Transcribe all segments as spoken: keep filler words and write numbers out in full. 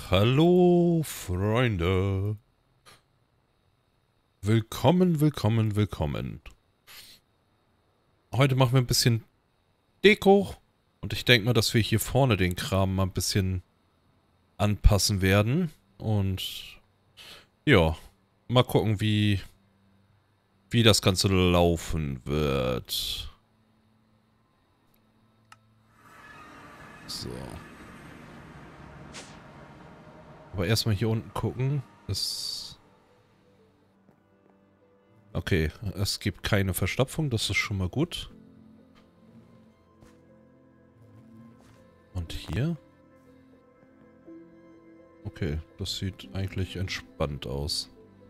Hallo, Freunde. Willkommen, willkommen, willkommen. Heute machen wir ein bisschen Deko. Und ich denke mal, dass wir hier vorne den Kram mal ein bisschen anpassen werden. Und ja, mal gucken, wie, wie das Ganze laufen wird. So. Aber erstmal hier unten gucken. Es okay, es gibt keine Verstopfung, das ist schon mal gut. Und hier? Okay, das sieht eigentlich entspannt aus.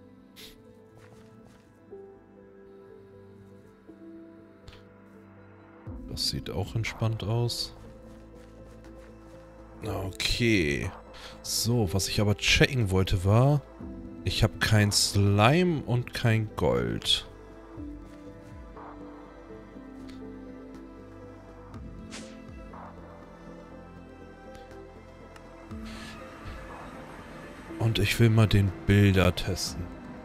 Das sieht auch entspannt aus. Okay. So, was ich aber checken wollte war, ich habe kein Slime und kein Gold. Und ich will mal den Bilder testen.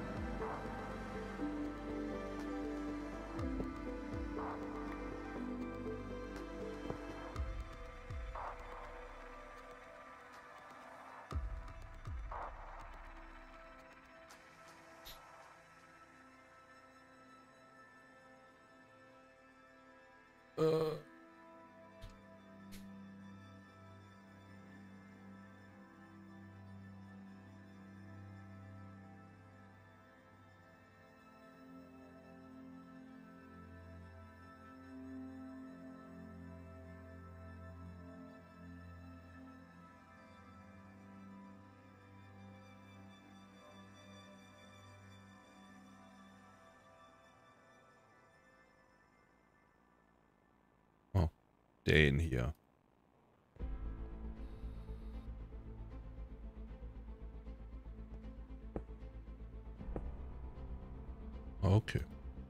Äh. Oh, den hier. Okay.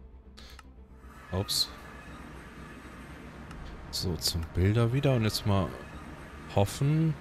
Ups. So, zum Bilder wieder und jetzt mal hoffen.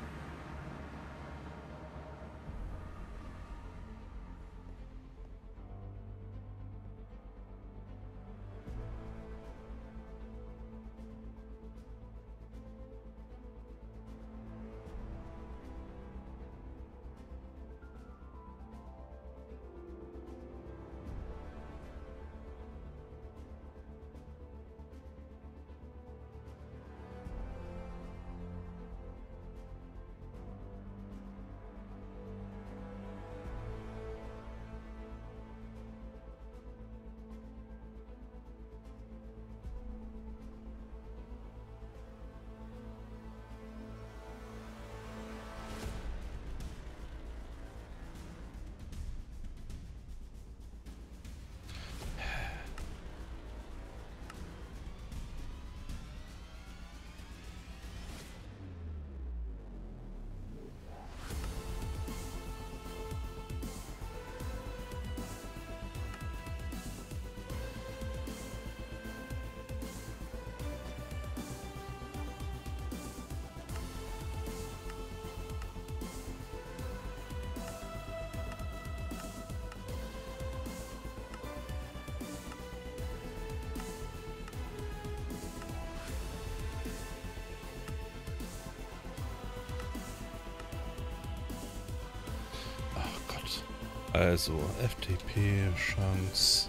Ach Gott. Also, F T P, Chance.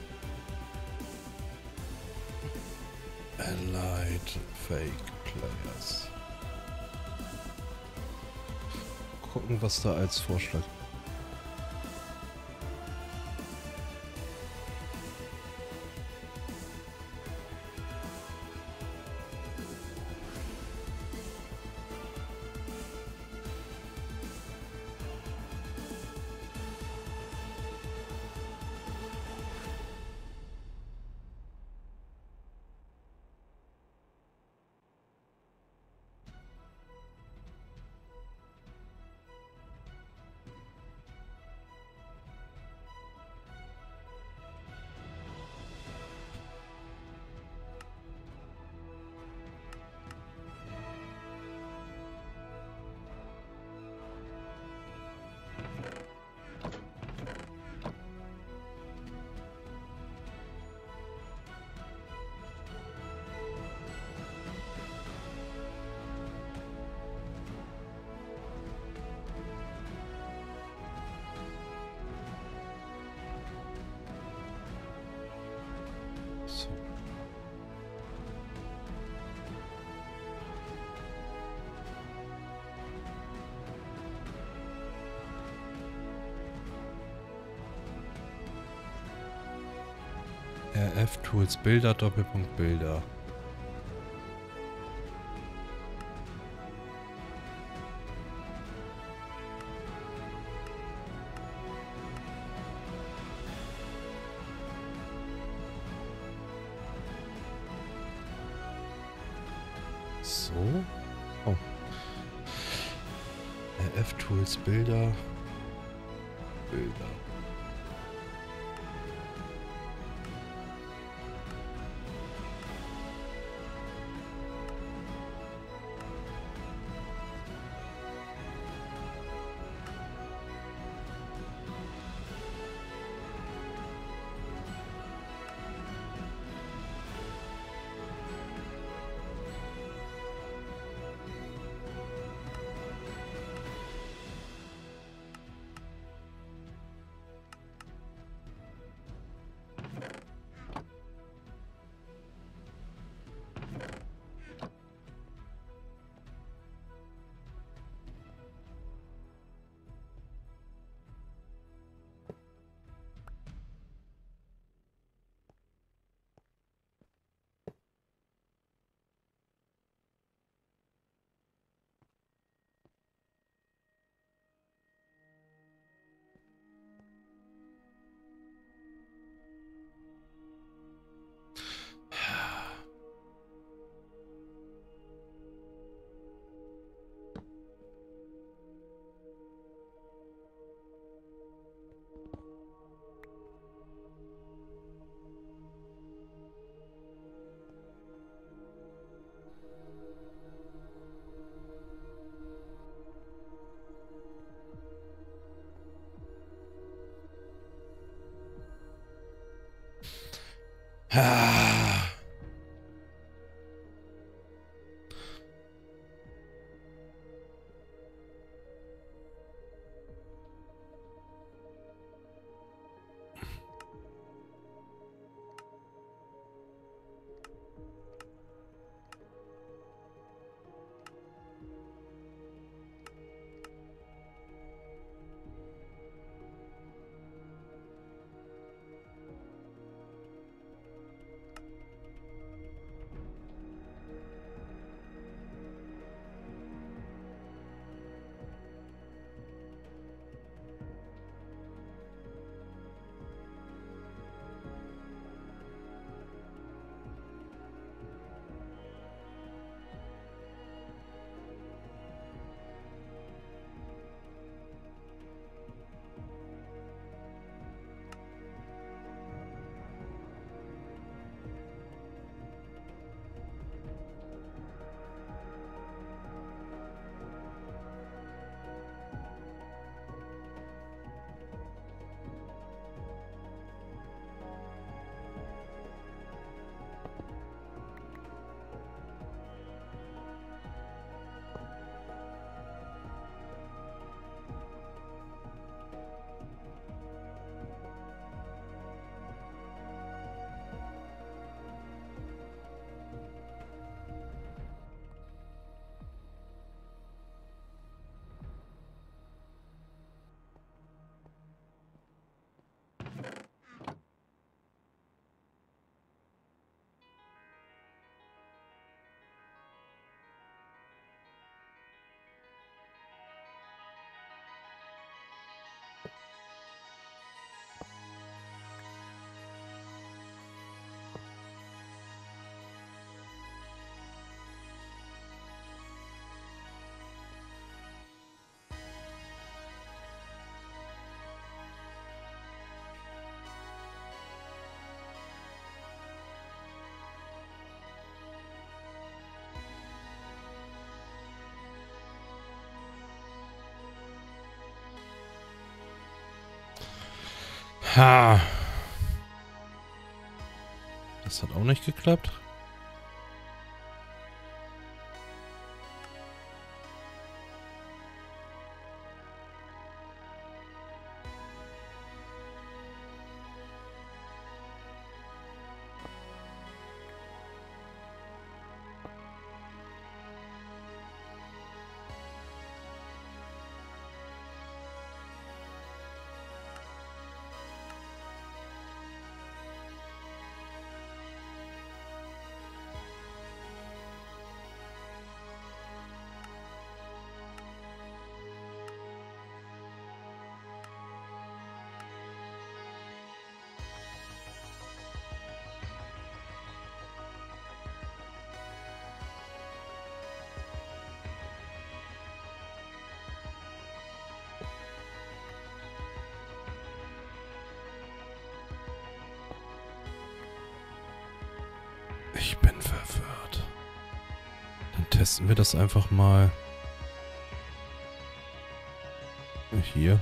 Allied Fake Players. Gucken, was da als Vorschlag. R F Tools Bilder, Doppelpunkt Bilder. So. Oh. R F Tools Bilder. Bilder. Ah. Ha. Das hat auch nicht geklappt. testen wir das einfach mal. Hier.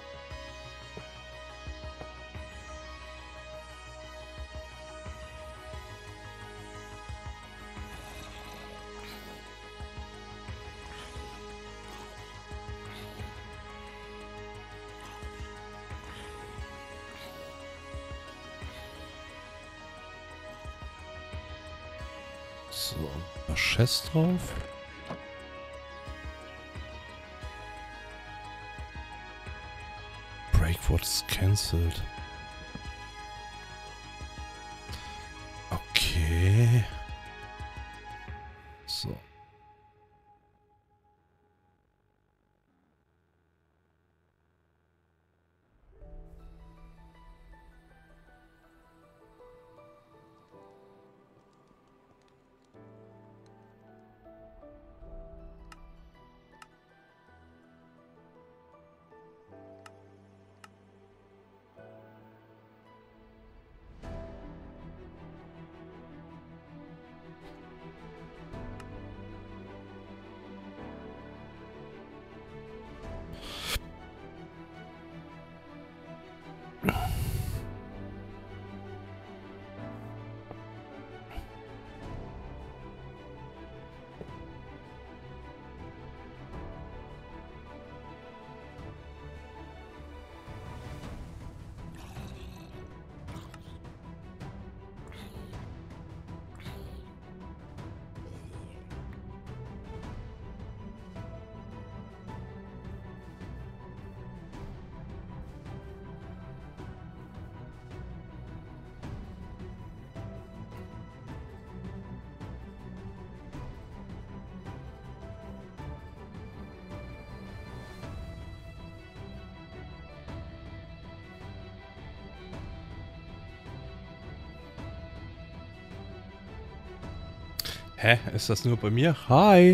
So, mal Chest drauf. Breakwater ist cancelled. Okay. So. Hä? Ist das nur bei mir? Hi!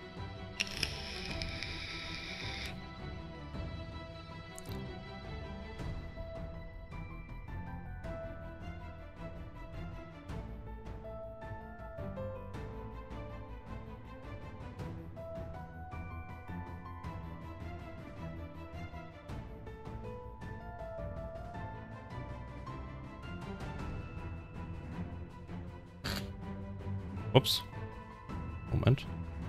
Ups. Moment.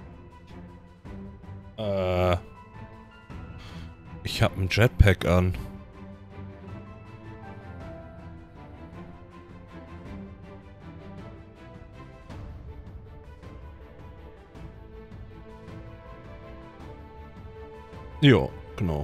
Äh. Ich habe ein Jetpack an. Jo, genau.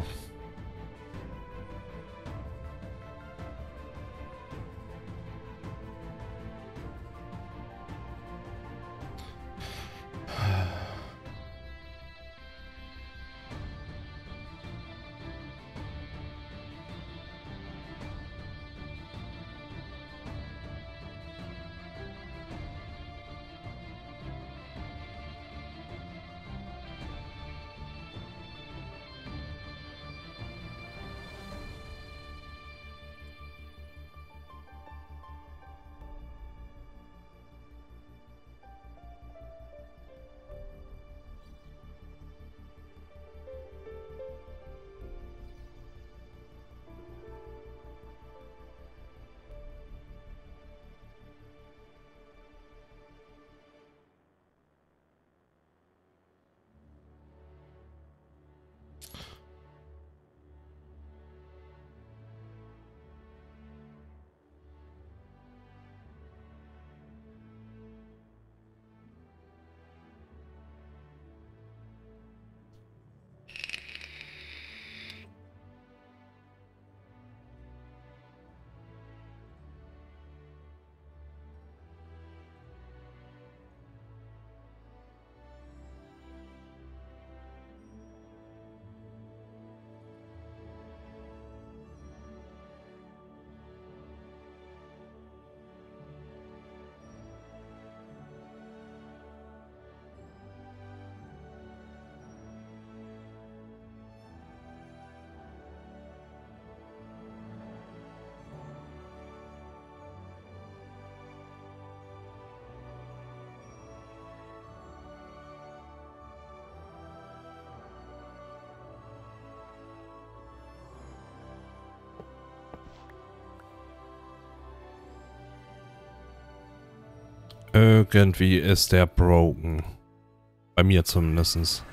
Irgendwie ist der broken. Bei mir zumindest.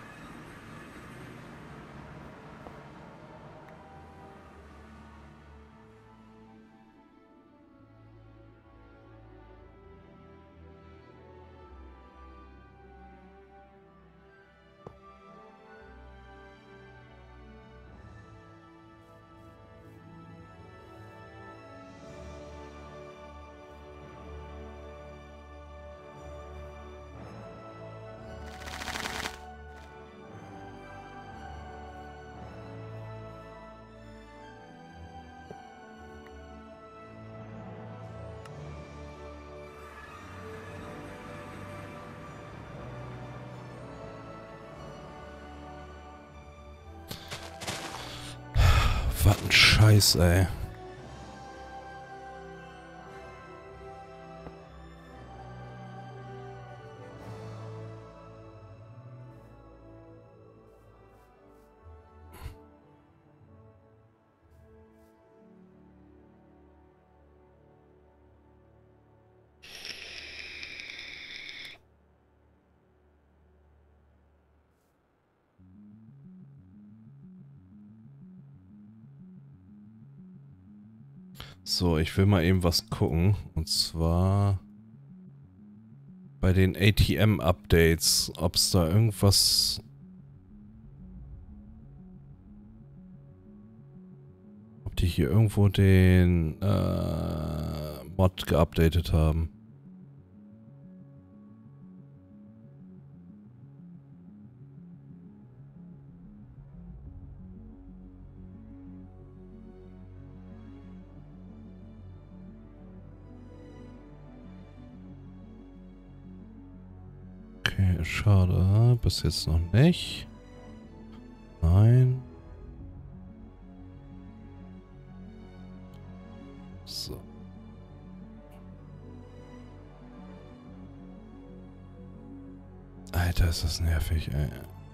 Was ein Scheiß, ey. So, ich will mal eben was gucken. Und zwar bei den A T M-Updates, ob es da irgendwas... Ob die hier irgendwo den äh, Mod geupdatet haben. Okay, schade. Bis jetzt noch nicht. Nein. So. Alter, ist das nervig, ey.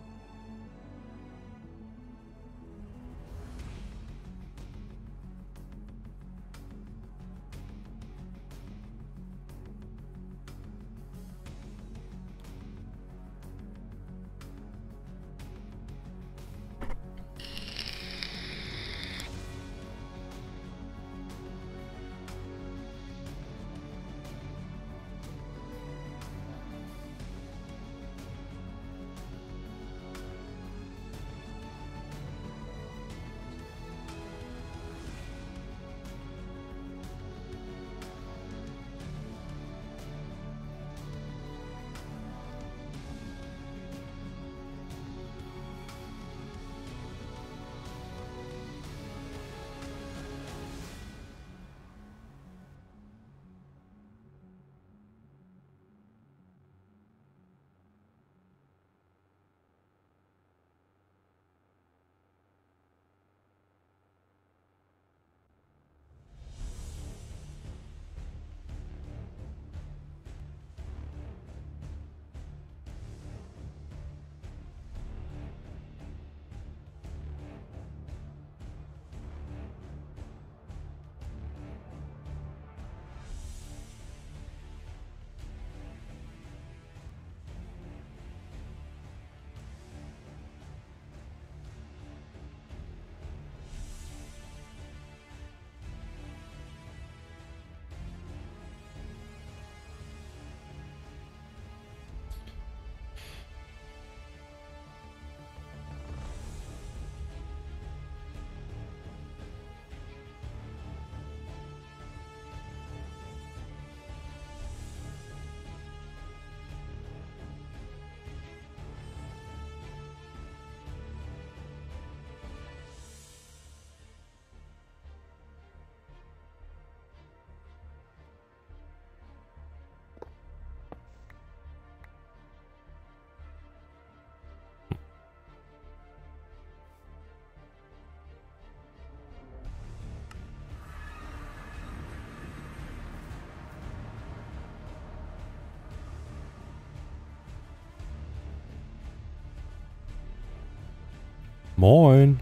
Moin.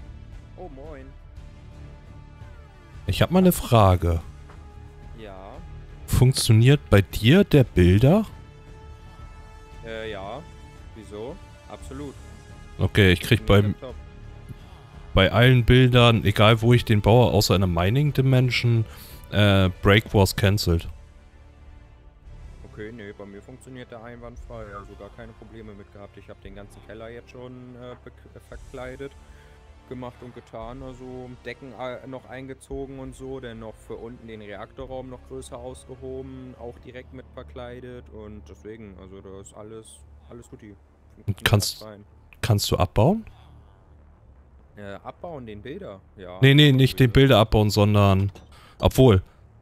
Oh, moin. Ich habe mal eine Frage. Ja. funktioniert bei dir der Bilder? Äh, ja. Wieso? Absolut. Okay, ich krieg beim, Laptop. bei allen Bildern, egal wo ich den baue, außer in der Mining Dimension, äh, Break was cancelled. Okay, nee, bei mir funktioniert der einwandfrei. Also gar keine Probleme mit gehabt. Ich habe den ganzen Keller jetzt schon äh, äh, verkleidet, gemacht und getan. Also Decken äh, noch eingezogen und so. Dann noch für unten den Reaktorraum noch größer ausgehoben. Auch direkt mit verkleidet. Und deswegen, also da ist alles, alles gut. Kannst, kannst du abbauen? Äh, abbauen den Bilder, ja. Nee, nee, nicht den Bilder abbauen, sondern... Obwohl...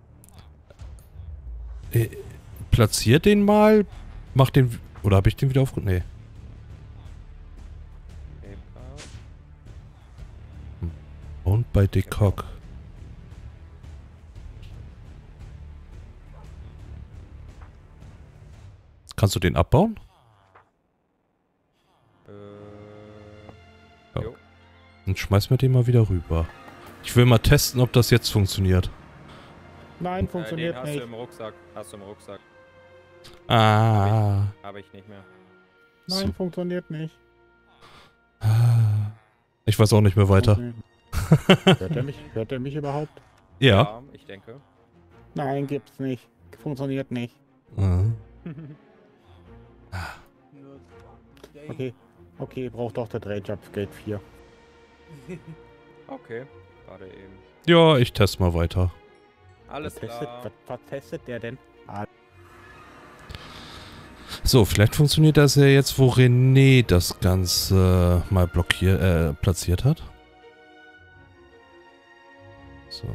Äh, platziert den mal, mach den... Oder habe ich den wieder auf... Nee. Hm. Und bei Decock. Kannst du den abbauen? Äh, ja. Dann schmeiß mir den mal wieder rüber. Ich will mal testen, ob das jetzt funktioniert. Nein, funktioniert äh, den hast nicht. du im Rucksack. Hast du im Rucksack. Ah. Habe ich, hab ich nicht mehr. Nein, So. funktioniert nicht. Ich weiß auch nicht mehr weiter. Hört er mich, hört er mich überhaupt? Ja. Ja, ich denke. Nein, gibt's nicht. Funktioniert nicht. Mhm. Okay, okay, braucht doch der Drehjob-Gate vier. Okay, warte eben. Ja, ich teste mal weiter. Alles Was testet, klar. was, was testet der denn? Ah, So, vielleicht funktioniert das ja jetzt, wo René das Ganze mal blockiert, äh, platziert hat. So.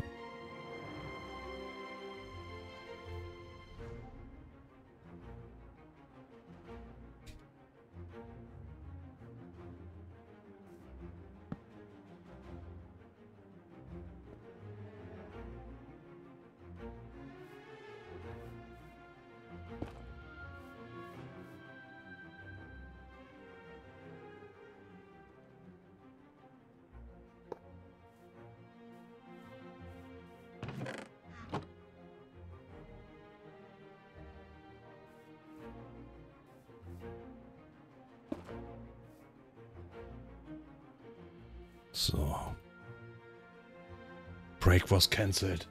So. Break was cancelled.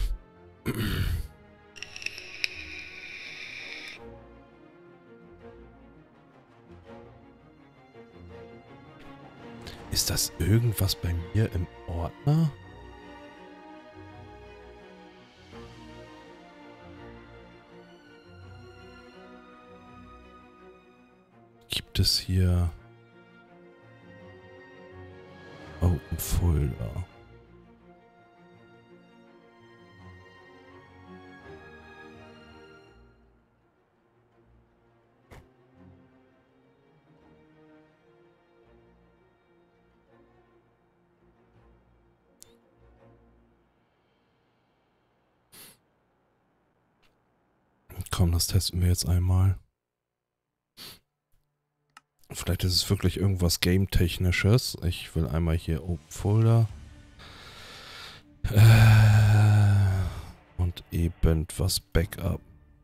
Ist das irgendwas bei mir im Ordner? Gibt es hier Open Folder? Komm, das testen wir jetzt einmal. Vielleicht ist es wirklich irgendwas Game-Technisches. Ich will einmal hier Open Folder. Äh, und eben was Backup.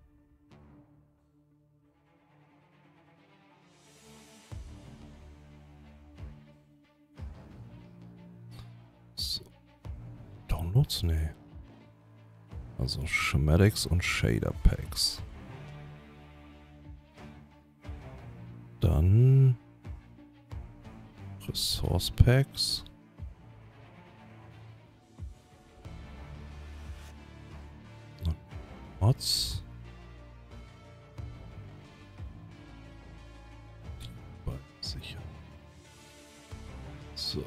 So. Downloads? Nee. Also Schematics und Shader Packs. Dann Resource Packs. Und Mods. Sicher. So.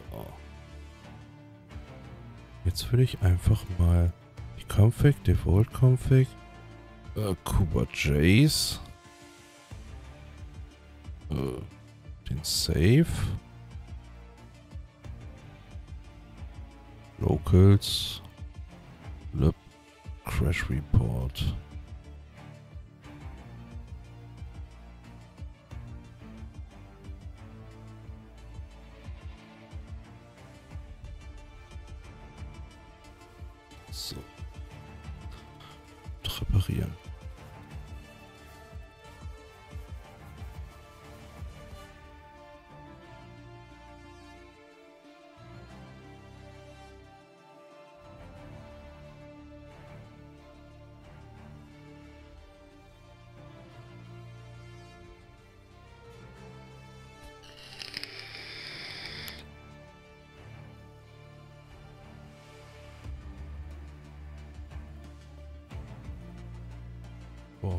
Jetzt will ich einfach mal die Config, Default Config, äh, Kuberjs, äh, den Save, Locals, Lib, Crash Report. So. reparieren. Oh.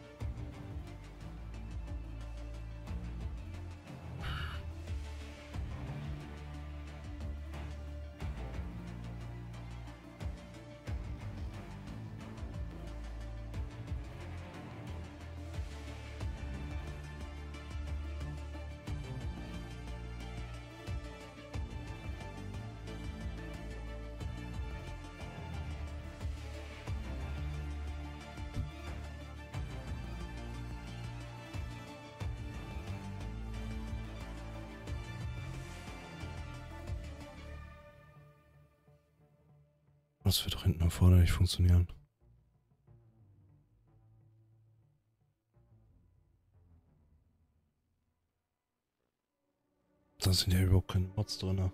Das wird doch hinten und vorne nicht funktionieren. Da sind ja überhaupt keine Mods drin.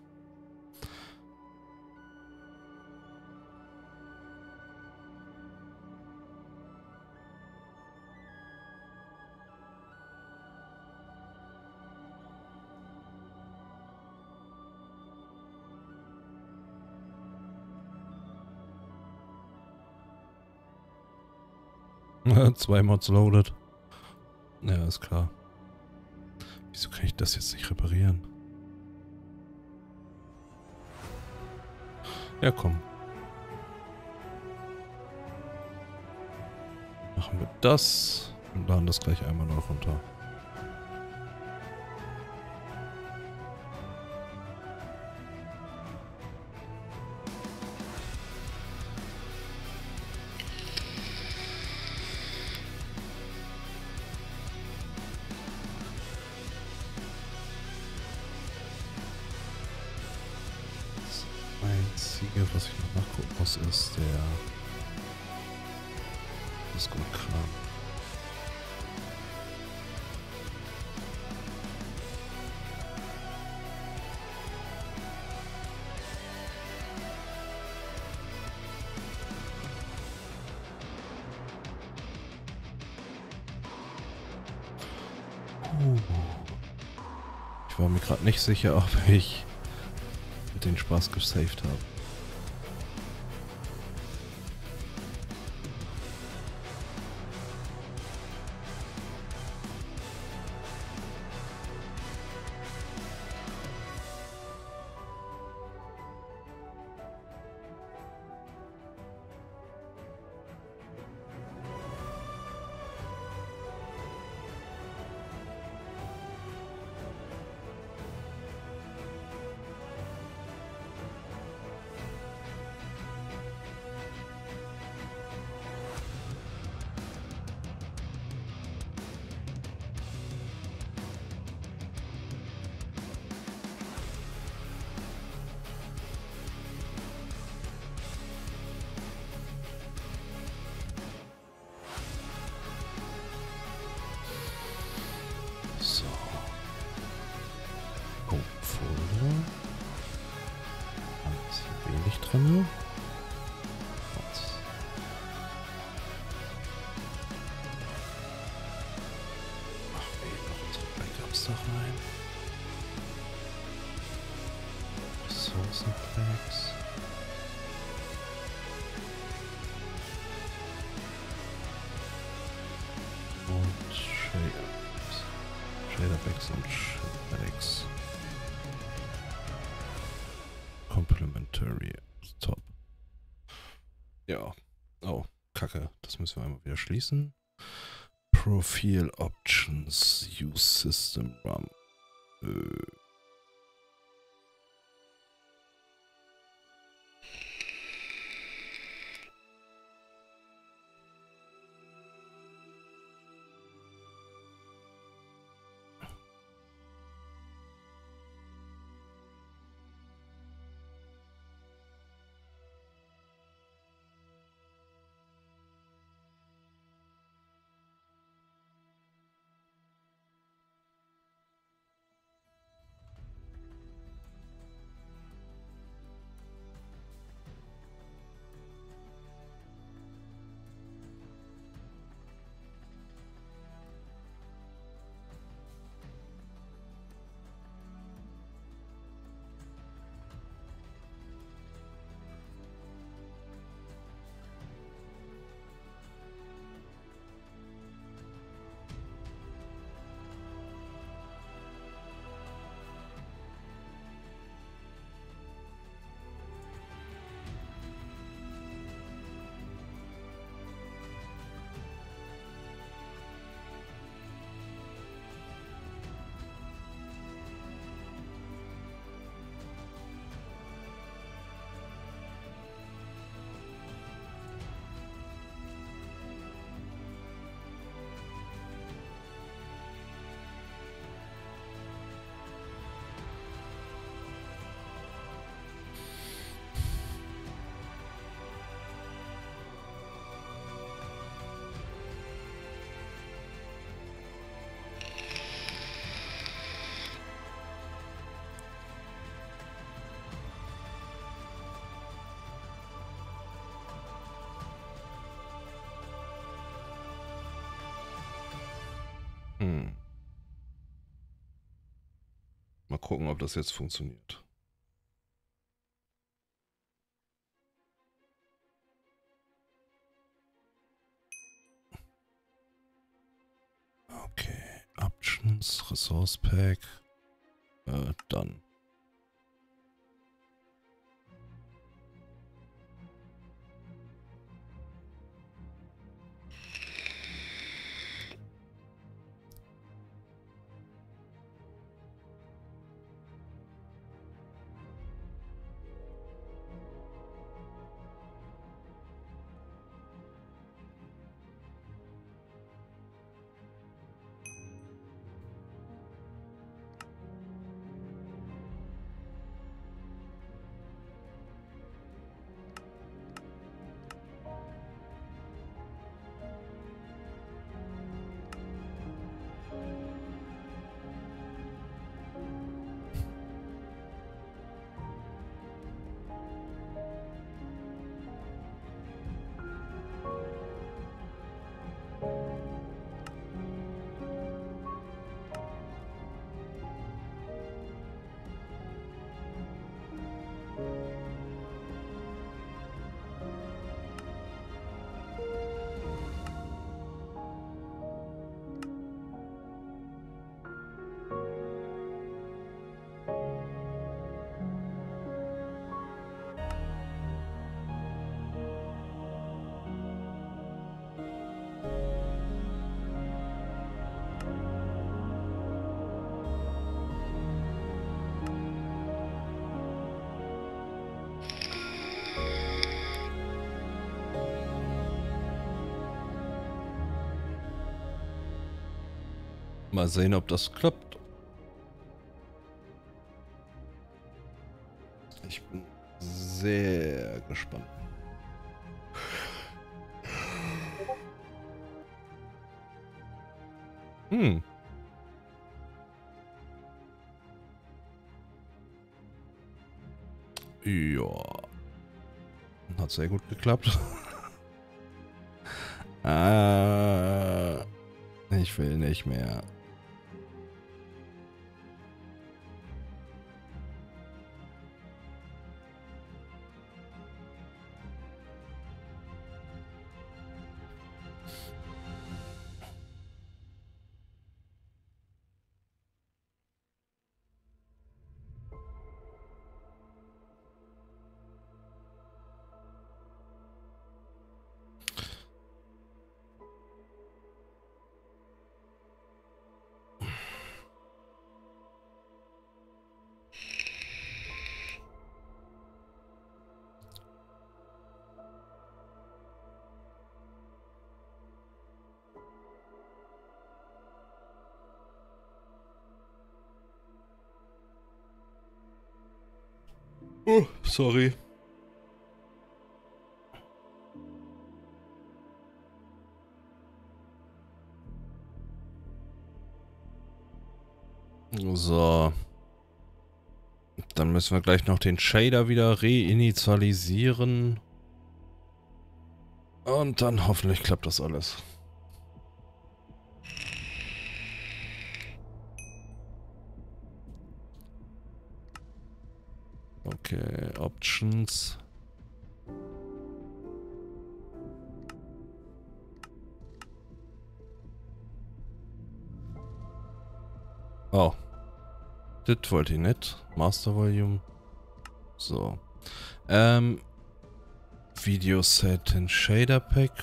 Zwei Mods loaded. Ja, ist klar. Wieso kann ich das jetzt nicht reparieren? Ja, komm. Machen wir das und laden das gleich einmal noch runter. Einzige, was ich noch nachgucken muss, ist der Disco-Kram. Ich war mir gerade nicht sicher, ob ich den Spaß gesaved habe. So. Obwohl. Da ist hier wenig drin. Machen wir hier noch unsere Backups da rein. Ressourcenpacks. Und Shaders. Shaderbacks und Shaderbacks. Complementary. Top. Ja. Oh, Kacke. Das müssen wir einmal wieder schließen. Profile Options. Use System RAM. Äh. gucken, ob das jetzt funktioniert. Okay, Options, Resource Pack, äh, dann. Mal sehen, ob das klappt. Ich bin sehr gespannt. Hm. Ja. Hat sehr gut geklappt. Ah, ich will nicht mehr. Oh, sorry. So. Dann müssen wir gleich noch den Shader wieder reinitialisieren. Und dann hoffentlich klappt das alles. Okay, Options. Oh. Das wollte ich nicht. Master Volume. So. Ähm. Video Set in Shader Pack.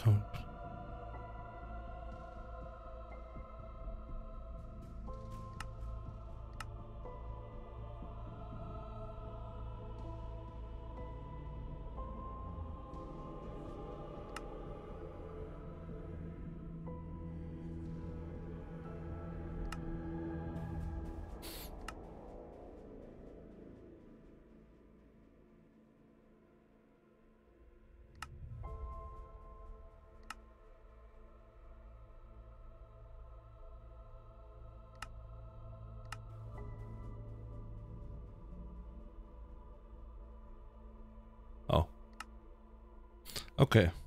Oh. Okay.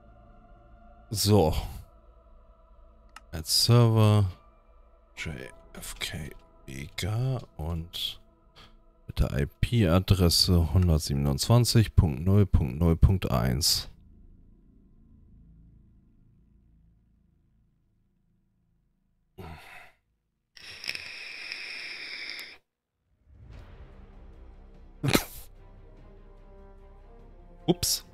So. Add Server. J. F K Vega und mit der I P-Adresse hundertsiebenundzwanzig Punkt null Punkt null Punkt eins. Ups.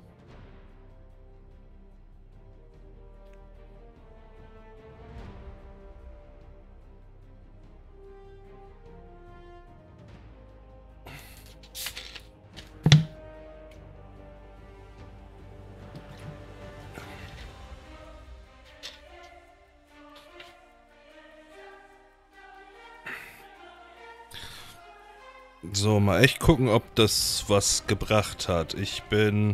So, mal echt gucken, ob das was gebracht hat. Ich bin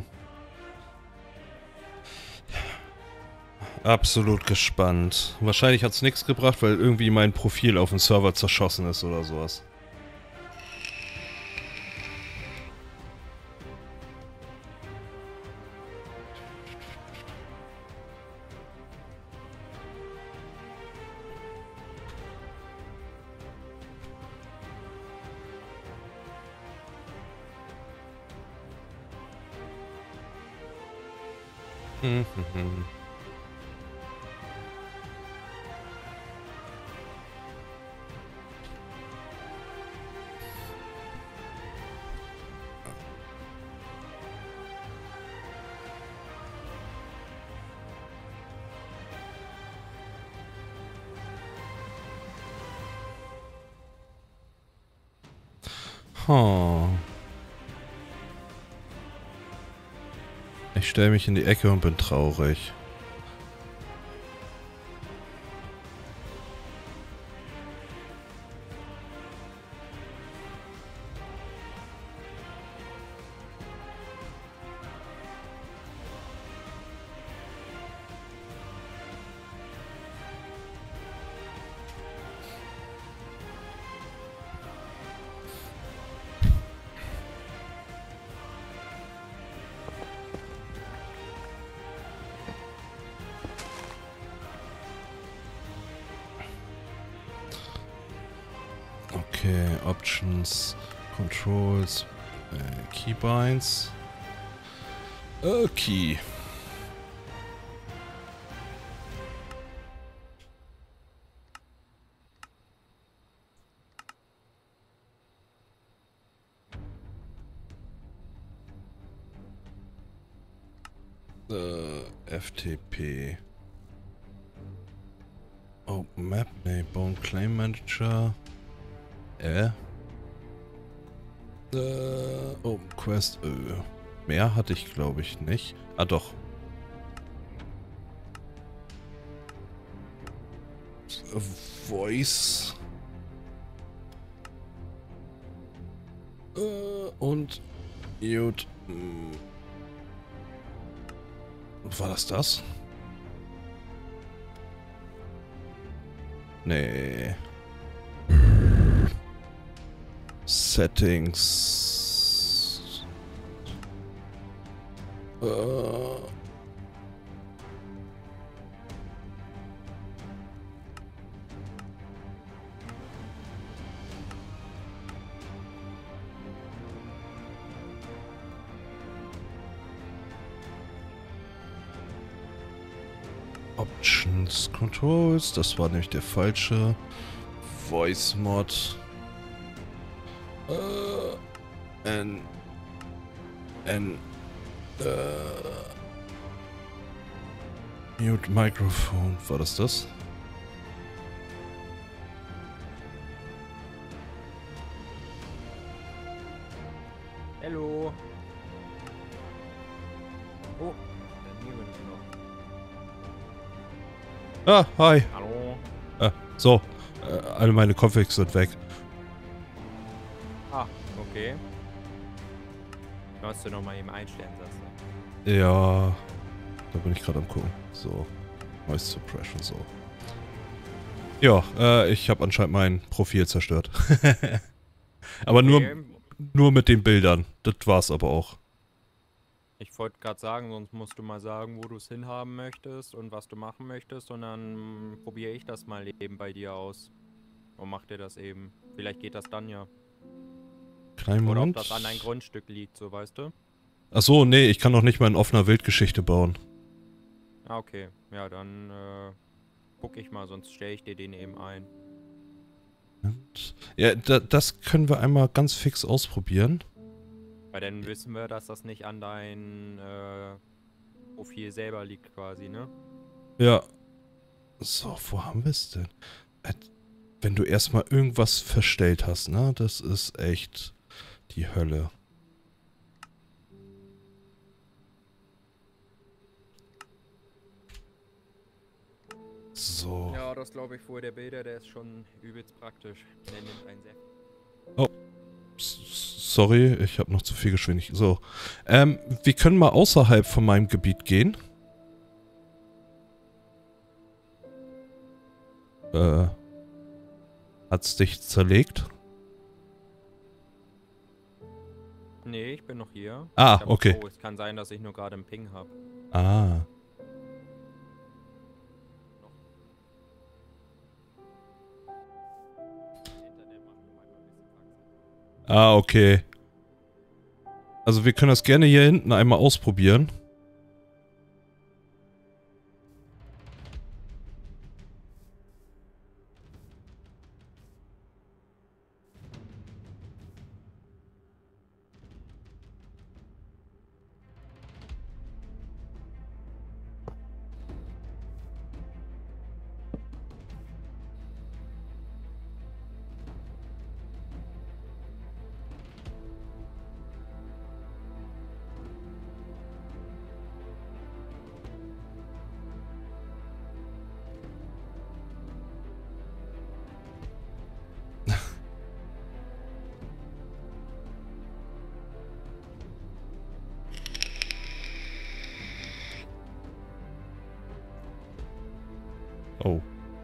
absolut gespannt. Wahrscheinlich hat es nichts gebracht, weil irgendwie mein Profil auf dem Server zerschossen ist oder sowas. Mhm. Oh. Ich stelle mich in die Ecke und bin traurig. Okay, Options, Controls, äh, Keybinds. Okay. Äh, F T P. Open Map, nee, Bone Claim Manager. Äh. Äh, Open Quest, äh. Mehr hatte ich, glaube ich, nicht. Ah, doch. Voice. Äh, und Gut. Hm. War das das? Nee. Settings. Äh. Options, Controls, das war nämlich der falsche. Voice Mod. Äh, N. N. Äh. Mute Microphone, war das das? Hallo. Oh, dann nehmen wir noch. Ah, hi. Hallo. Äh, so, äh, alle meine Configs sind weg. Ah, okay. Kannst du noch mal eben einstellen, sagst du? Ja, da bin ich gerade am gucken. So, Noise Suppression, so. Ja, äh, ich habe anscheinend mein Profil zerstört. Aber Okay. nur, nur mit den Bildern. Das war's aber auch. Ich wollte gerade sagen, sonst musst du mal sagen, wo du es hinhaben möchtest und was du machen möchtest und dann probiere ich das mal eben bei dir aus. Und macht ihr das eben. Vielleicht geht das dann ja. Kleinen Oder ob Moment. das an ein Grundstück liegt, so weißt du? Achso, nee, ich kann noch nicht mal in offener Wildgeschichte bauen. Ah, okay. Ja, dann äh, guck ich mal, sonst stelle ich dir den eben ein. Und, ja, da, das können wir einmal ganz fix ausprobieren. Weil dann wissen wir, dass das nicht an dein äh, Profil selber liegt quasi, ne? Ja. So, wo haben wir es denn? Äh, Wenn du erstmal irgendwas verstellt hast, ne? Das ist echt die Hölle. So. Ja, das glaube ich wohl. Der Bilder, der ist schon übelst praktisch. Der nimmt einen sehr. Oh. S- Sorry, ich habe noch zu viel Geschwindigkeit. So. Ähm, wir können mal außerhalb von meinem Gebiet gehen. Äh. Hat's dich zerlegt? Nee, ich bin noch hier. Ah, Ich hab- okay. Oh, es kann sein, dass ich nur gerade einen Ping habe. Ah. Ah, okay. Also wir können das gerne hier hinten einmal ausprobieren. Oh.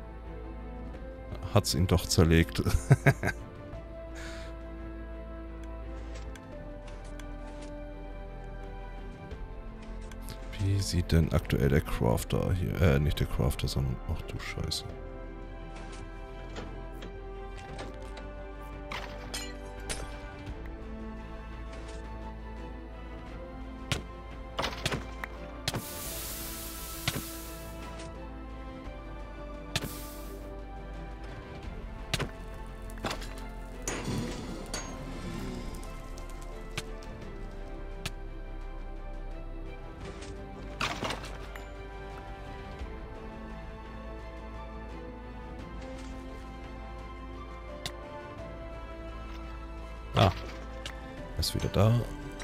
Hat's ihn doch zerlegt. Wie sieht denn aktuell der Crafter hier? Äh, nicht der Crafter, sondern... Ach du Scheiße. Ah. Ist wieder da.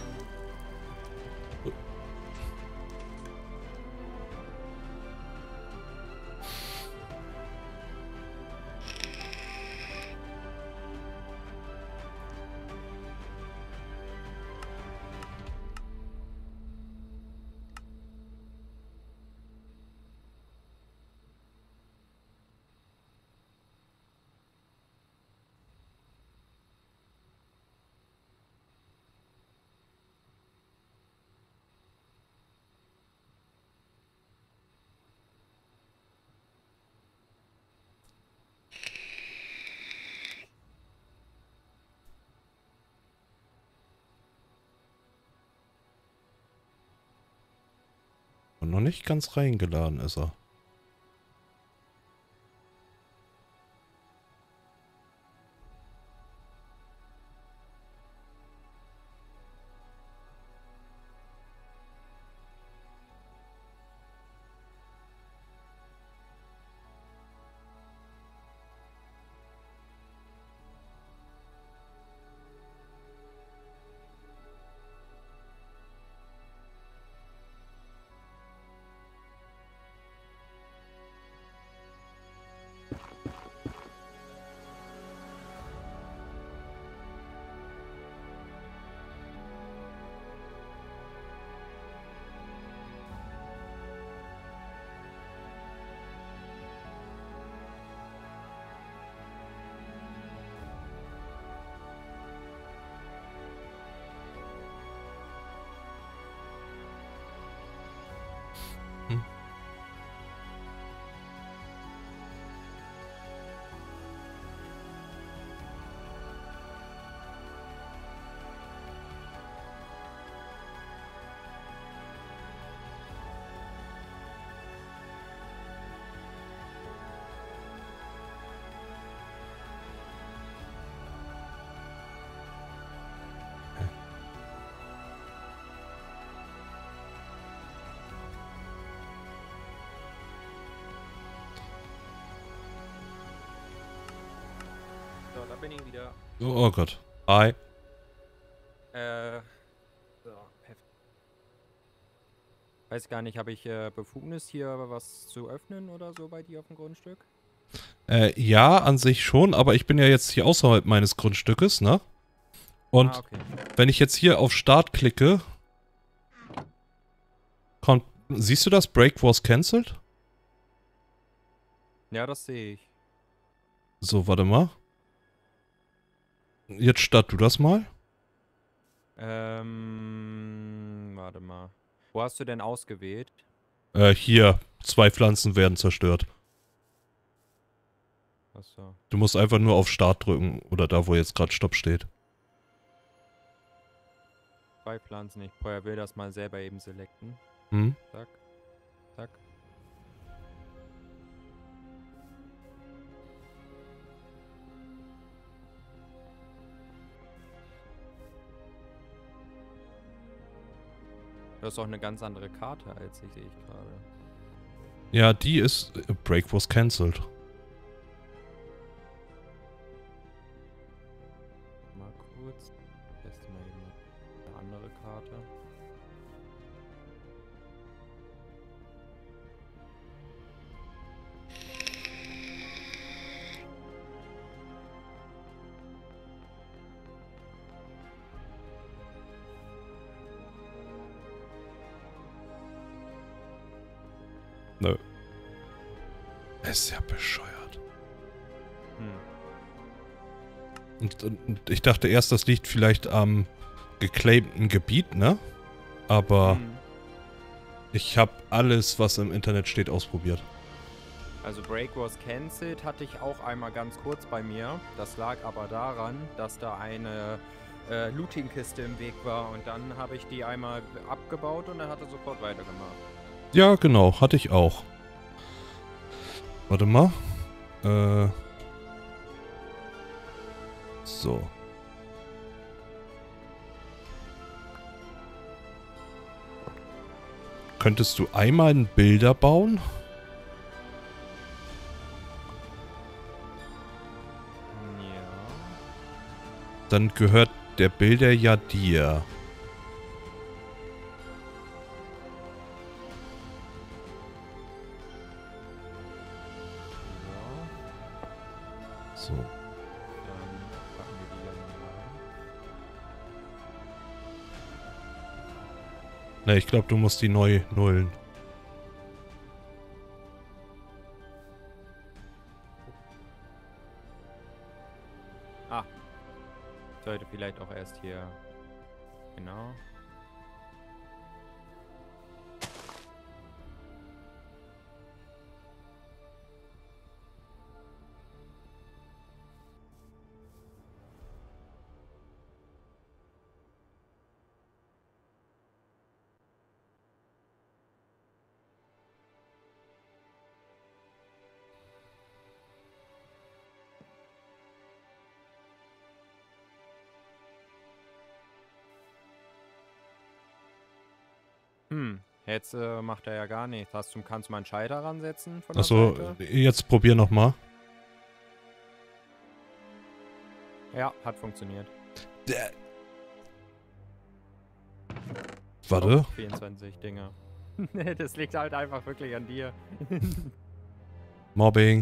Und noch nicht ganz reingeladen ist er. bin ich wieder. Oh, oh Gott. Hi. Äh. So, perfekt. Weiß gar nicht, habe ich äh, Befugnis hier was zu öffnen oder so bei dir auf dem Grundstück? Äh, ja, an sich schon, aber ich bin ja jetzt hier außerhalb meines Grundstückes, ne? Und Ah, okay. wenn ich jetzt hier auf Start klicke, kommt, siehst du das? Break was cancelled? Ja, das sehe ich. So, warte mal. Jetzt start du das mal. Ähm, warte mal. Wo hast du denn ausgewählt? Äh, hier, zwei Pflanzen werden zerstört. Achso. Du musst einfach nur auf Start drücken oder da, wo jetzt gerade Stopp steht. Zwei Pflanzen. Ich vorher will das mal selber eben selecten. Hm? Zack. Zack. Du hast auch eine ganz andere Karte als ich, sehe ich gerade. Ja, die ist... äh, Break was cancelled. Mal kurz. Teste mal eben eine andere Karte. Nö. Ist ja bescheuert. Hm. Und, und, und ich dachte erst, das liegt vielleicht am geclaimten Gebiet, ne? Aber Hm. ich habe alles, was im Internet steht, ausprobiert. Also Break was cancelled hatte ich auch einmal ganz kurz bei mir. Das lag aber daran, dass da eine äh, Looting-Kiste im Weg war. Und dann habe ich die einmal abgebaut und dann hat er sofort weitergemacht. Ja, genau, hatte ich auch. Warte mal. Äh. So. Könntest du einmal einen Bilder bauen? Ja. Dann gehört der Bilder ja dir. So. Dann packen wir die dann rein. Ne, ich glaube, du musst die neu nullen. Ah. Sollte vielleicht auch erst hier. Genau. Hm, jetzt äh, macht er ja gar nichts. Hast du, kannst du mal einen Schalter ransetzen von der Achso, Seite? jetzt probier nochmal. Ja, hat funktioniert. Warte. Oh, vierundzwanzig Dinger. Das liegt halt einfach wirklich an dir. Mobbing.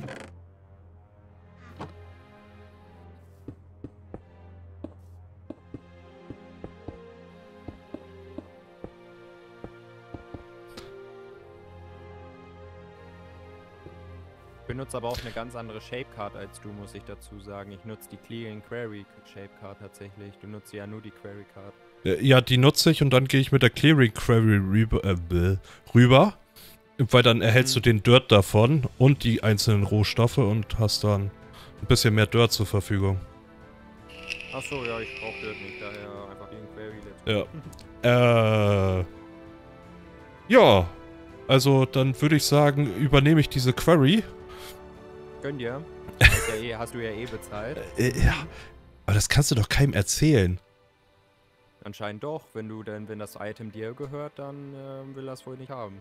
Ich benutze aber auch eine ganz andere Shapecard als du, muss ich dazu sagen. Ich nutze die Clearing Query Shapecard tatsächlich. Du nutzt ja nur die Query Card. Ja, die nutze ich und dann gehe ich mit der Clearing Query rüber, äh, bäh, rüber. Weil dann erhältst Mhm. du den Dirt davon und die einzelnen Rohstoffe und hast dann ein bisschen mehr Dirt zur Verfügung. Achso, ja, ich brauche Dirt nicht, daher einfach den Query. Let's go. Ja. Äh. Ja. Also, dann würde ich sagen, übernehme ich diese Query. Gönn dir. Hast, ja eh, hast du ja eh bezahlt. Äh, ja. Aber das kannst du doch keinem erzählen. Anscheinend doch. Wenn du denn, wenn das Item dir gehört, dann ähm, will er es wohl nicht haben.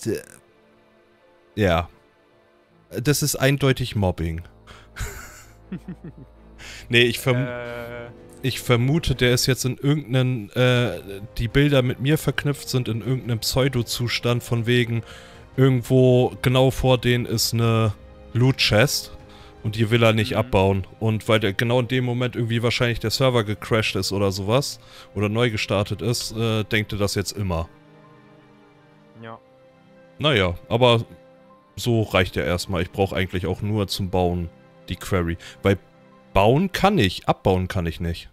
Ja. Das ist eindeutig Mobbing. Nee, ich, verm Äh, ich vermute, der ist jetzt in irgendeinen, äh, die Bilder mit mir verknüpft sind in irgendeinem Pseudo-Zustand von wegen, irgendwo genau vor denen ist eine Loot-Chest und die will er nicht Mhm. abbauen. Und weil der genau in dem Moment irgendwie wahrscheinlich der Server gecrashed ist oder sowas, oder neu gestartet ist, äh, denkt er das jetzt immer. ja. Naja, aber so reicht ja erstmal. Ich brauche eigentlich auch nur zum Bauen die Query. Weil bauen kann ich, abbauen kann ich nicht.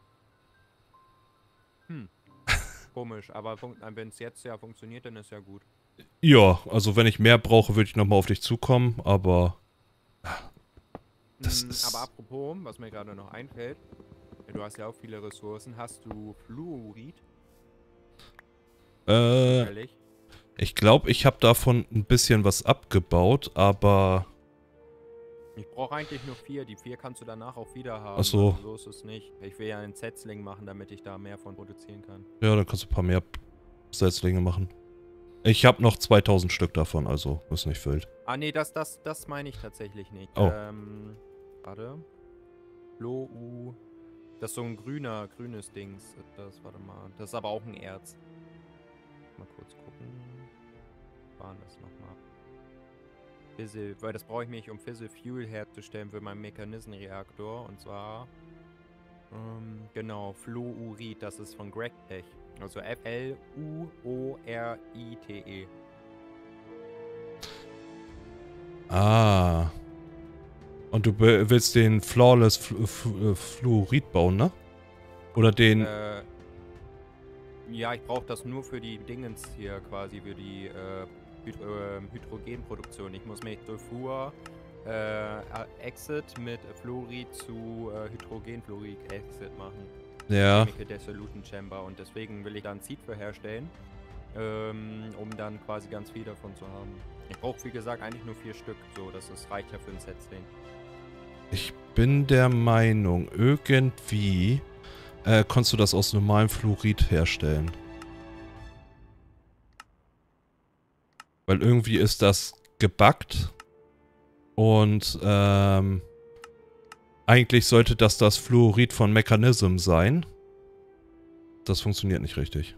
Hm. Komisch, aber wenn es jetzt ja funktioniert, dann ist ja gut. Ja, also wenn ich mehr brauche, würde ich nochmal auf dich zukommen, aber... Das Hm, ist... aber apropos, was mir gerade noch einfällt, du hast ja auch viele Ressourcen, hast du Fluorid? Äh, Ehrlich? ich glaube, ich habe davon ein bisschen was abgebaut, aber... Ich brauche eigentlich nur vier. Die vier kannst du danach auch wieder haben. Ach so. Also so ist es nicht. Ich will ja einen Setzling machen, damit ich da mehr von produzieren kann. Ja, dann kannst du ein paar mehr Setzlinge machen. Ich habe noch zweitausend Stück davon, also ist nicht wild. Ah, nee, das, das, das meine ich tatsächlich nicht. Oh. Ähm, warte. Flo-U. Das ist so ein grüner, grünes Dings. Das, warte mal. Das ist aber auch ein Erz. Mal kurz gucken. Was war denn das nochmal? Fissile, weil das brauche ich mich, um Fissile Fuel herzustellen für meinen Mechanismenreaktor. Und zwar, ähm, genau, Fluorid, das ist von GregTech. Also F L U O R I T E. Ah. Und du willst den Flawless Flu Flu Fluorid bauen, ne? Oder den... Äh, ja, ich brauche das nur für die Dingens hier quasi, für die äh, Hyd äh, Hydrogenproduktion. Ich muss mich Sulfur äh, Exit mit Fluorid zu äh, Hydrogenfluorid Exit machen. Ja. Chemical Dissolution Chamber. Und deswegen will ich da ein Seed für herstellen, ähm, um dann quasi ganz viel davon zu haben. Ich brauche, wie gesagt, eigentlich nur vier Stück. So, das ist, reicht ja für ein Setzling. Ich bin der Meinung, irgendwie äh, konntest du das aus normalem Fluorid herstellen. Weil irgendwie ist das gebuggt und ähm, eigentlich sollte das das Fluorid von Mechanism sein. Das funktioniert nicht richtig.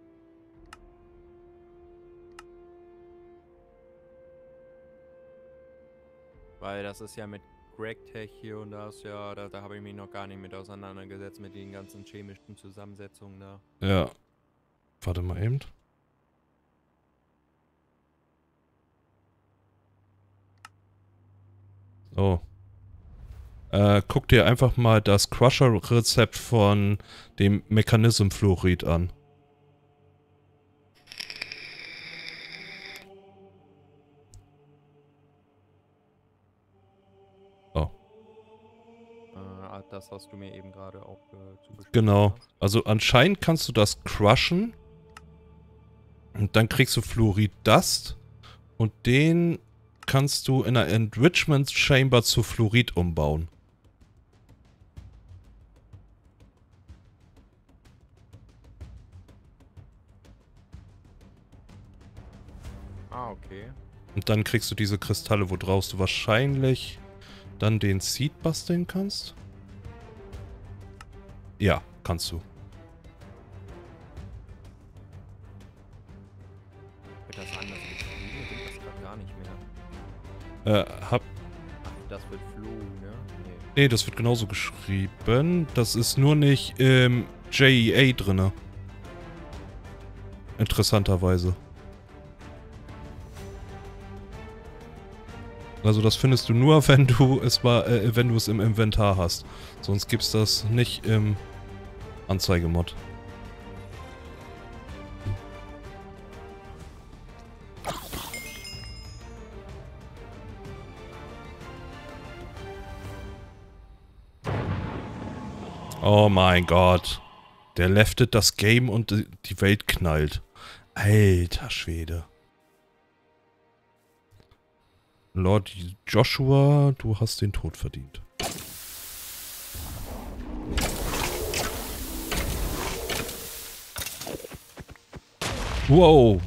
Weil das ist ja mit GregTech hier und da ist ja, da, da habe ich mich noch gar nicht mit auseinandergesetzt mit den ganzen chemischen Zusammensetzungen da. Ja. Warte mal eben. Oh. Äh, guck dir einfach mal das Crusher-Rezept von dem Mechanism-Fluorid an. Oh. Äh, das hast du mir eben gerade auch äh, zugeschickt. Genau. hast. Also anscheinend kannst du das crushen. Und dann kriegst du Fluorid Dust. Und den kannst du in einer Enrichment Chamber zu Fluorid umbauen. Ah, okay. Und dann kriegst du diese Kristalle, wo draus du wahrscheinlich dann den Seed basteln kannst. Ja, kannst du. Wird das anders geschrieben? Ich finde das gerade gar nicht mehr. Äh, hab... Ach, das wird Flo, ne? Nee. Nee, das wird genauso geschrieben. Das ist nur nicht im J E A drinne. Interessanterweise. Also das findest du nur, wenn du es war, äh, wenn du es im Inventar hast. Sonst gibt's das nicht im Anzeigemod. Oh mein Gott. Der leftet das Game und die Welt knallt. Alter Schwede. Lord Joshua, du hast den Tod verdient. Wow.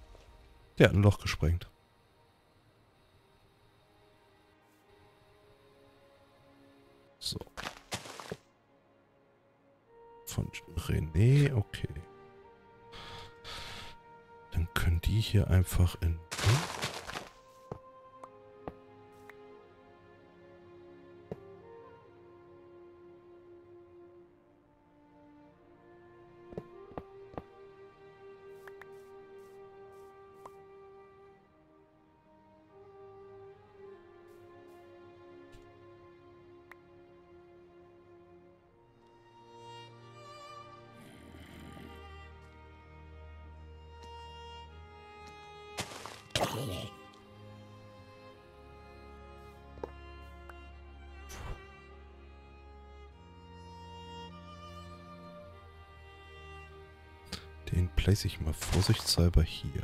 Der hat ein Loch gesprengt. So. Von René, okay. Dann können die hier einfach in... Den place ich mal vorsichtshalber hier.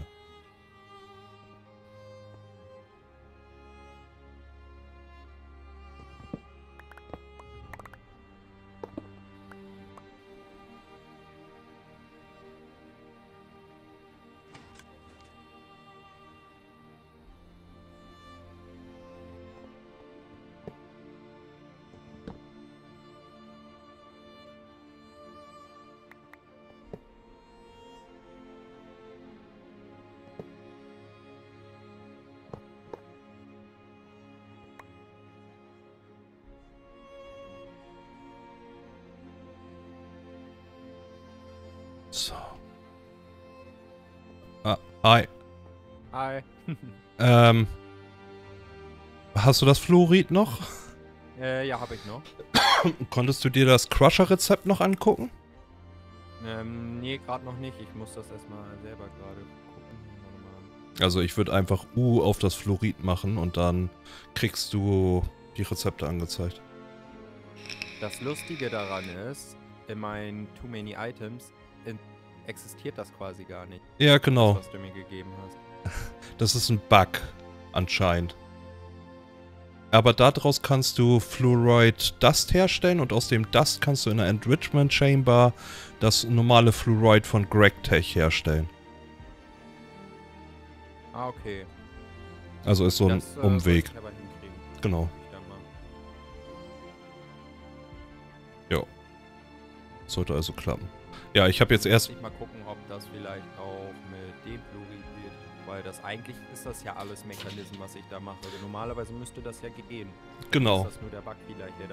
So. Ah, hi. Hi. Ähm. Hast du das Fluorid noch? äh, ja, habe ich noch. Konntest du dir das Crusher-Rezept noch angucken? Ähm, nee, gerade noch nicht. Ich muss das erstmal selber gerade gucken. Warte mal. Also ich würde einfach U auf das Fluorid machen und dann kriegst du die Rezepte angezeigt. Das Lustige daran ist, in meinen Too Many Items in, existiert das quasi gar nicht. Ja, genau. Das, was du mir gegeben hast. Das ist ein Bug, anscheinend. Aber daraus kannst du Fluoride Dust herstellen und aus dem Dust kannst du in der Enrichment Chamber das normale Fluoride von GregTech herstellen. Ah, okay. Also ist so ein Das, äh, Umweg. soll ich aber hinkriegen. Genau. Ich dann mal. Sollte also klappen. Ja, ich habe jetzt erst... Muss ich mal gucken, ob das vielleicht auch mit dem Fluorid geht. Weil das eigentlich ist das ja alles Mechanismus, was ich da mache. Normalerweise müsste das ja gehen. Genau. Ist das nur der Bug vielleicht, der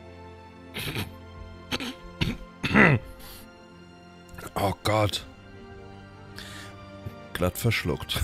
das... Oh Gott. Glatt verschluckt.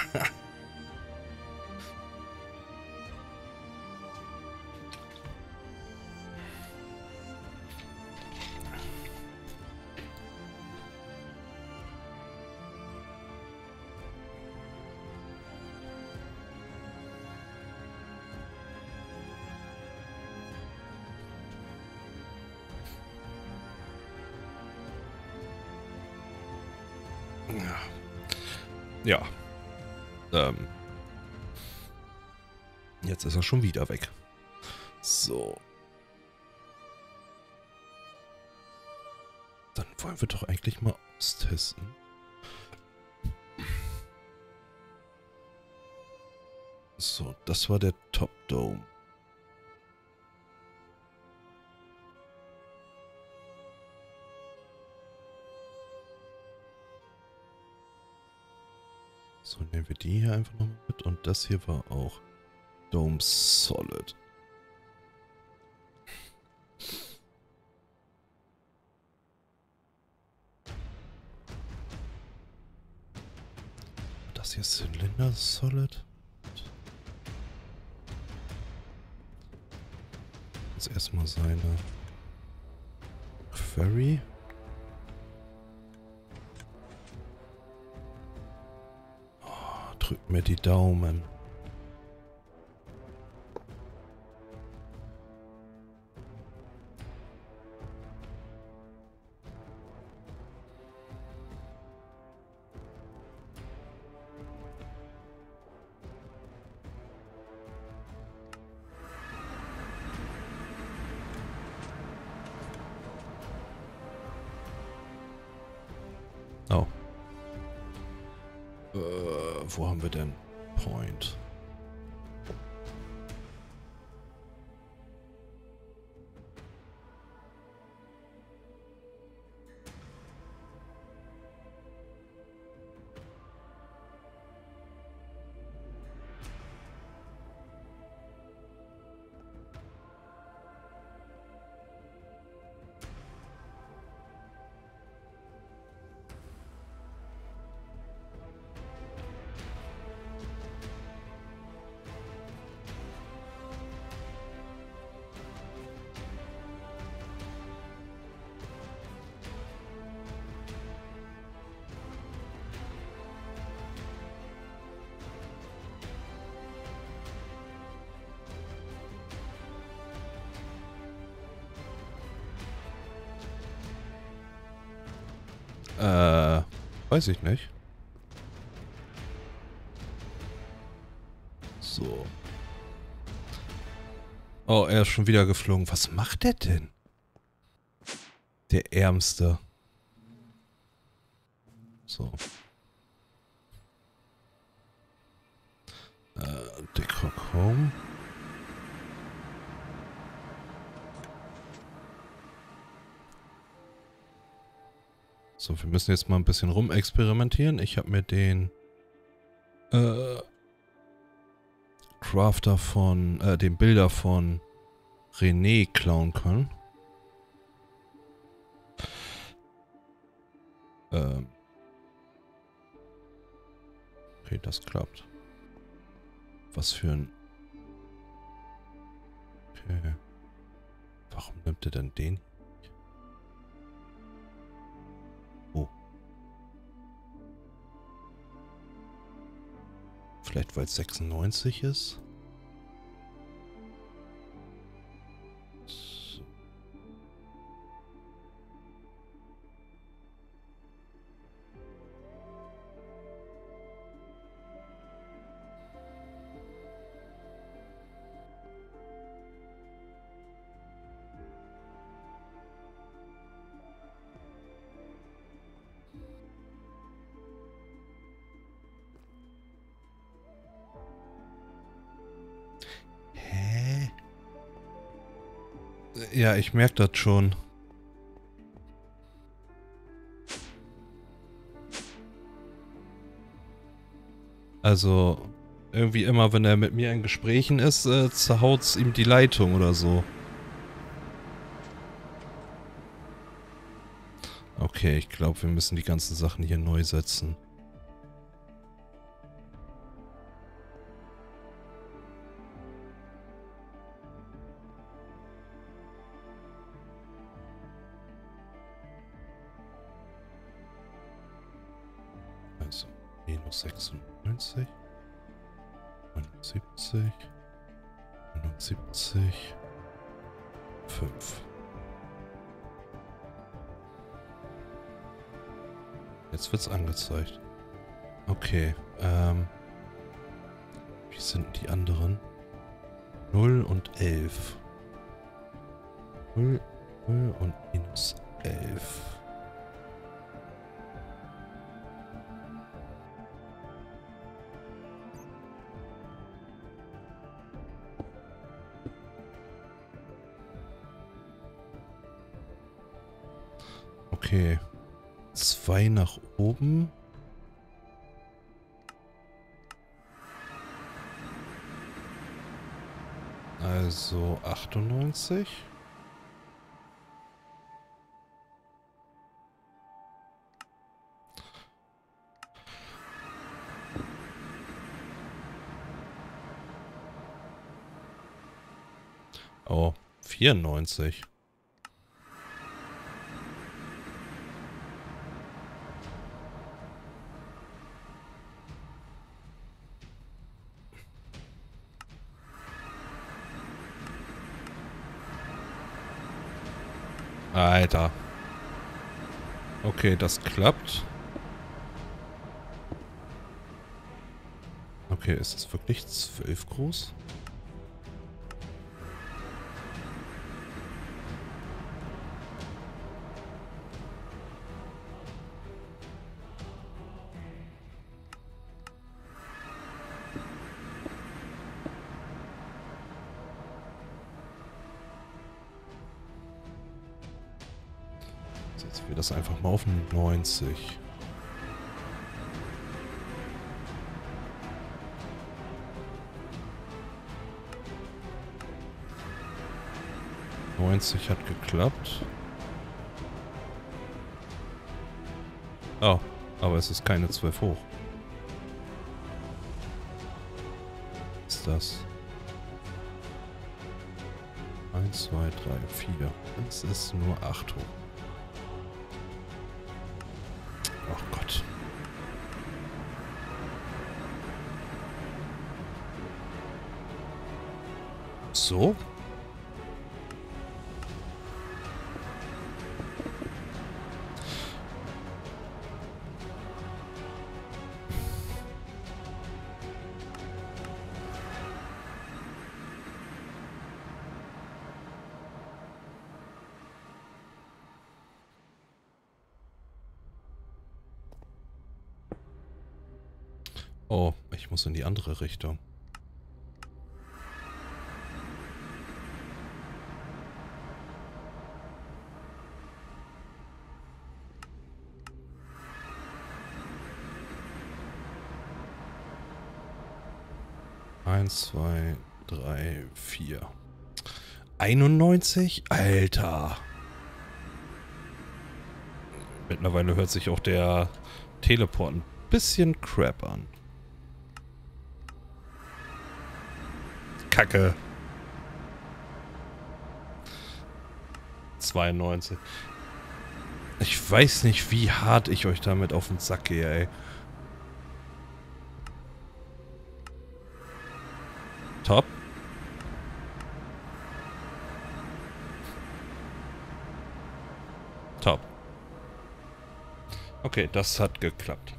Ja. Ähm. Jetzt ist er schon wieder weg. So. Dann wollen wir doch eigentlich mal austesten. So, das war der Top Dome. So, nehmen wir die hier einfach nochmal mit. Und das hier war auch Dome Solid. Das hier ist Zylinder Solid. Jetzt erstmal seine Query. Drück mir die Daumen. Oh. Äh, wo haben wir denn Point? Äh, weiß ich nicht. So. Oh, er ist schon wieder geflogen. Was macht der denn? Der Ärmste. So. Äh, Dekrock Home. So, wir müssen jetzt mal ein bisschen rumexperimentieren. Ich habe mir den äh, Crafter von, äh, den Bilder von René klauen können. Ähm. Okay, das klappt. Was für ein... Okay. Warum nimmt er denn den? Oh. Vielleicht weil es sechsundneunzig ist? So. Hä? Ja, ich merke das schon. Also, irgendwie immer, wenn er mit mir in Gesprächen ist, äh, zerhaut's ihm die Leitung oder so. Okay, ich glaube, wir müssen die ganzen Sachen hier neu setzen. Also, minus sechsundneunzig, neunundsiebzig, neunundsiebzig, fünf. Jetzt wird's angezeigt. Okay, ähm... wie sind die anderen? null und elf. null, null und minus elf. Okay. Zwei nach oben. Also achtundneunzig. Oh, vierundneunzig. Alter. Okay, das klappt. Okay, ist das wirklich zwölf groß? Setzen wir das einfach mal auf neunzig. neunzig hat geklappt. Oh, aber es ist keine zwölf hoch. Was ist das? eins, zwei, drei, vier. Es ist nur acht hoch. Ach Gott. So? Oh, ich muss in die andere Richtung. Eins, zwei, drei, vier. einundneunzig? Alter. Mittlerweile hört sich auch der Teleport ein bisschen crap an. Kacke. zweiundneunzig. Ich weiß nicht, wie hart ich euch damit auf den Sack gehe, ey. Top. Top. Okay, das hat geklappt.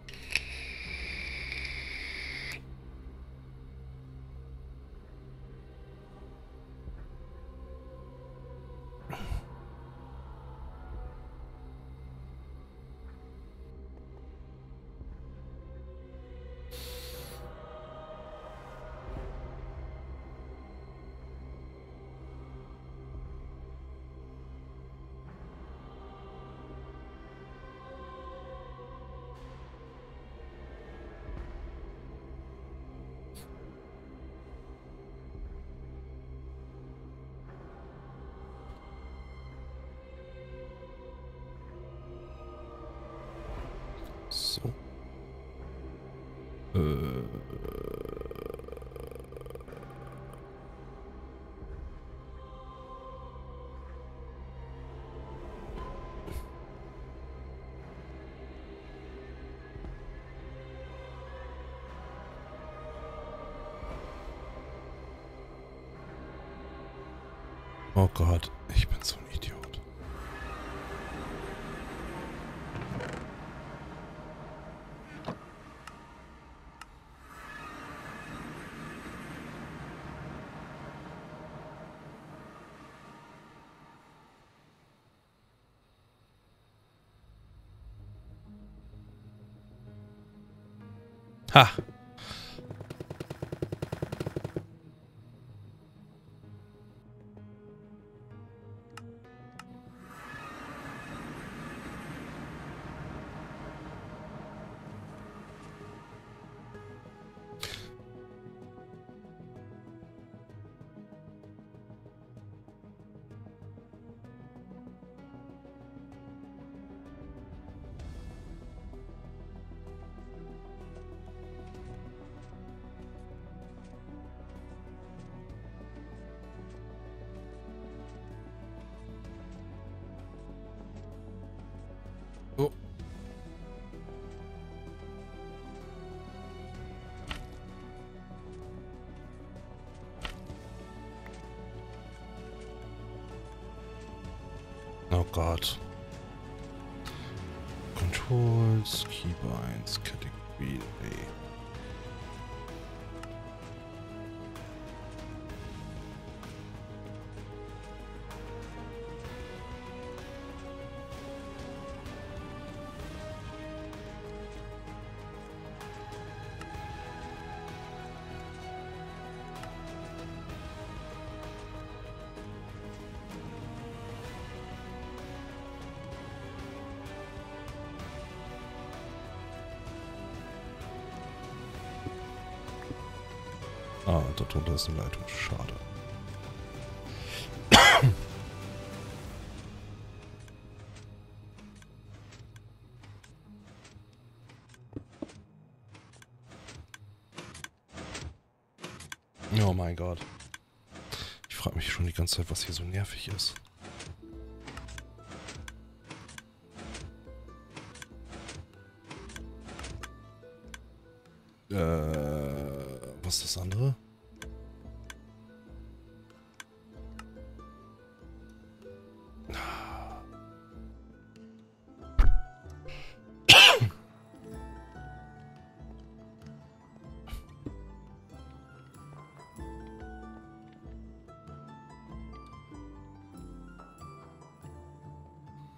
So. Äh. Oh Gott, ich bin so ein Idiot. Ha! Oh. Oh Gott. Controls, Keybinds, Category A. Ah, darunter ist eine Leitung. Schade. Oh mein Gott. Ich frage mich schon die ganze Zeit, was hier so nervig ist. Äh, was ist das andere?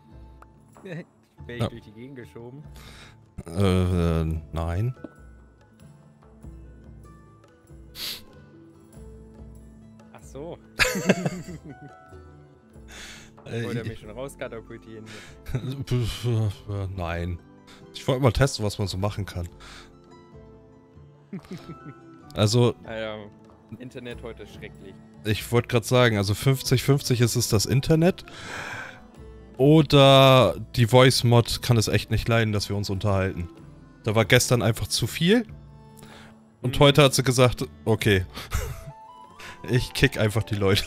Wäre ich Ja. durch die Gegend geschoben? Äh, nein. so. Äh, Wollte er mich schon rauskatapultieren? Nein. Ich wollte mal testen, was man so machen kann. Also, Naja, Internet heute ist schrecklich. ich wollte gerade sagen, also fünfzig fünfzig ist es das Internet. Oder die Voice-Mod kann es echt nicht leiden, dass wir uns unterhalten. Da war gestern einfach zu viel. Und Mhm. heute hat sie gesagt, okay. Ich kick einfach die Leute.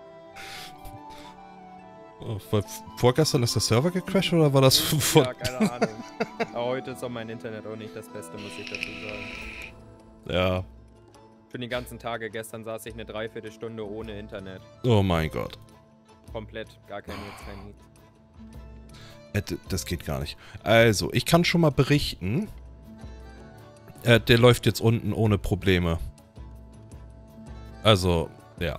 Oh, weil vorgestern ist der Server gecrashed oder war das vor... Ja, keine Ahnung. Aber heute ist auch mein Internet auch nicht das Beste, muss ich dazu sagen. Ja. Für den ganzen Tage gestern saß ich eine Dreiviertelstunde ohne Internet. Oh mein Gott. Komplett, gar kein Netz, kein nichts. Äh, d- Das geht gar nicht. Also, ich kann schon mal berichten. Äh, der läuft jetzt unten ohne Probleme. Also, ja.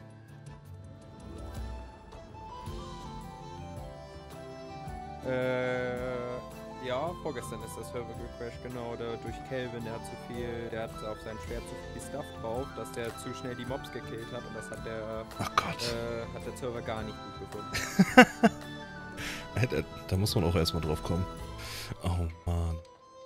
Äh, ja, vorgestern ist der Server gecrashed, genau, der, durch Kelvin, der hat zu viel, der hat auf sein Schwert zu viel Stuff drauf, dass der zu schnell die Mobs gekillt hat und das hat der, Ach Gott. äh, hat der Server gar nicht gut gefunden. Äh, da- Da muss man auch erstmal drauf kommen. Oh Mann.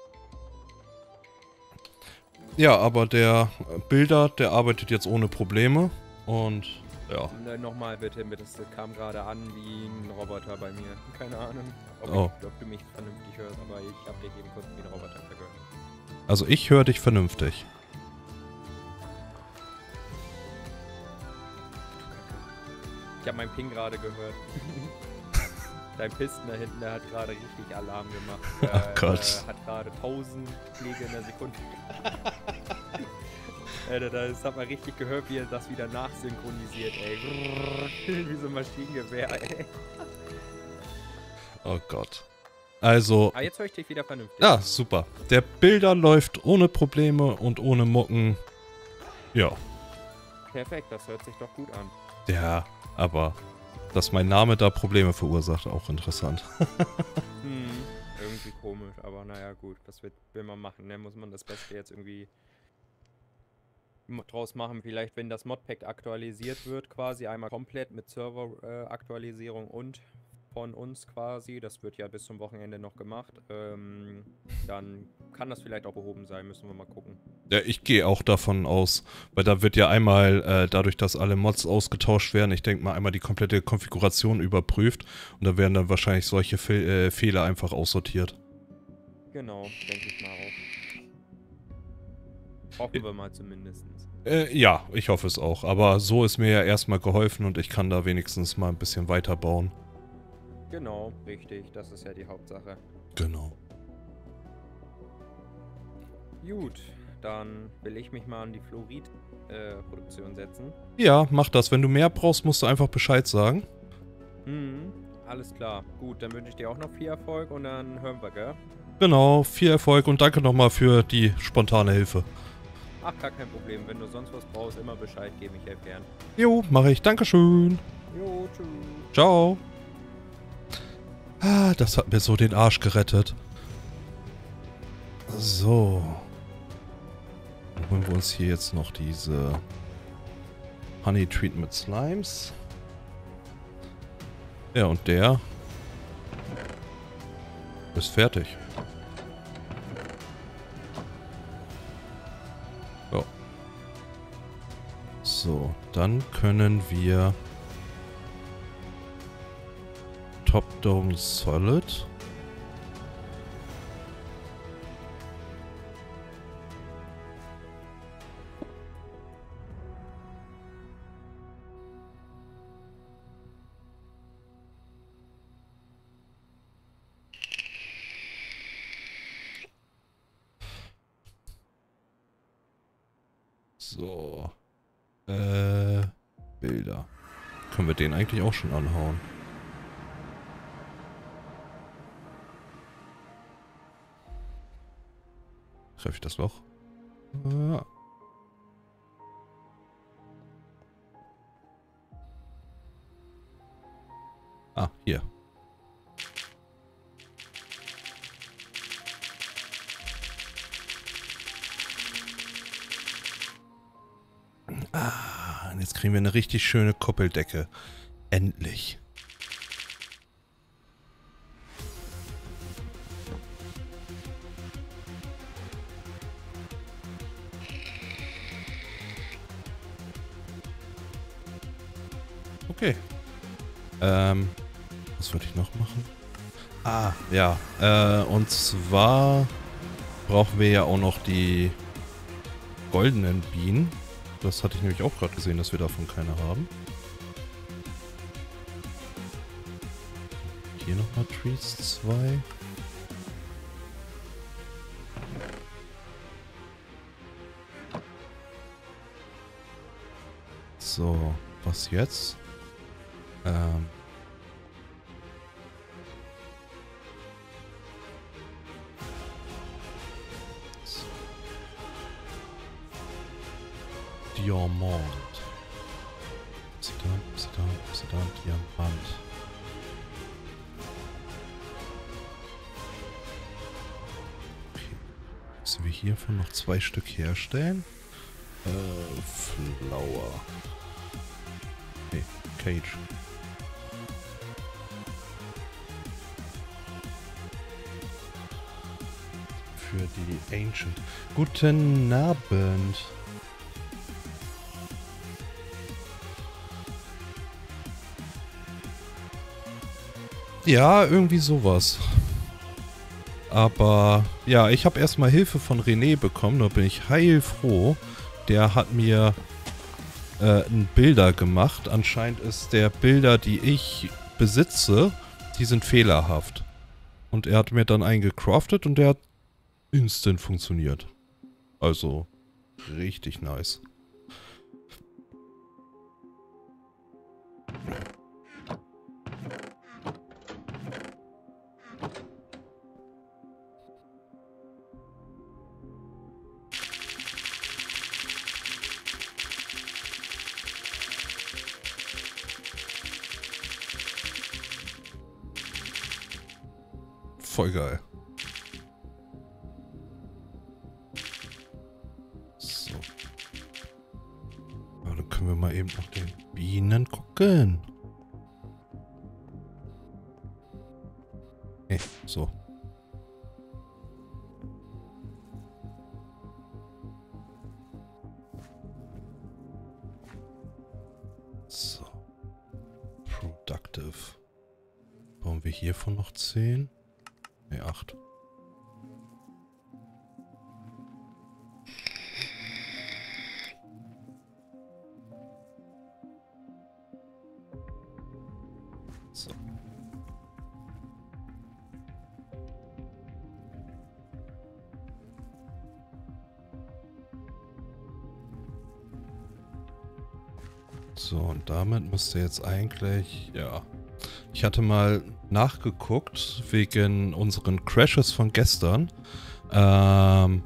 Ja, aber der Bilder, der arbeitet jetzt ohne Probleme. Und ja. Und, äh, Nochmal bitte, das kam gerade an wie ein Roboter bei mir. Keine Ahnung, ob, Oh. ich, ob du mich vernünftig hörst, aber ich habe dich eben kurz wie ein Roboter gehört. Also ich höre dich vernünftig. Ich habe meinen Ping gerade gehört. Dein Pisten da hinten, der hat gerade richtig Alarm gemacht. Der, Ach Gott. Der hat gerade tausend Schläge in der Sekunde. Alter, das hat man richtig gehört, wie er das wieder nachsynchronisiert, ey. Wie so ein Maschinengewehr, ey. Oh Gott. Also, Ah, jetzt höre ich dich wieder vernünftig. ja, super. Der Bilder läuft ohne Probleme und ohne Mucken. Ja. Perfekt, das hört sich doch gut an. Ja, aber dass mein Name da Probleme verursacht, auch interessant. Hm, irgendwie komisch, aber naja, gut, das wird, will man machen, ne? Muss man das Beste jetzt irgendwie mo- draus machen. Vielleicht, wenn das Modpack aktualisiert wird, quasi einmal komplett mit Server-Aktualisierung und von uns quasi, das wird ja bis zum Wochenende noch gemacht, ähm, dann kann das vielleicht auch behoben sein, müssen wir mal gucken. Ja, ich gehe auch davon aus, weil da wird ja einmal, äh, dadurch, dass alle Mods ausgetauscht werden, ich denke mal einmal die komplette Konfiguration überprüft und da werden dann wahrscheinlich solche Fe äh, Fehler einfach aussortiert. Genau, denke ich mal auch. Hoffen wir mal zumindest. Äh, ja, ich hoffe es auch, aber so ist mir ja erstmal geholfen und ich kann da wenigstens mal ein bisschen weiterbauen. Genau, richtig, das ist ja die Hauptsache. Genau. Gut, dann will ich mich mal an die Fluorid-Produktion setzen. Ja, mach das. Wenn du mehr brauchst, musst du einfach Bescheid sagen. Mhm, alles klar. Gut, dann wünsche ich dir auch noch viel Erfolg und dann hören wir, gell? Genau, viel Erfolg und danke nochmal für die spontane Hilfe. Ach, gar kein Problem. Wenn du sonst was brauchst, immer Bescheid geben. Ich helfe gern. Jo, mache ich. Dankeschön. Jo, tschüss. Ciao. Ah, das hat mir so den Arsch gerettet. So. Dann holen wir uns hier jetzt noch diese Honey Treatment Slimes. Ja, und der ist fertig. Ja. So, dann können wir Top-Down Solid. So. Äh, Bilder. Können wir den eigentlich auch schon anhauen? Treffe ich das Loch? Ah. Ah, hier. Ah, und jetzt kriegen wir eine richtig schöne Kuppeldecke. Endlich. Okay. Ähm, was wollte ich noch machen? Ah, ja. Äh, und zwar brauchen wir ja auch noch die goldenen Bienen. Das hatte ich nämlich auch gerade gesehen, dass wir davon keine haben. Hier nochmal Trees zwei. So, was jetzt? Ähm. So. Diamant. Obsidian, Obsidian, Obsidian, Diamant. Okay. Müssen wir hiervon noch zwei Stück herstellen? Äh, Flower. Nee, Cage. Für die Ancient. Guten Abend. Ja, irgendwie sowas. Aber ja, ich habe erstmal Hilfe von René bekommen, da bin ich heilfroh. Der hat mir äh, einen Bilder gemacht. Anscheinend ist der Bilder, die ich besitze, die sind fehlerhaft. Und er hat mir dann einen gecraftet und der hat instant funktioniert. Also, richtig nice. Voll geil. So. Ja, dann können wir mal eben nach den Bienen gucken. Nee, so. So. Productive. Bauen wir hiervon noch zehn? Ne, acht. So. So, und damit müsste jetzt eigentlich, ja. Ich hatte mal nachgeguckt wegen unseren Crashes von gestern. Ähm,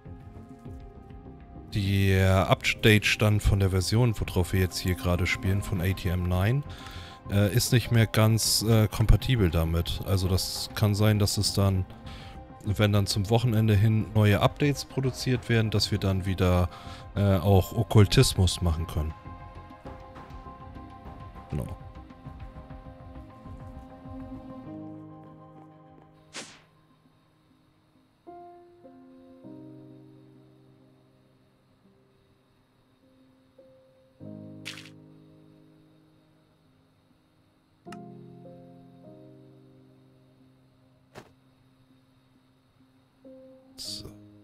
der Update-Stand von der Version, worauf wir jetzt hier gerade spielen, von A T M neun, äh, ist nicht mehr ganz äh, kompatibel damit. Also das kann sein, dass es dann, wenn dann zum Wochenende hin neue Updates produziert werden, dass wir dann wieder äh, auch Okkultismus machen können. Genau. So.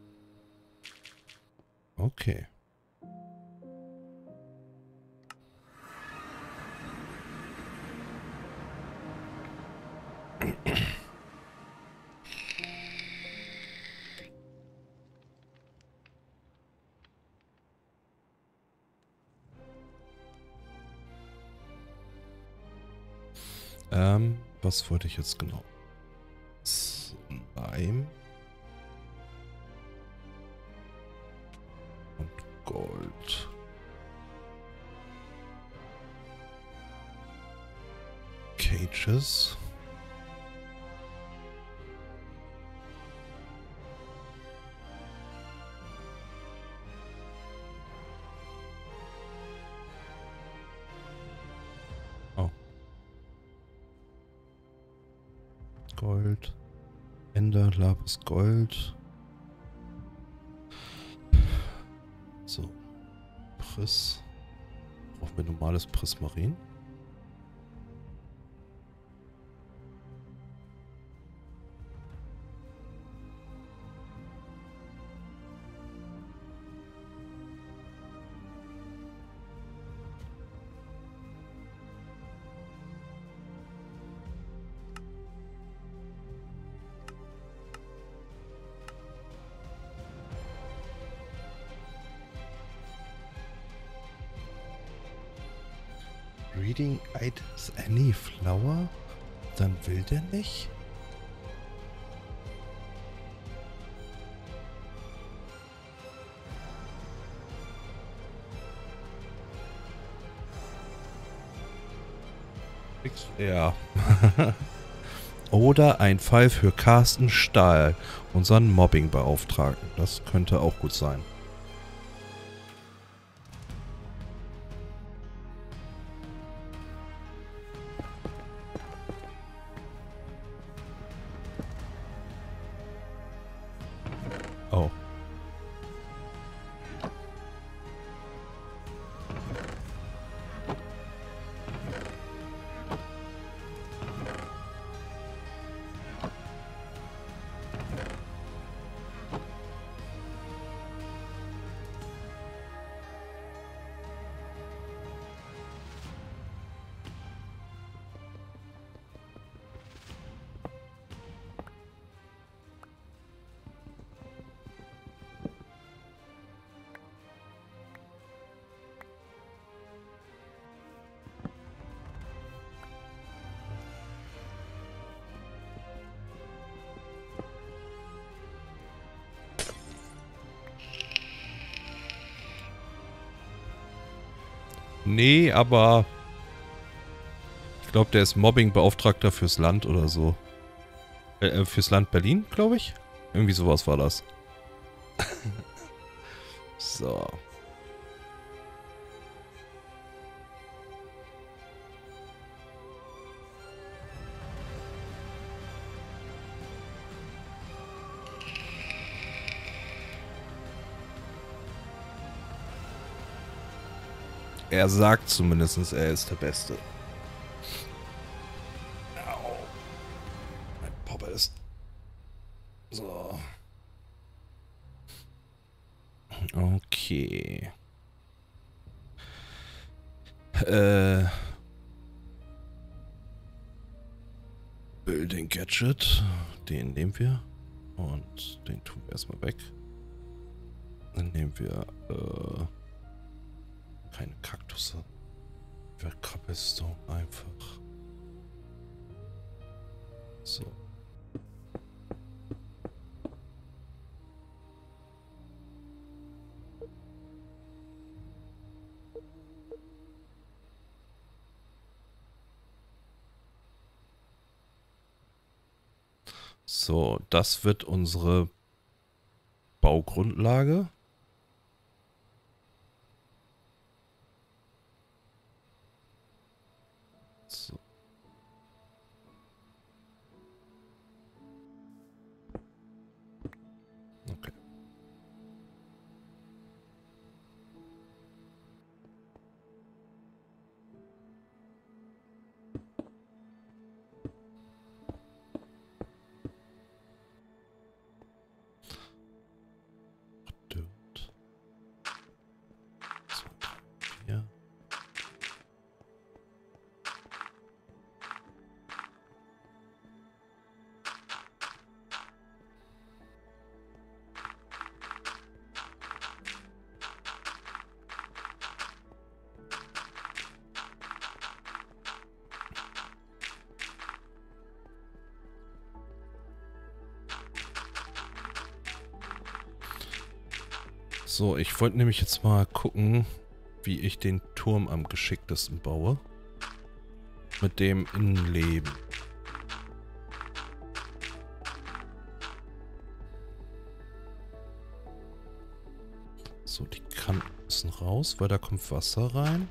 Okay. Ähm, was wollte ich jetzt genau? Slime. Und Gold. Cages. Gold. Ender, Lapis, Gold. So. Pris. Brauchen wir normales Prismarin? Reading items any flower? Dann will der nicht? Ja. Oder ein Fall für Carsten Stahl, unseren Mobbing-Beauftragten. Das könnte auch gut sein. Oh. Nee, aber ich glaube, der ist Mobbing-Beauftragter fürs Land oder so. Äh, fürs Land Berlin, glaube ich. Irgendwie sowas war das. So. Er sagt zumindest, er ist der Beste. Au. Mein Papa ist... So. Okay. Äh... Building Gadget. Den nehmen wir. Und den tun wir erstmal weg. Dann nehmen wir... Äh... keine Kaktusse. Für Cobblestone einfach. So. So, das wird unsere Baugrundlage. So. Okay. Dirt. So, hier. So, ich wollte nämlich jetzt mal gucken, wie ich den Turm am geschicktesten baue. Mit dem Innenleben. So, die Kanten müssen raus, weil da kommt Wasser rein.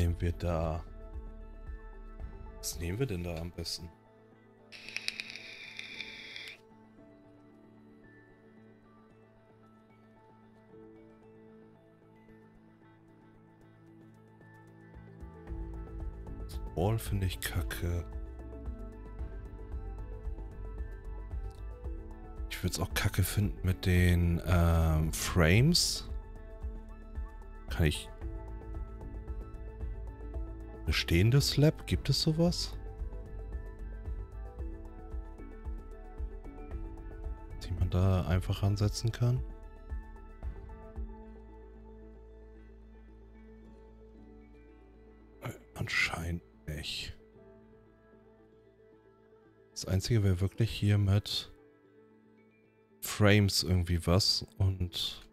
Nehmen wir da. Was nehmen wir denn da am besten? Wall finde ich kacke. Ich würde es auch kacke finden mit den ähm, Frames. Kann ich... Bestehendes Slab? Gibt es sowas? Die man da einfach ansetzen kann? Äh, anscheinend nicht. Das Einzige wäre wirklich hier mit Frames irgendwie was und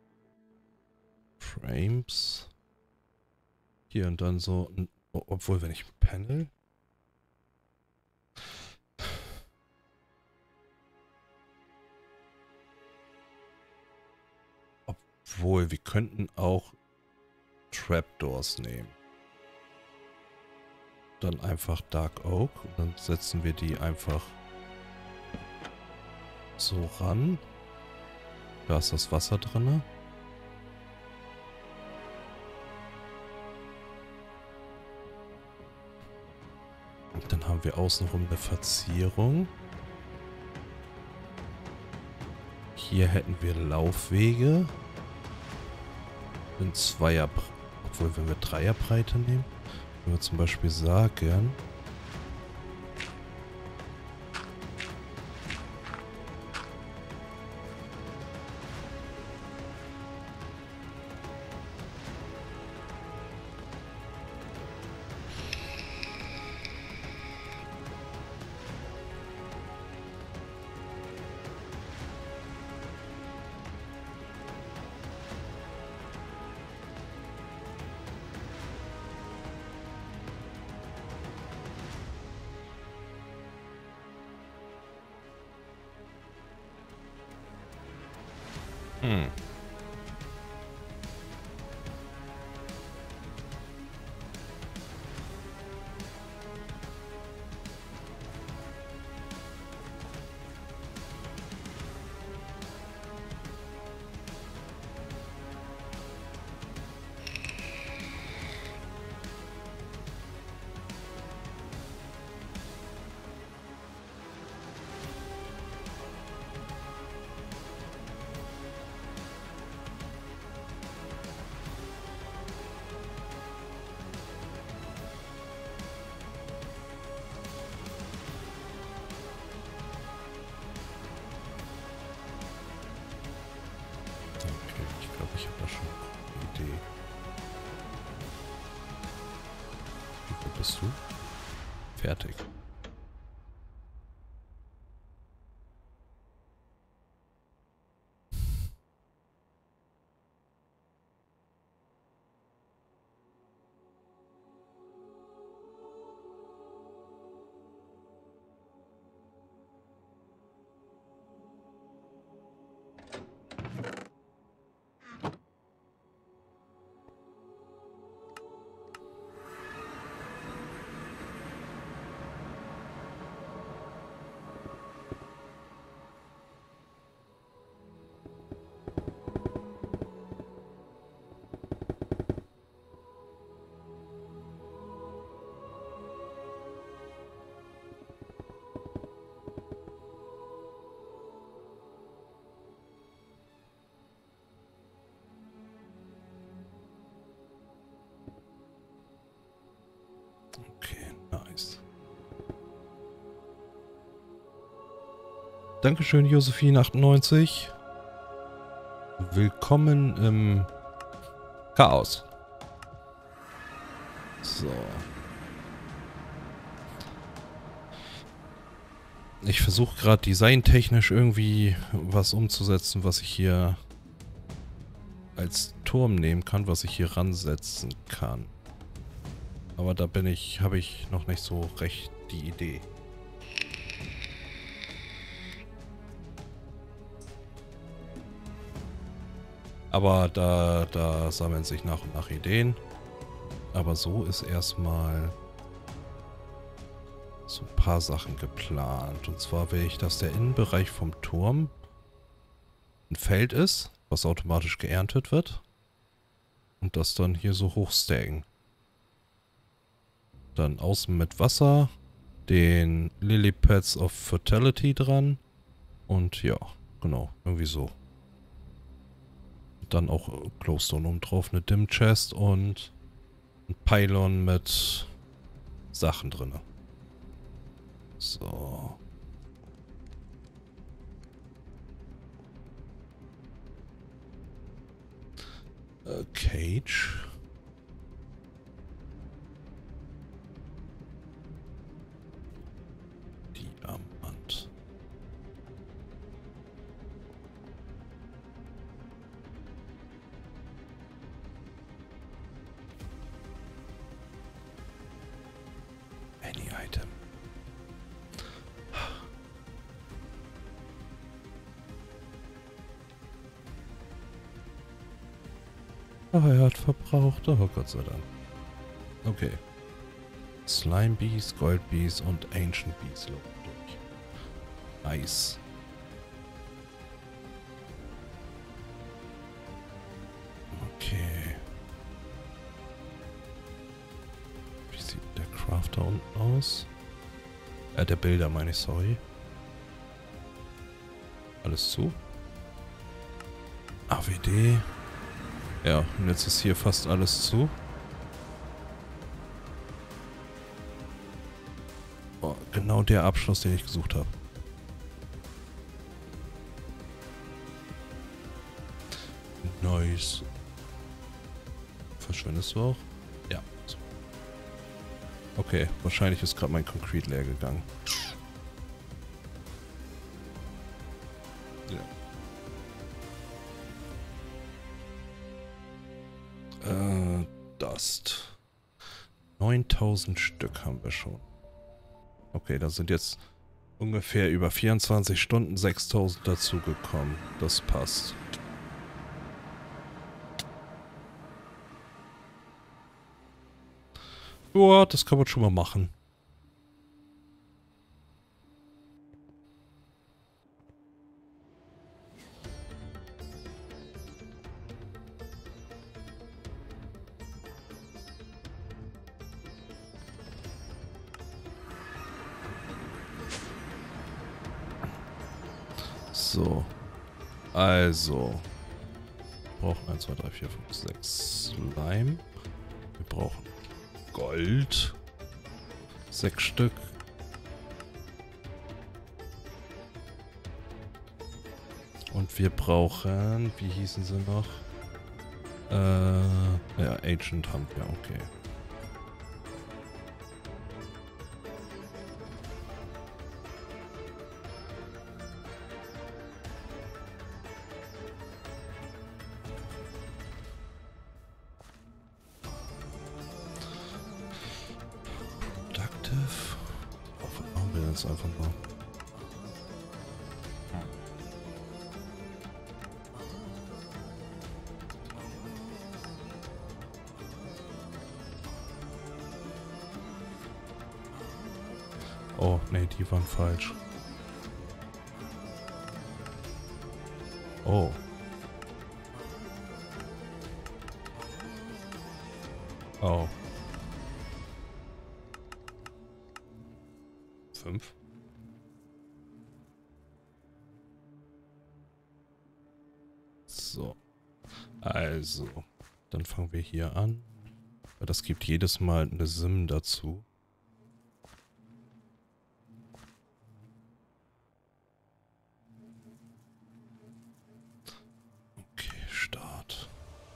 Frames hier und dann so, obwohl wenn ich Panel obwohl wir könnten auch Trapdoors nehmen. Dann einfach Dark Oak und dann setzen wir die einfach so ran. Da ist das Wasser drin. Und dann haben wir außenrum eine Verzierung. Hier hätten wir Laufwege. In Zweier, obwohl wenn wir Dreierbreite nehmen, wenn wir zum Beispiel sagen, hm. Ich glaube, ich habe da schon eine Idee. Wie gut bist du? Fertig. Okay, nice. Dankeschön, Josephine achtundneunzig. Willkommen im Chaos. So. Ich versuche gerade designtechnisch irgendwie was umzusetzen, was ich hier als Turm nehmen kann, was ich hier ransetzen kann. Aber da bin ich, habe ich noch nicht so recht die Idee. Aber da, da sammeln sich nach und nach Ideen. Aber so ist erstmal so ein paar Sachen geplant. Und zwar will ich, dass der Innenbereich vom Turm ein Feld ist, was automatisch geerntet wird. Und das dann hier so hochstacken. Dann außen mit Wasser, den Lily Pads of Fertility dran. Und ja, genau, irgendwie so. Dann auch Glowstone oben drauf, eine Dim Chest und ein Pylon mit Sachen drin. So. Äh, Cage. Diamant. Any item. Oh, er hat verbraucht. Oh, Gott sei Dank. Okay. Slime Bees, Gold Bees und Ancient Bees laufen durch. Nice. Okay. Wie sieht der Crafter unten aus? Äh, der Bilder meine ich, sorry. Alles zu. A W D. Ja, und jetzt ist hier fast alles zu. Oh, genau der Abschluss, den ich gesucht habe. Nice. Verschwindest du auch? Ja. So. Okay, wahrscheinlich ist gerade mein Concrete leer gegangen. Ja. Äh, Dust. neuntausend Stück haben wir schon. Okay, da sind jetzt ungefähr über vierundzwanzig Stunden sechstausend dazugekommen. Das passt. Boah, das kann man schon mal machen. So. Also. Wir brauchen eins, zwei, drei, vier, fünf, sechs Slime. Wir brauchen Gold. Sechs Stück. Und wir brauchen, wie hießen sie noch? Äh, ja, Ancient haben wir, okay. Einfach mal. Oh, nee, die waren falsch. Oh. Oh. Fünf. So. Also. Dann fangen wir hier an. Das gibt jedes Mal eine Sim dazu. Okay, Start.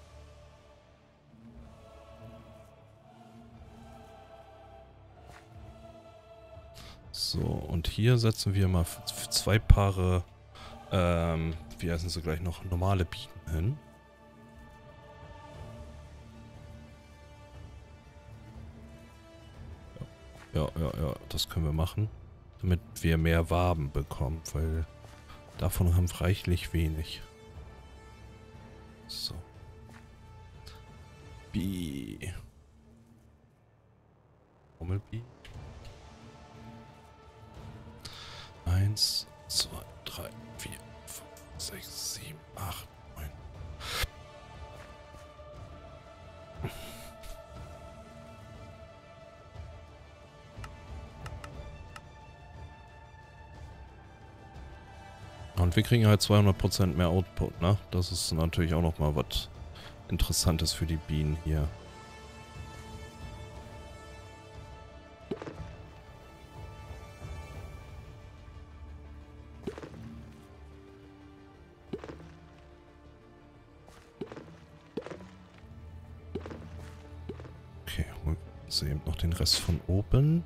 So, und hier setzen wir mal zwei Paare, ähm, wie heißen sie gleich noch, normale Bienen hin. Ja, ja, ja, das können wir machen, damit wir mehr Waben bekommen, weil davon haben wir reichlich wenig. So. B. Bumblebee. Eins, zwei, drei, vier, fünf, sechs, sieben, acht, neun. Und wir kriegen halt zweihundert Prozent mehr Output, ne? Das ist natürlich auch nochmal was Interessantes für die Bienen hier. Okay, holen wir uns eben noch den Rest von oben.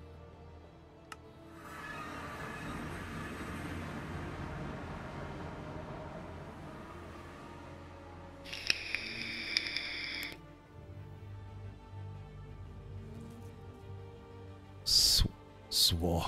So, so.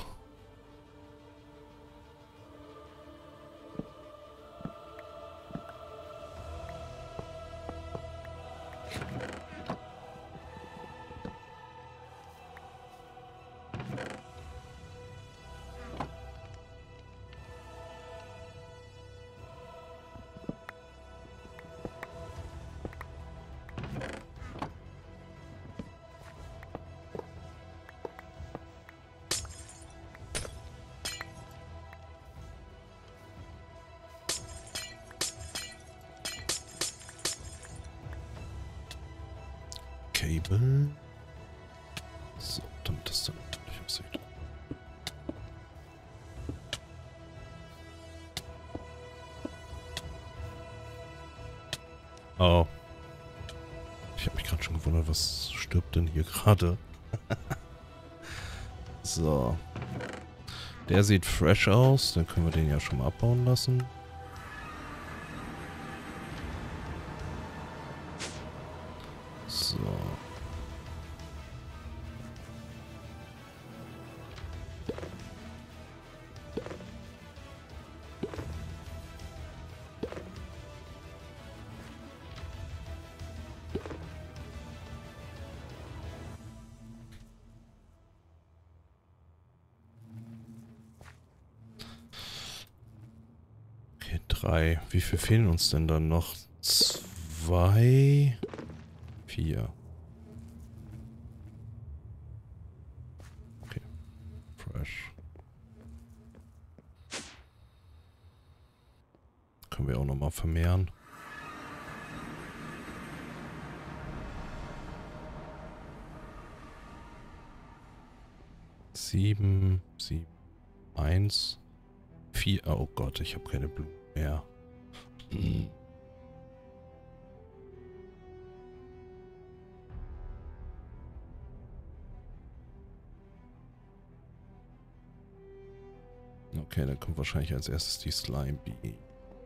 Cable. So, damit das dann nicht aussieht. Oh. Ich habe mich gerade schon gewundert, was stirbt denn hier gerade? So. Der sieht fresh aus. Dann können wir den ja schon mal abbauen lassen. So. Okay, drei. Wie viel fehlen uns denn dann noch? Zwei. Vier. Okay. Fresh. Können wir auch nochmal vermehren. Sieben, sieben, eins, vier. Oh Gott, ich habe keine Blumen mehr. Hm. Okay, dann kommt wahrscheinlich als erstes die Slime Bee.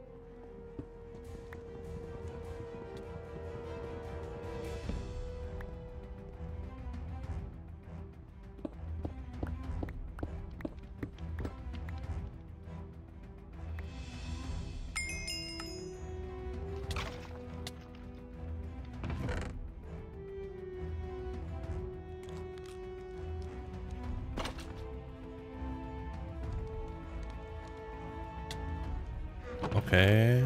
Okay.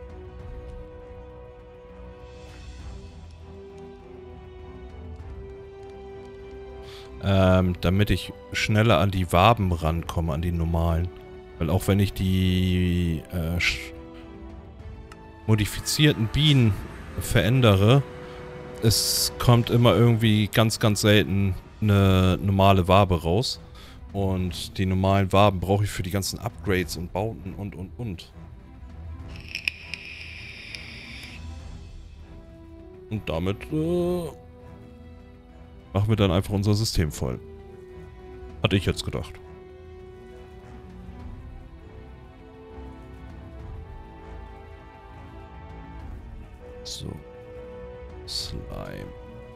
Ähm, damit ich schneller an die Waben rankomme, an die normalen. Weil auch wenn ich die äh, modifizierten Bienen verändere, es kommt immer irgendwie ganz, ganz selten eine normale Wabe raus. Und die normalen Waben brauche ich für die ganzen Upgrades und Bauten und, und, und. Und damit äh, machen wir dann einfach unser System voll. Hatte ich jetzt gedacht. So. Slime.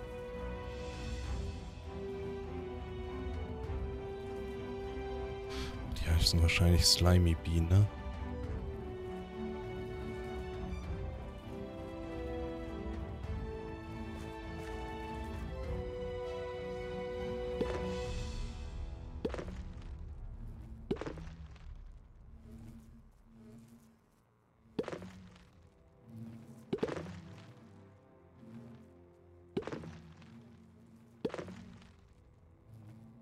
Die heißen wahrscheinlich Slimy Bee, ne?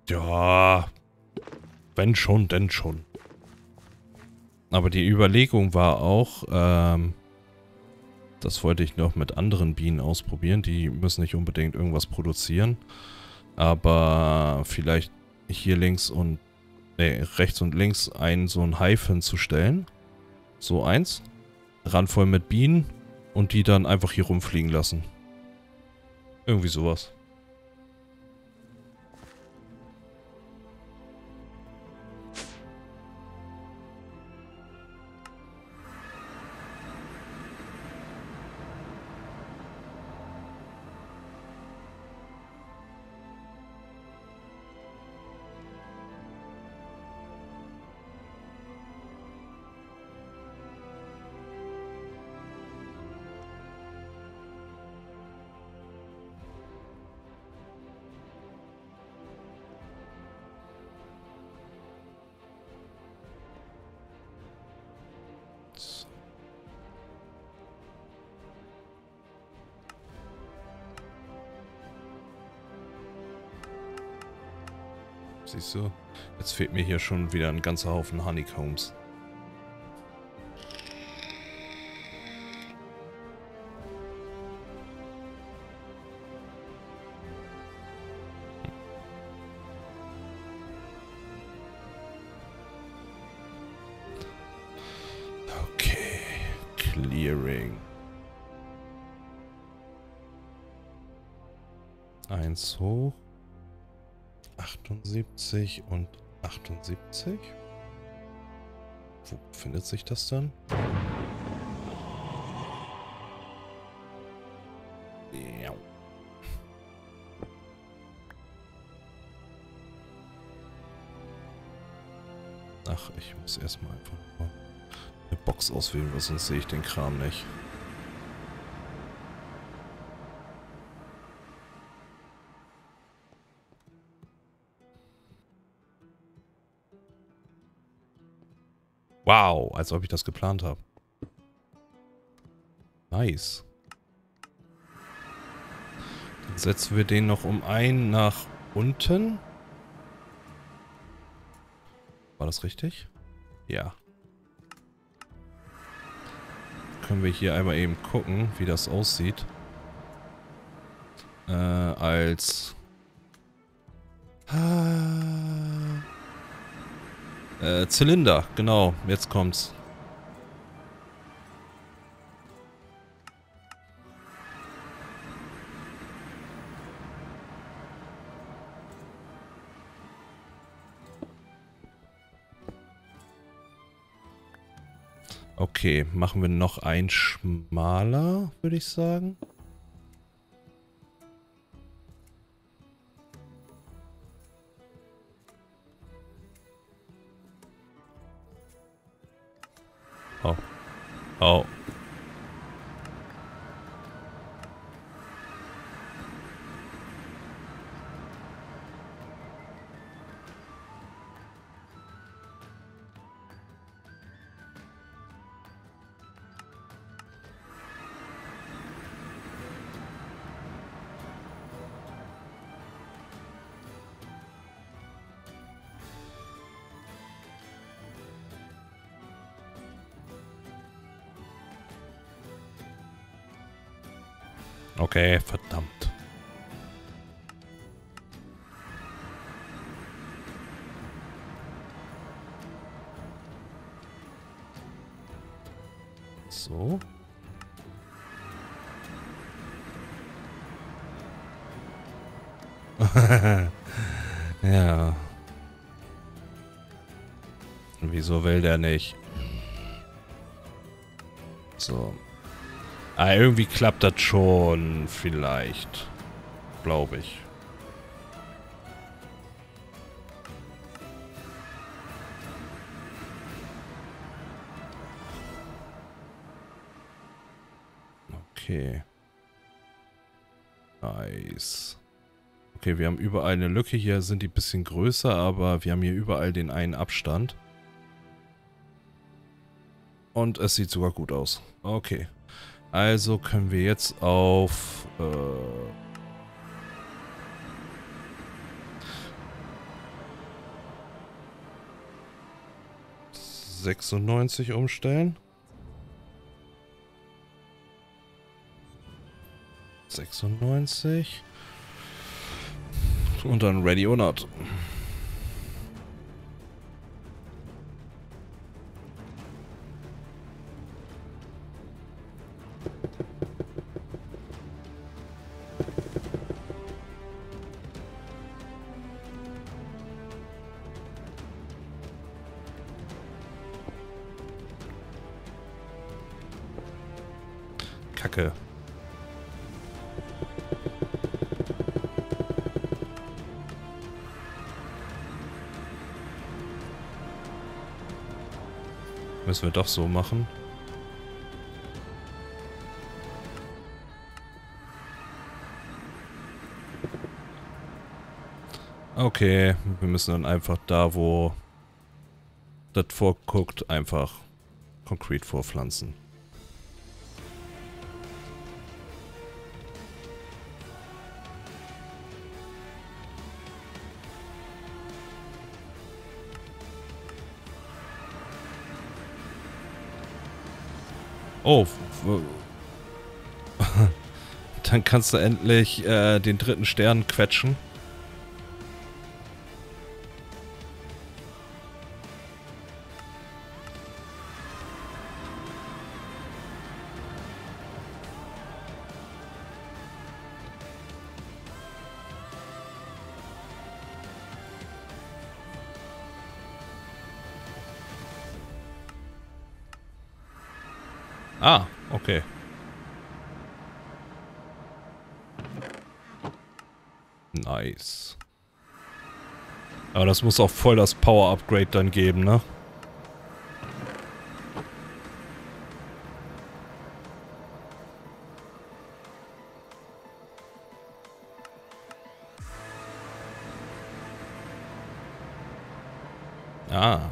Ja, wenn schon, denn schon. Aber die Überlegung war auch, ähm, das wollte ich noch mit anderen Bienen ausprobieren. Die müssen nicht unbedingt irgendwas produzieren. Aber vielleicht hier links und, nee, rechts und links einen so ein Hive hinzustellen. So eins. Randvoll mit Bienen und die dann einfach hier rumfliegen lassen. Irgendwie sowas. Siehst du? Jetzt fehlt mir hier schon wieder ein ganzer Haufen Honeycombs. Okay. Clearing. Eins hoch. achtundsiebzig und achtundsiebzig. Wo befindet sich das dann? Ja. Ach, ich muss erstmal einfach mal eine Box auswählen, weil sonst sehe ich den Kram nicht. Wow, als ob ich das geplant habe. Nice. Dann setzen wir den noch um einen nach unten. War das richtig? Ja. Können wir hier einmal eben gucken, wie das aussieht. Äh, als... Äh, Zylinder, genau. Jetzt kommt's. Okay, machen wir noch einen schmaler, würde ich sagen. Oh. Oh. Okay, verdammt. So. Ja. Wieso will der nicht? So. Ah, irgendwie klappt das schon, vielleicht. Glaube ich. Okay. Nice. Okay, wir haben überall eine Lücke. Hier sind die ein bisschen größer, aber wir haben hier überall den einen Abstand. Und es sieht sogar gut aus. Okay. Also können wir jetzt auf... Äh sechsundneunzig umstellen. sechsundneunzig. Und dann ready or not. Kacke. Müssen wir doch so machen. Okay, wir müssen dann einfach da, wo das vorguckt, einfach Konkret vorpflanzen. Oh, dann kannst du endlich äh, den dritten Stern quetschen. Ah, okay. Nice. Aber das muss auch voll das Power-Upgrade dann geben, ne? Ah.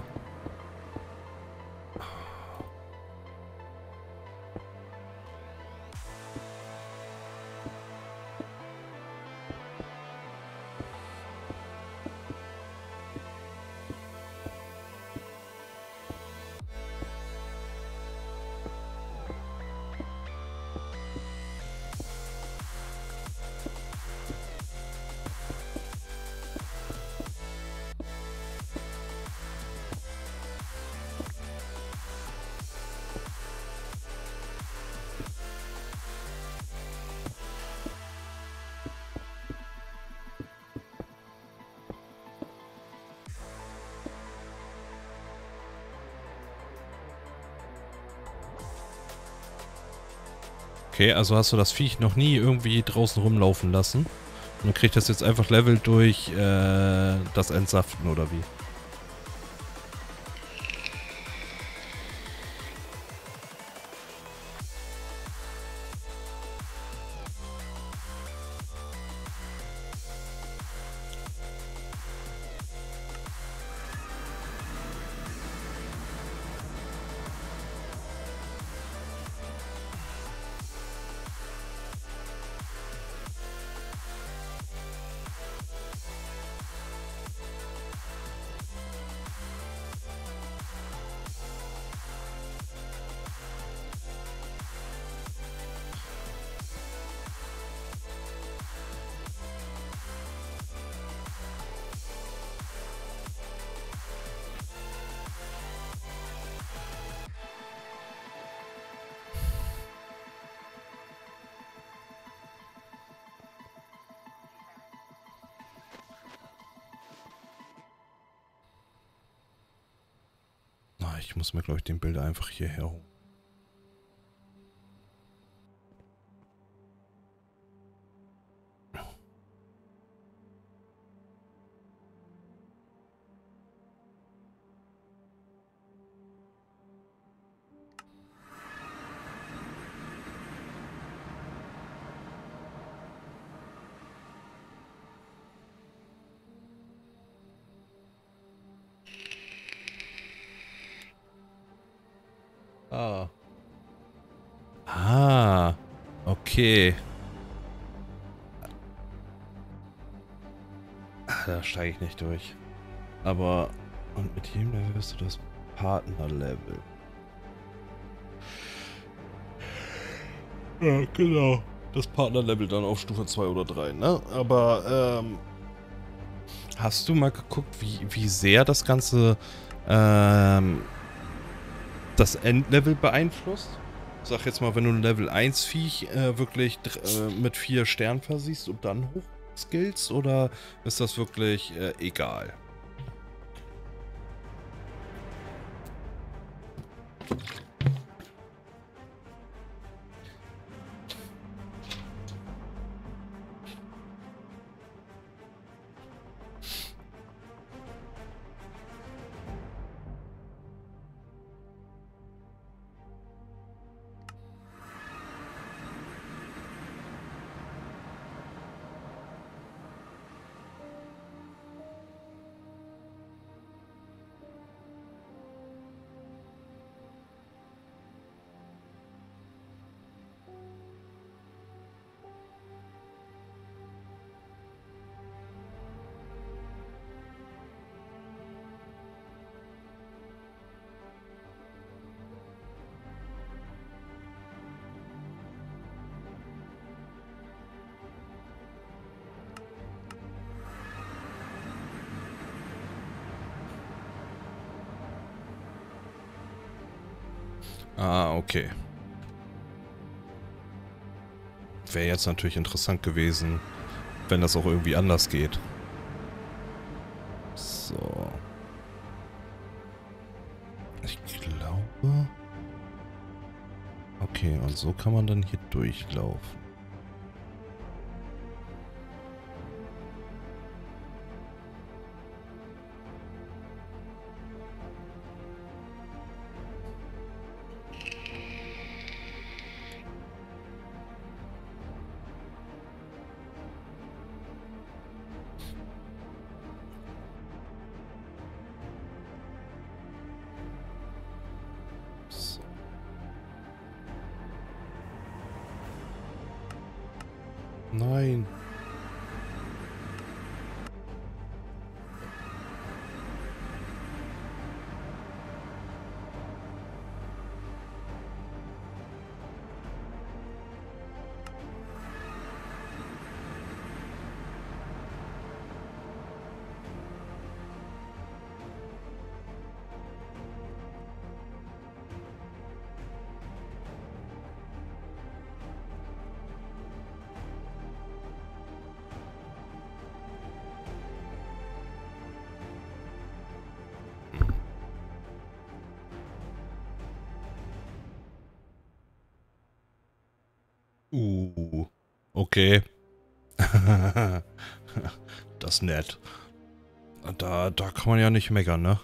Okay, also hast du das Viech noch nie irgendwie draußen rumlaufen lassen und kriegt das jetzt einfach Level durch äh, das Entsaften oder wie? Ich muss mir, glaube ich, den Bilder einfach hierher holen. Ah. Ah. Okay. Ah, da steige ich nicht durch. Aber... Und mit jedem Level wirst du das Partnerlevel. Ja, genau. Das Partnerlevel dann auf Stufe zwei oder drei, ne? Aber, ähm... hast du mal geguckt, wie, wie sehr das Ganze, ähm... das Endlevel beeinflusst? Sag jetzt mal, wenn du ein Level eins Viech äh, wirklich äh, mit vier Sternen versiehst und dann hochskillst, oder ist das wirklich äh, egal? Ah, okay. Wäre jetzt natürlich interessant gewesen, wenn das auch irgendwie anders geht. So. Ich glaube... Okay, und so kann man dann hier durchlaufen. So. Nein. Uh, okay. Das ist nett. Da, da kann man ja nicht meckern, ne?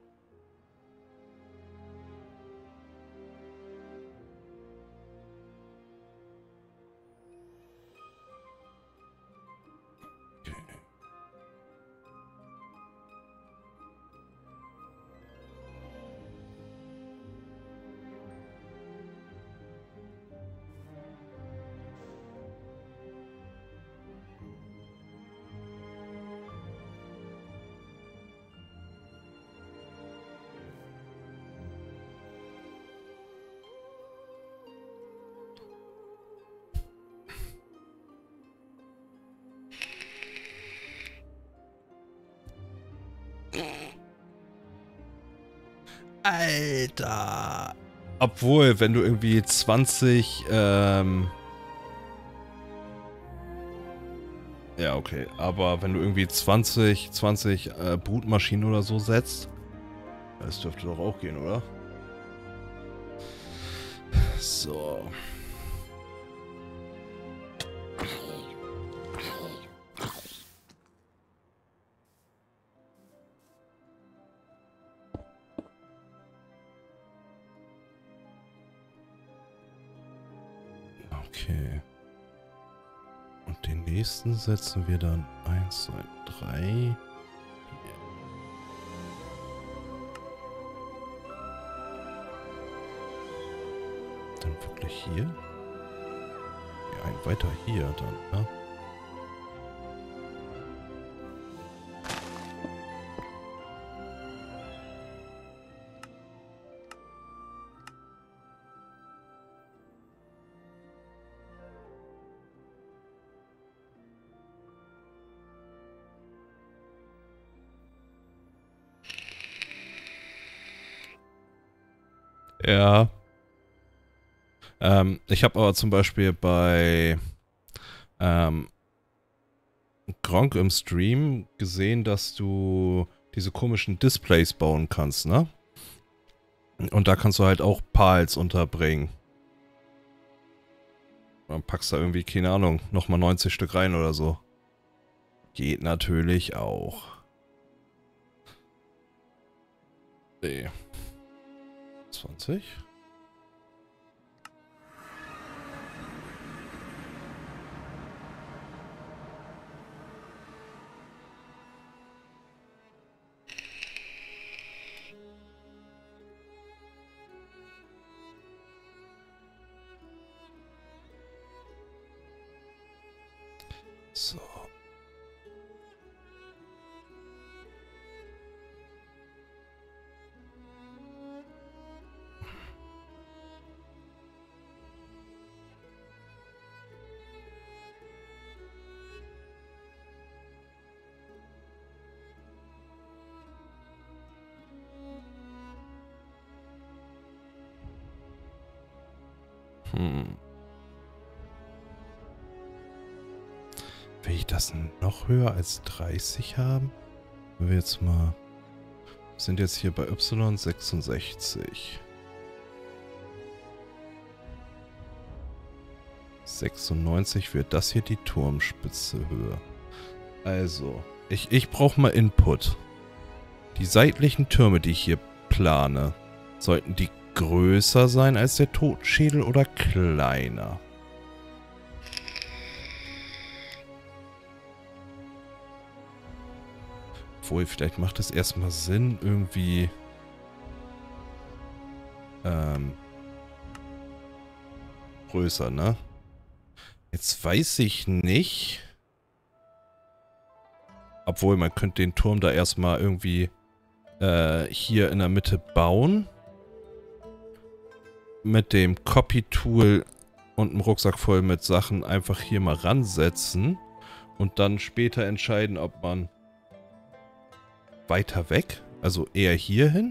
Alter. Obwohl, wenn du irgendwie zwanzig, ähm... ja, okay. Aber wenn du irgendwie zwanzig, zwanzig äh, Brutmaschinen oder so setzt, das dürfte doch auch gehen, oder? So. Okay. Und den nächsten setzen wir dann eins, zwei, drei. Dann wirklich hier? Ja, ein weiter hier dann, ne? Ja. Ähm, ich habe aber zum Beispiel bei ähm, Gronkh im Stream gesehen, dass du diese komischen Displays bauen kannst, ne? Und da kannst du halt auch Pals unterbringen. Dann packst du da irgendwie, keine Ahnung, nochmal neunzig Stück rein oder so. Geht natürlich auch. Nee. zwanzig? So. Hm. Will ich das noch höher als dreißig haben? Wenn wir jetzt mal... Wir sind jetzt hier bei Y sechsundsechzig. sechsundneunzig wird das hier die Turmspitze Höhe. Also, ich, ich brauche mal Input. Die seitlichen Türme, die ich hier plane, sollten die größer sein als der Totenschädel oder kleiner? Obwohl, vielleicht macht es erstmal Sinn, irgendwie ähm, größer, ne? Jetzt weiß ich nicht. Obwohl, man könnte den Turm da erstmal irgendwie äh, hier in der Mitte bauen. Mit dem Copy-Tool und einem Rucksack voll mit Sachen einfach hier mal ransetzen. Und dann später entscheiden, ob man weiter weg, also eher hier hin.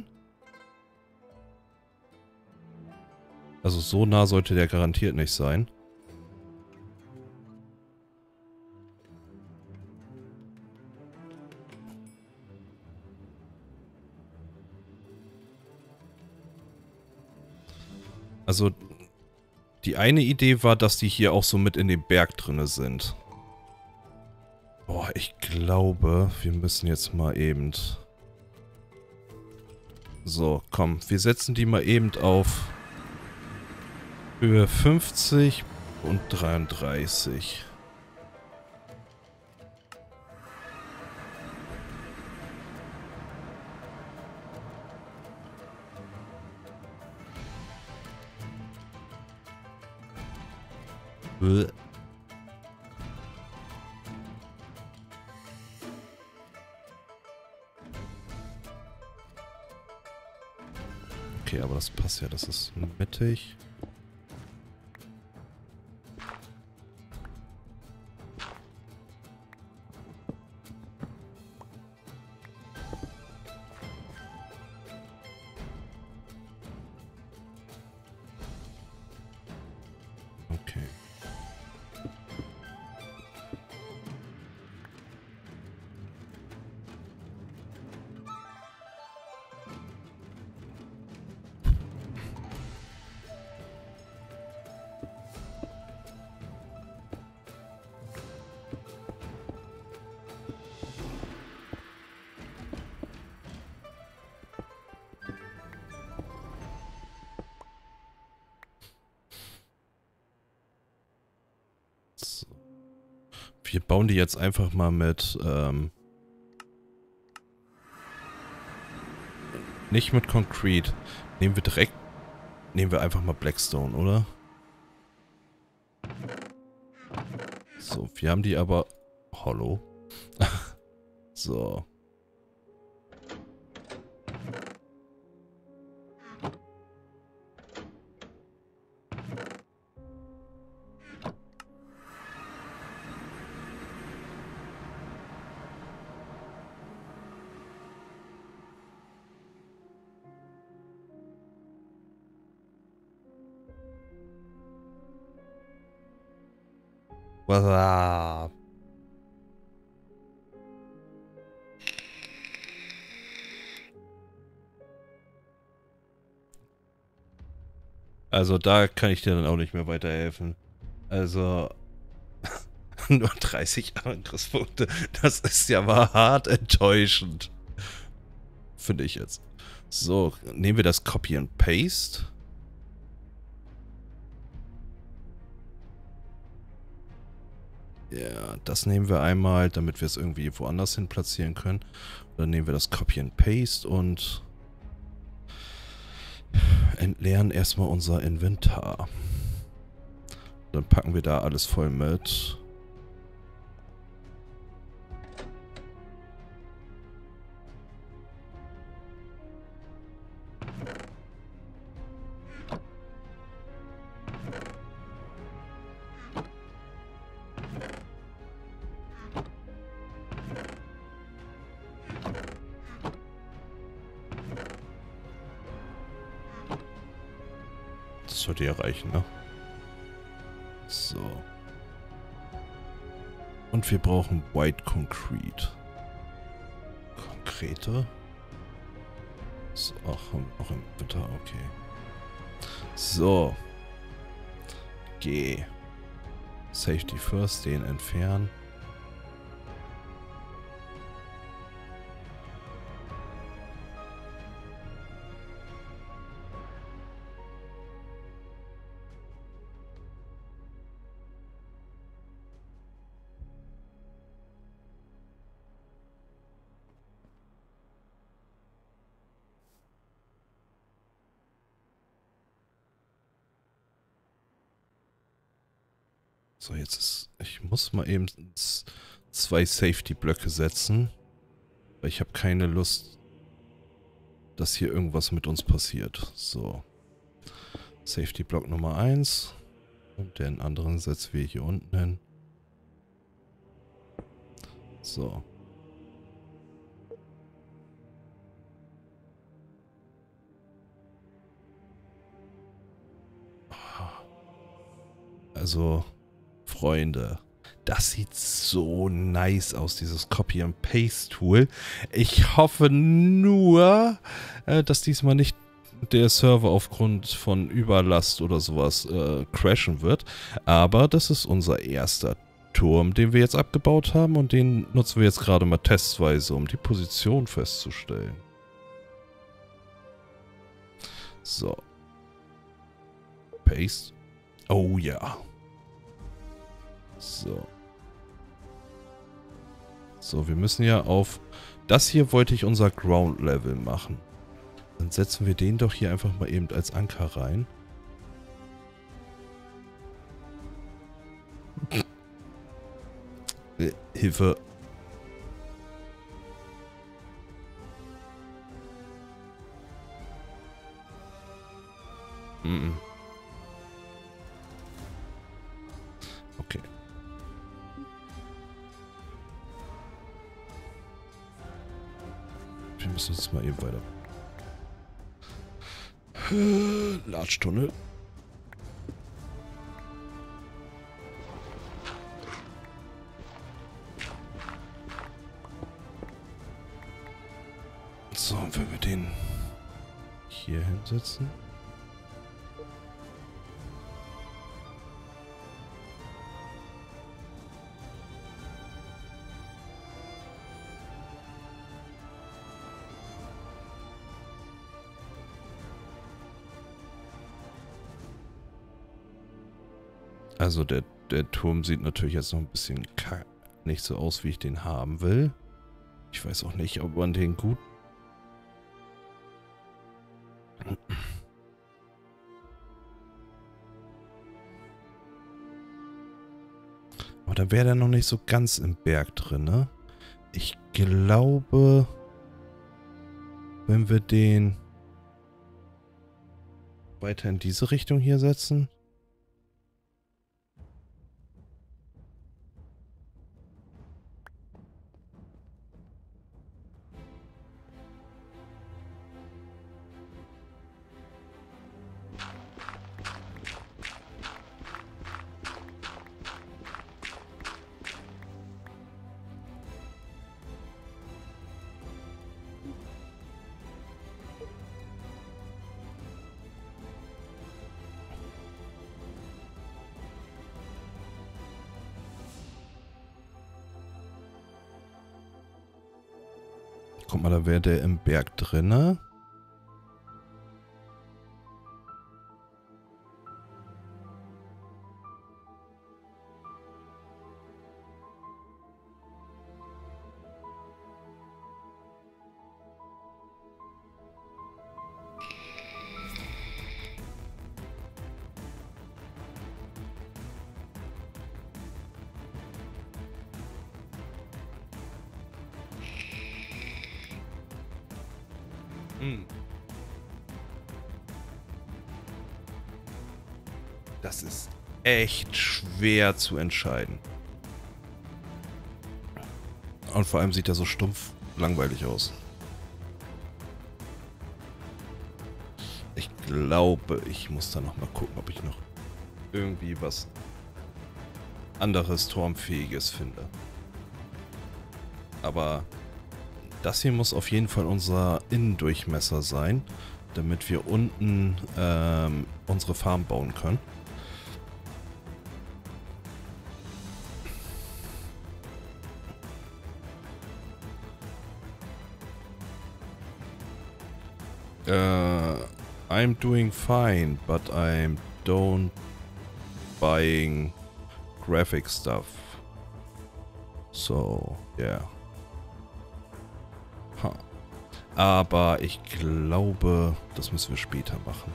Also so nah sollte der garantiert nicht sein. Also die eine Idee war, dass die hier auch so mit in dem Berg drinne sind. Boah, ich glaube, wir müssen jetzt mal eben... So, komm, wir setzen die mal eben auf Höhe fünfzig und dreiunddreißig. Bäh. Okay, aber das passt ja, das ist mittig. Okay. So. Wir bauen die jetzt einfach mal mit, ähm, nicht mit Concrete. Nehmen wir direkt, nehmen wir einfach mal Blackstone, oder? So, wir haben die aber, hollow. So. Wow. Also da kann ich dir dann auch nicht mehr weiterhelfen. Also nur dreißig Angriffspunkte. Das ist ja mal hart enttäuschend. Finde ich jetzt. So, nehmen wir das Copy and Paste. Ja, das nehmen wir einmal, damit wir es irgendwie woanders hin platzieren können. Dann nehmen wir das Copy and Paste und entleeren erstmal unser Inventar. Dann packen wir da alles voll mit. Das sollte ja reichen, ne? So. Und wir brauchen White Concrete. Konkrete? So, ach, haben wir noch im Inventar, okay. So. G. Safety first, den entfernen. So, jetzt ist... Ich muss mal eben zwei Safety-Blöcke setzen. Weil ich habe keine Lust, dass hier irgendwas mit uns passiert. So. Safety-Block Nummer eins. Und den anderen setzen wir hier unten hin. So. Also... Freunde, das sieht so nice aus, dieses Copy-and-Paste-Tool. Ich hoffe nur, äh, dass diesmal nicht der Server aufgrund von Überlast oder sowas äh, crashen wird. Aber das ist unser erster Turm, den wir jetzt abgebaut haben und den nutzen wir jetzt gerade mal testweise, um die Position festzustellen. So. Paste. Oh ja. So. So, wir müssen ja auf... Das hier wollte ich unser Ground Level machen. Dann setzen wir den doch hier einfach mal eben als Anker rein. Äh, Hilfe. Mm-mm. Okay. Wir müssen jetzt mal eben weiter. Latschtunnel. So, und wenn wir den hier hinsetzen. Also der, der Turm sieht natürlich jetzt noch ein bisschen nicht so aus, wie ich den haben will. Ich weiß auch nicht, ob man den gut... Aber da wäre der noch nicht so ganz im Berg drin, ne? Ich glaube, wenn wir den weiter in diese Richtung hier setzen... guck mal, da wäre der im Berg drinne. Das ist echt schwer zu entscheiden. Und vor allem sieht er so stumpf langweilig aus. Ich glaube, ich muss da noch mal gucken, ob ich noch irgendwie was anderes Turmfähiges finde. Aber das hier muss auf jeden Fall unser Innendurchmesser sein, damit wir unten ähm, unsere Farm bauen können. Uh, I'm doing fine, but I'm don't buying graphic stuff. So, yeah. Huh. Aber ich glaube, das müssen wir später machen.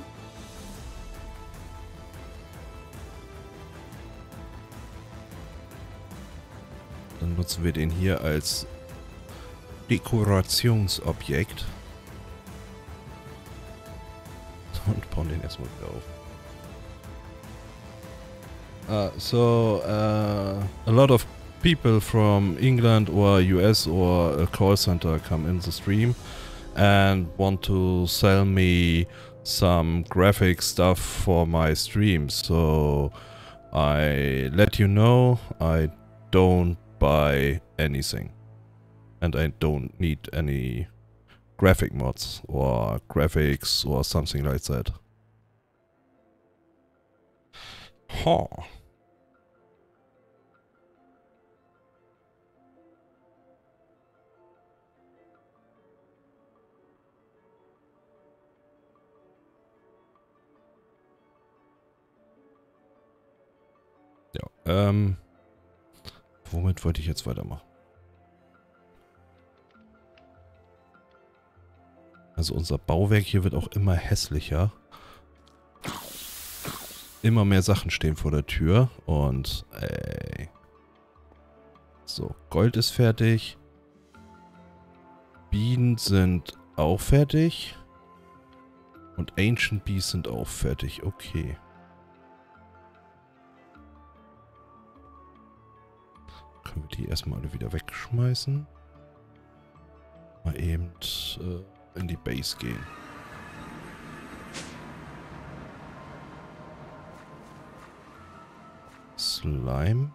Dann nutzen wir den hier als Dekorationsobjekt. Und bauen den erstmal wieder auf. Uh, so, uh, a lot of people from England or U S or a call center come in the stream and want to sell me some graphic stuff for my stream. So, I let you know I don't buy anything. And I don't need any graphic mods or graphics or something like that. Huh. Ja, ähm, womit wollte ich jetzt weitermachen? Also unser Bauwerk hier wird auch immer hässlicher. Immer mehr Sachen stehen vor der Tür. Und, ey. So, Gold ist fertig. Bienen sind auch fertig. Und Ancient Bees sind auch fertig. Okay. Können wir die erstmal alle wieder wegschmeißen. Mal eben äh, in die Base gehen. Slime.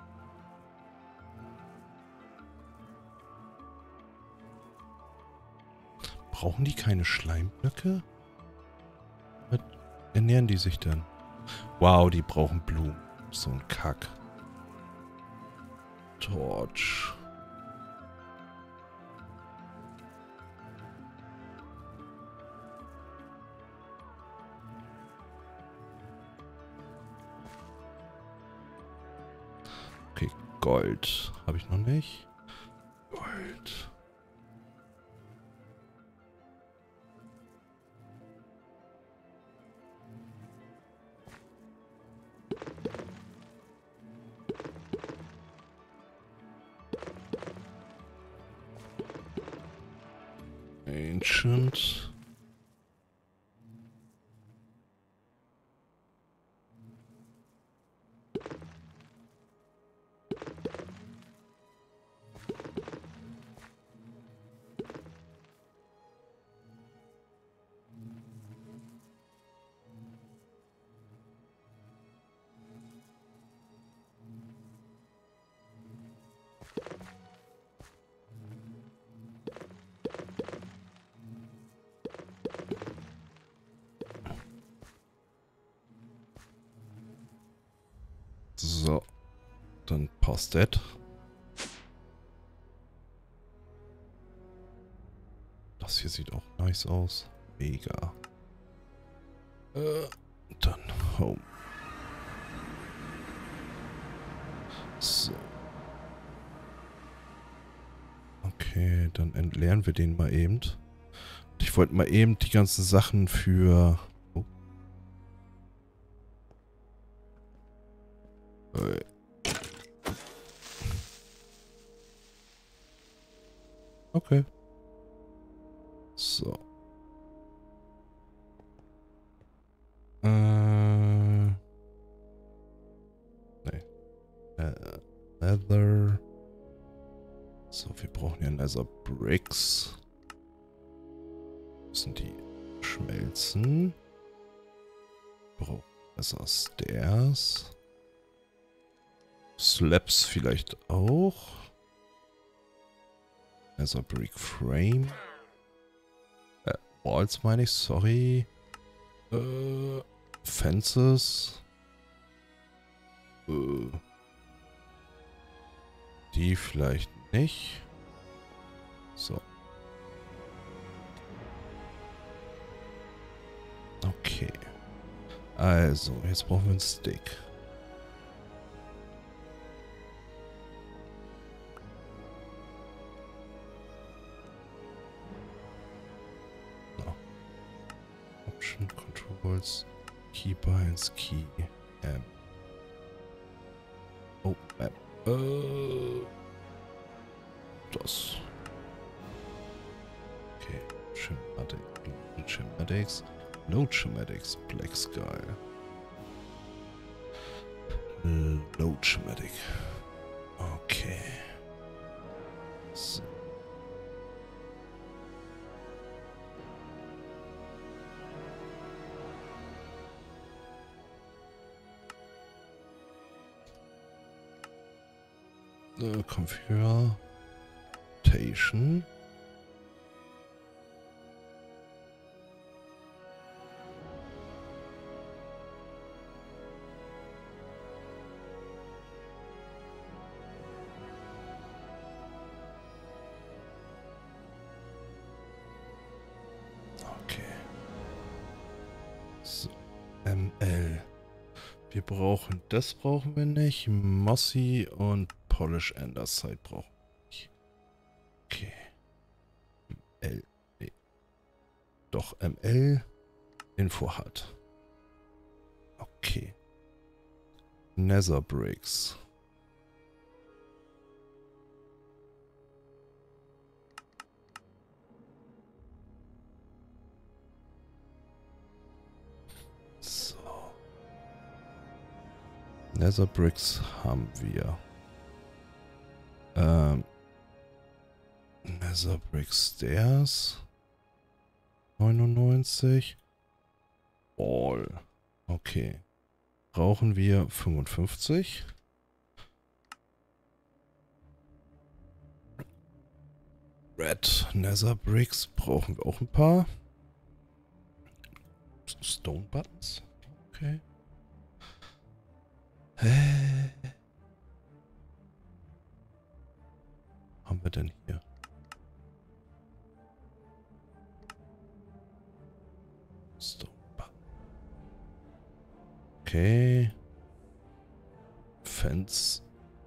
Brauchen die keine Schleimblöcke? Was ernähren die sich denn? Wow, die brauchen Blumen. So ein Kack. Torch. Okay, Gold habe ich noch nicht. Gold. Ancient. So, dann passt das. Das hier sieht auch nice aus. Mega. Äh, dann Home. So. Okay, dann entleeren wir den mal eben. Ich wollte mal eben die ganzen Sachen für... Oh. Äh. Okay. So. Äh. Nee. Äh, Leather. So, wir brauchen ja Nether Bricks. Müssen die schmelzen. Brauchen Nether Stairs. Slabs vielleicht auch. Nether Brick Frame. Äh, Walls meine ich, sorry. Äh, Fences. Äh. Die vielleicht nicht. So. Okay. Also, jetzt brauchen wir einen Stick. So. Option Controls. Keybinds Key. M. Oh, Map. Äh. Das. Okay. Schematic. Schematics. No Schematics. Black Sky. No Schematic. Okay. So. Uh, Configuration. Okay. So. M L. Wir brauchen, das brauchen wir nicht. Mossy und Polish Andesite brauchen wir nicht. Okay. M L. Nee. Doch M L. Info hat. Okay. Nether Bricks. So. Nether Bricks haben wir. Ähm. Nether Bricks Stairs. neunundneunzig. All. Okay. Brauchen wir fünfundfünfzig. Red Nether Bricks brauchen wir auch ein paar. Stone Buttons. Okay. Hä? Haben wir denn hier? Stone Button. Okay. Fence.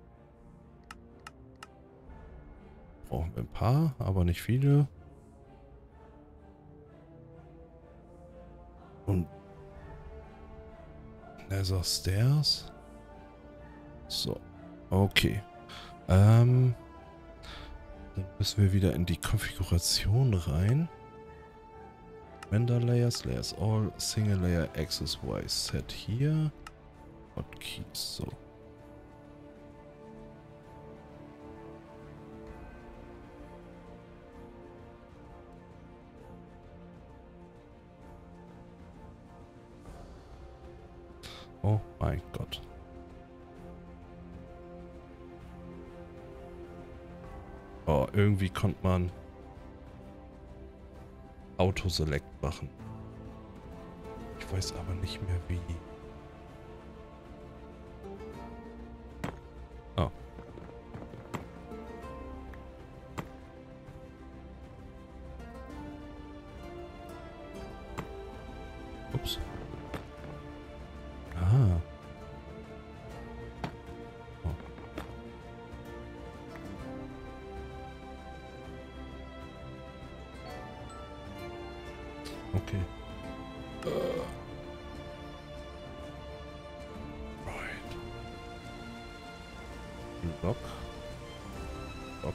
Brauchen wir ein paar, aber nicht viele. Und Nether Stairs. So. Okay. Ähm. Dann müssen wir wieder in die Konfiguration rein. Render Layers, Layers All, Single Layer Access Y Set hier. Hotkeys, so. Oh mein Gott. Oh, irgendwie konnte man Auto-Select machen. Ich weiß aber nicht mehr wie. Oh. Okay. Uh. Right. Block. Block.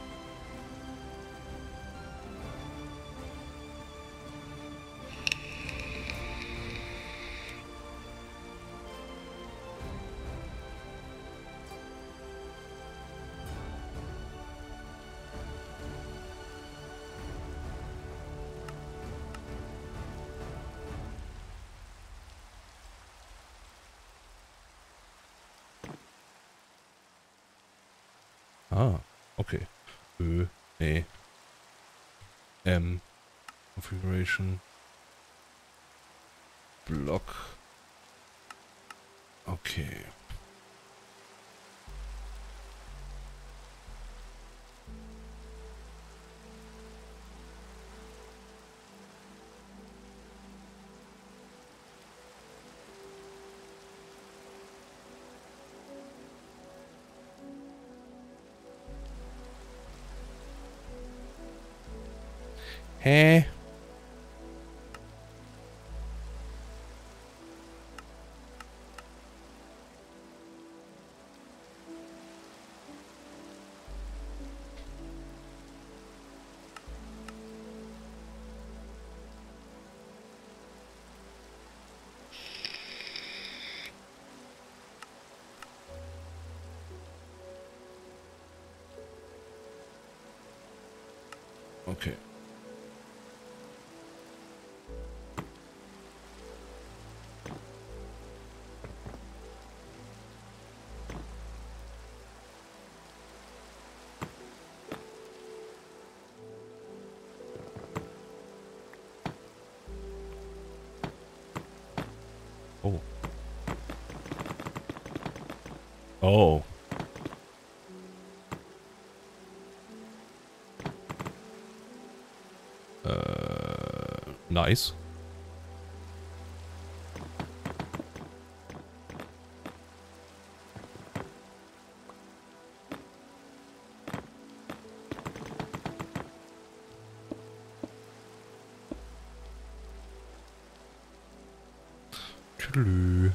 Ah, okay. Ö, nee. M. Configuration. Block. Okay. Hä? Okay. Oh. Oh. Äh, nice. Tschüss.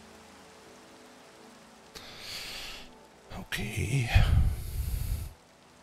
Okay.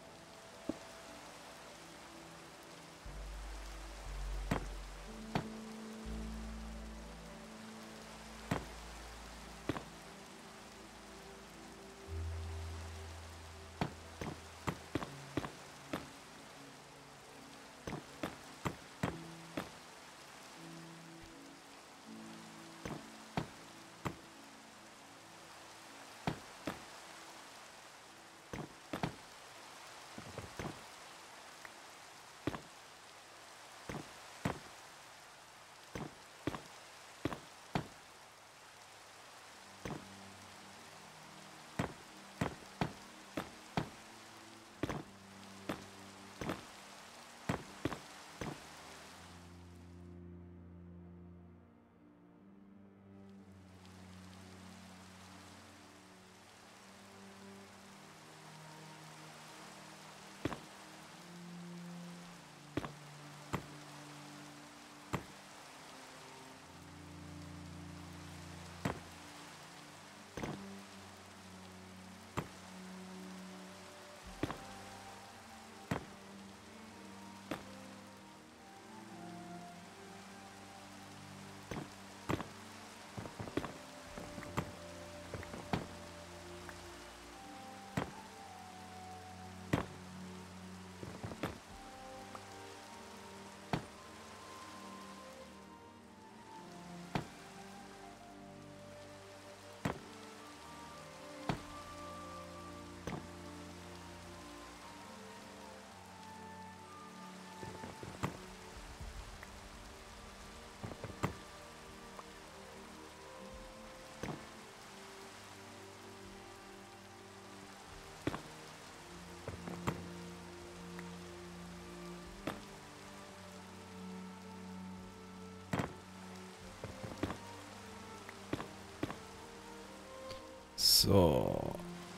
So.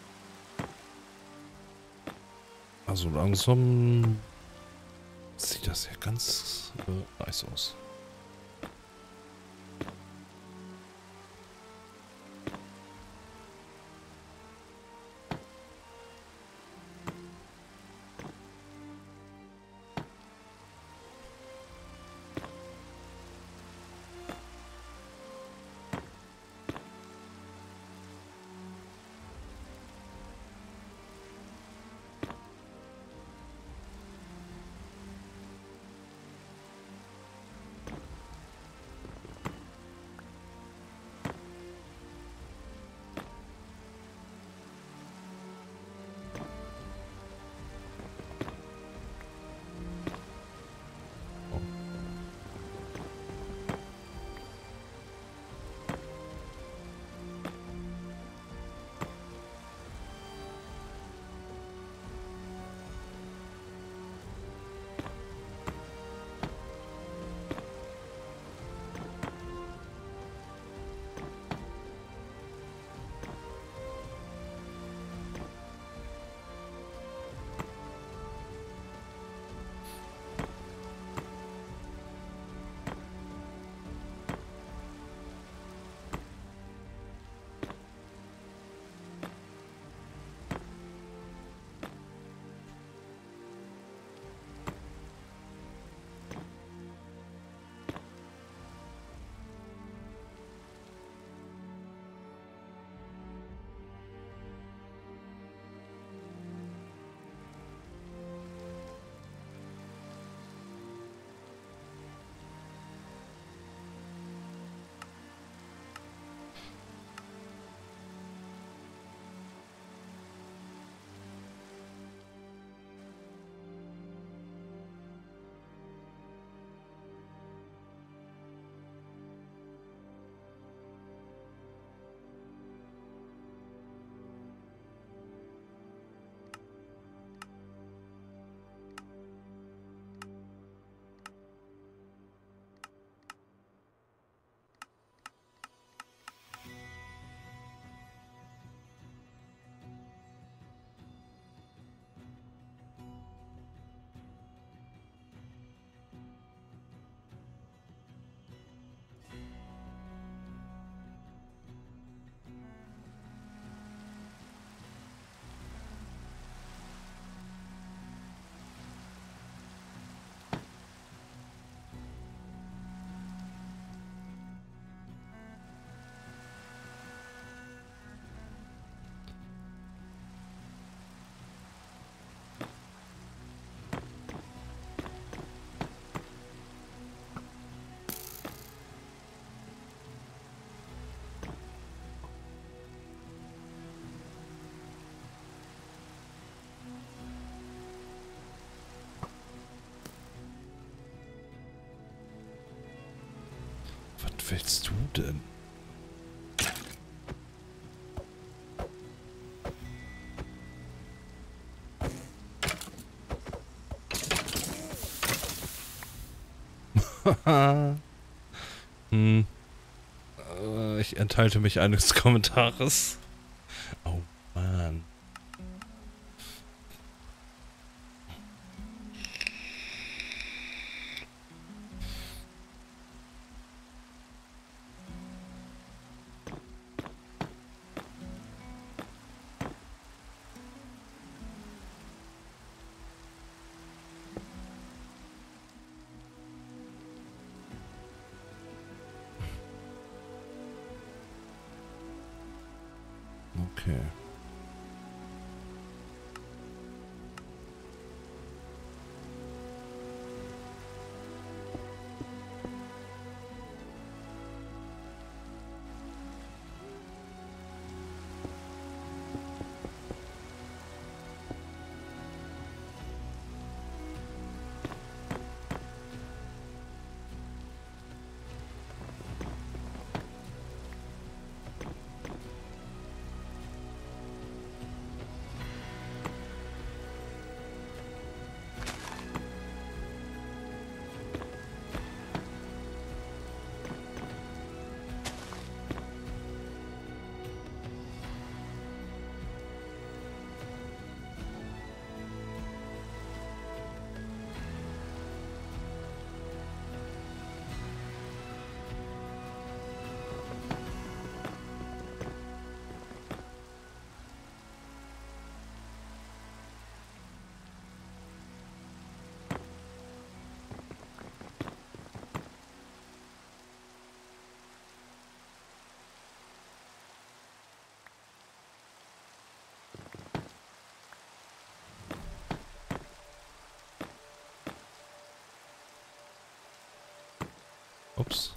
Also langsam sieht das ja ganz äh, nice aus. Was willst du denn? hm. äh, ich enthalte mich eines Kommentares. Oh Mann. Okay. Ups.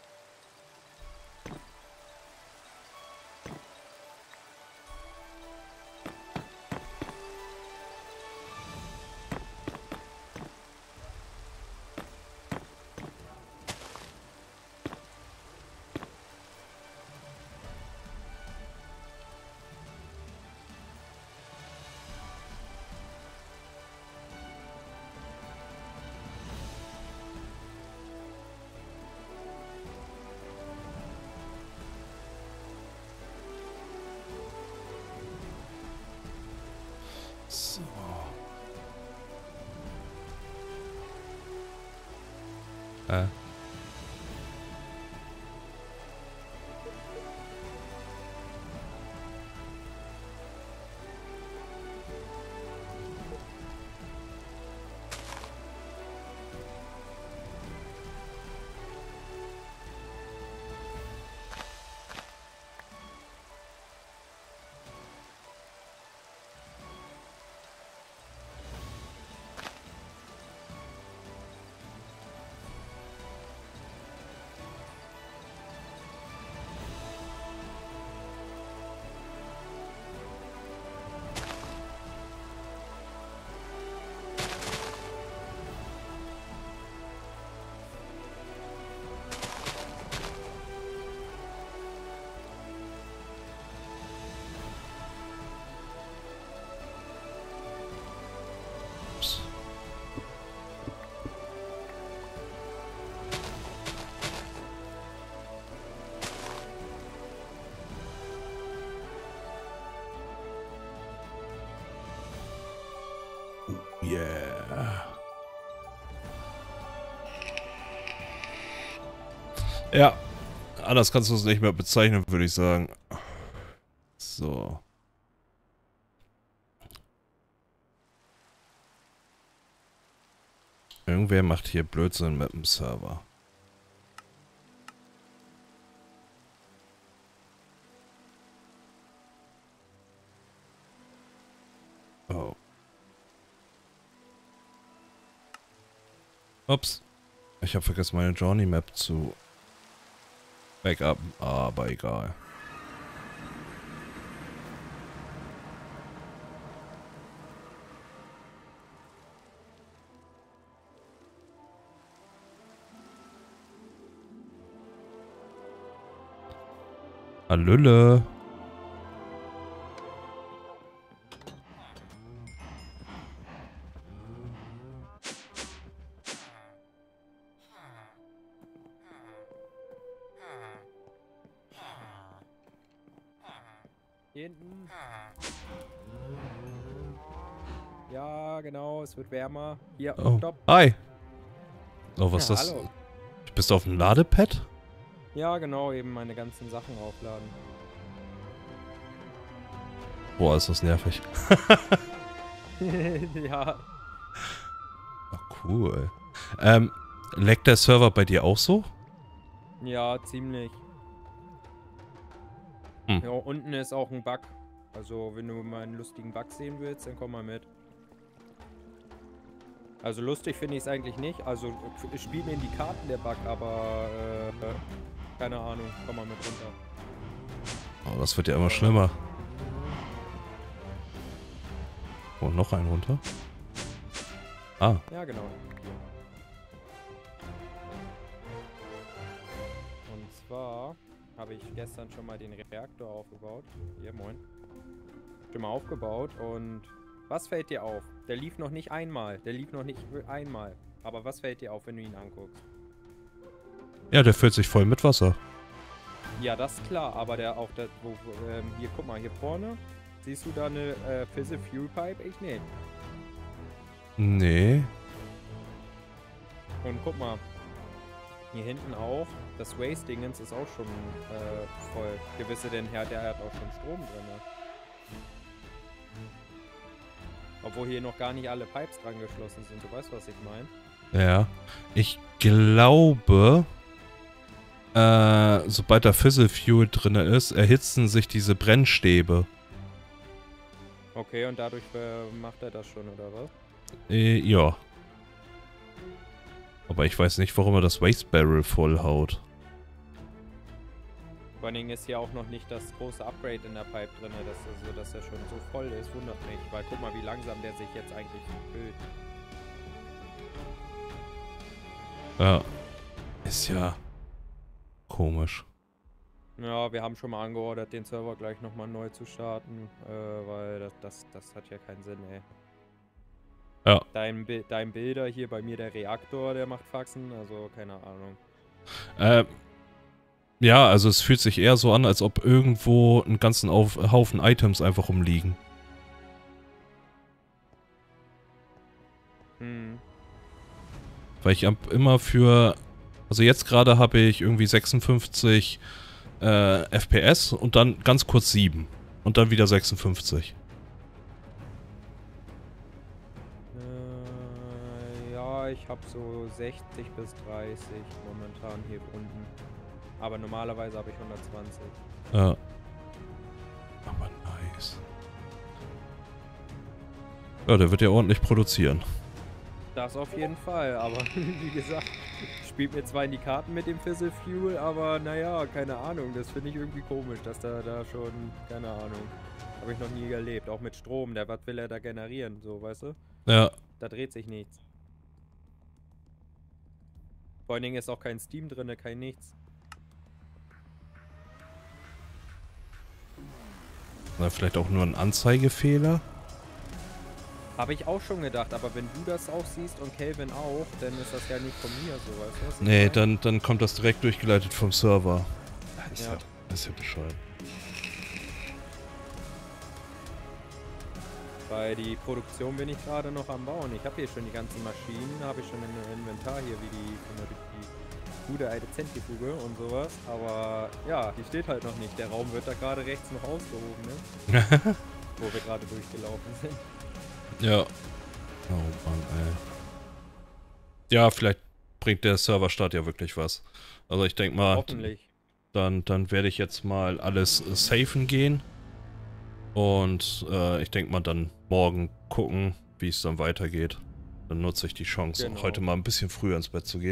So. Äh. Yeah. Ja, anders kannst du es nicht mehr bezeichnen, würde ich sagen. So. Irgendwer macht hier Blödsinn mit dem Server. Oh. Ups. Ich habe vergessen, meine Journey Map zu backuppen. Aber egal. Hallöle. Hier hinten. Ja, genau, es wird wärmer. Hier, Oh. stopp. Hi. Oh, was Ja, ist das? hallo. Du bist auf dem Ladepad? Ja, genau, eben meine ganzen Sachen aufladen. Boah, ist das nervig. Ja, Ach, cool. Ähm, leckt der Server bei dir auch so? ja, ziemlich. Hm. Ja, unten ist auch ein Bug. Also, wenn du mal einen lustigen Bug sehen willst, dann komm mal mit. Also, lustig finde ich es eigentlich nicht. Also, ich spiele mir in die Karten der Bug, aber, äh, keine Ahnung, komm mal mit runter. Oh, das wird ja immer schlimmer. Oh, noch ein runter. Ah, Ja, genau. Und zwar habe ich gestern schon mal den Reaktor aufgebaut. Hier, moin. Schon mal aufgebaut und was fällt dir auf? Der lief noch nicht einmal. Der lief noch nicht einmal. Aber was fällt dir auf, wenn du ihn anguckst? ja, der füllt sich voll mit Wasser. Ja, das ist klar, aber der auch der, wo, wo, ähm, hier, guck mal, hier vorne, siehst du da eine äh, Fizzy Fuel Pipe? Ich nicht. Nee. Und guck mal, hier hinten auch, das Waste-Dingens ist auch schon äh, voll. Gewisse denn her, der hat auch schon Strom drin. Ne? Obwohl hier noch gar nicht alle Pipes dran geschlossen sind, du weißt, was ich meine? Ja. Ich glaube, äh, sobald da Fizzle Fuel drin ist, erhitzen sich diese Brennstäbe. Okay, und dadurch äh, macht er das schon, oder was? Äh, ja. Aber ich weiß nicht, warum er das Waste Barrel vollhaut. Vor allen Dingen ist hier auch noch nicht das große Upgrade in der Pipe drin, dass, also, dass er schon so voll ist, wundert mich. Weil guck mal, wie langsam der sich jetzt eigentlich füllt. Ja. Ist ja komisch. Ja, wir haben schon mal angeordert, den Server gleich nochmal neu zu starten, äh, weil das, das, das hat ja keinen Sinn, ey. Ja. Dein, Bi dein Bilder hier, bei mir der Reaktor, der macht Faxen, also keine Ahnung. Äh, ja, also es fühlt sich eher so an, als ob irgendwo einen ganzen Auf Haufen Items einfach rumliegen. Hm. Weil ich hab immer für... Also jetzt gerade habe ich irgendwie sechsundfünfzig äh, F P S und dann ganz kurz sieben. Und dann wieder sechsundfünfzig. Äh, ja, ich habe so sechzig bis dreißig momentan hier unten. Aber normalerweise habe ich hundertzwanzig. Ja. Aber nice. Ja, der wird ja ordentlich produzieren. Das auf jeden Fall, aber wie gesagt, spielt mir zwar in die Karten mit dem Fizzle Fuel, aber naja, keine Ahnung, das finde ich irgendwie komisch, dass da da schon, keine Ahnung, habe ich noch nie erlebt, auch mit Strom, der, was will er da generieren, so, weißt du? Ja. Da dreht sich nichts. Vor allen Dingen ist auch kein Steam drin, kein nichts. Na, vielleicht auch nur ein Anzeigefehler? Habe ich auch schon gedacht, aber wenn du das auch siehst und Kelvin auch, dann ist das ja nicht von mir, so, weißt du? Was ich Nee, meine? dann, dann kommt das direkt durchgeleitet vom Server. Das ist Ja. ja, das ist ja bescheuert. Bei die Produktion bin ich gerade noch am Bauen. Ich habe hier schon die ganzen Maschinen, habe ich schon im Inventar hier, wie die, die gute alte Zentrifuge und sowas. Aber ja, die steht halt noch nicht. Der Raum wird da gerade rechts noch ausgehoben, ne? Wo wir gerade durchgelaufen sind. Ja. Oh Mann, ey. Ja, vielleicht bringt der Serverstart ja wirklich was. Also ich denke mal, Hoffentlich. dann, dann werde ich jetzt mal alles äh, safen gehen. Und äh, ich denke mal dann morgen gucken, wie es dann weitergeht. Dann nutze ich die Chance, Genau. heute mal ein bisschen früher ins Bett zu gehen.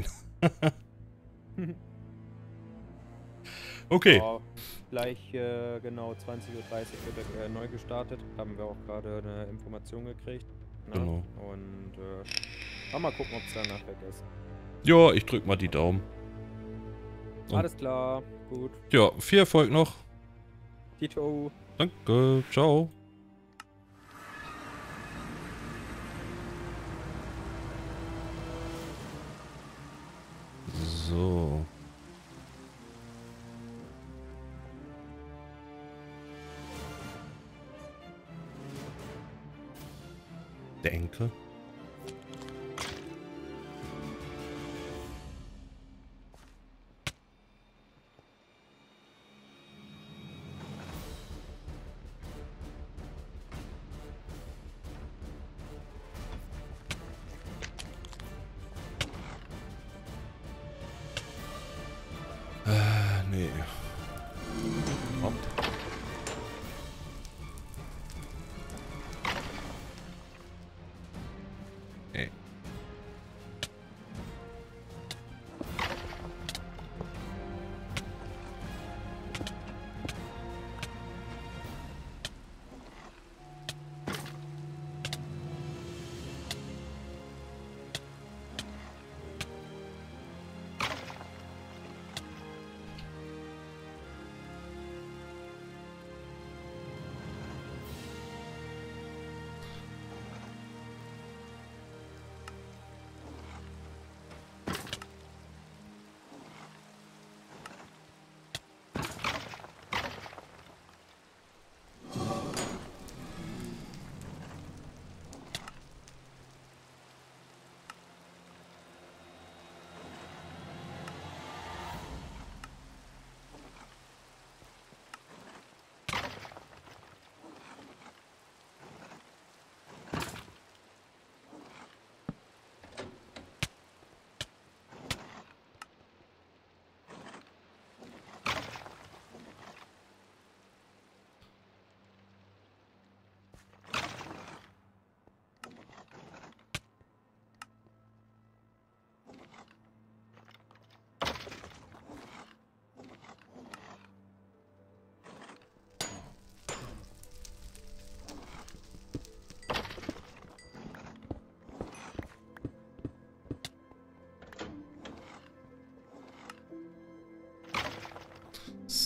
Okay. Ja, gleich äh, genau zwanzig Uhr dreißig wird er äh, neu gestartet. Haben wir auch gerade eine Information gekriegt. Ne? Genau. Und äh, mal gucken, ob es danach weg ist. Ja, ich drück mal die Daumen. Und- Alles klar, gut. Ja, viel Erfolg noch. Tito. Danke, ciao. So. Denke. Äh, nee. Hopp. Nee.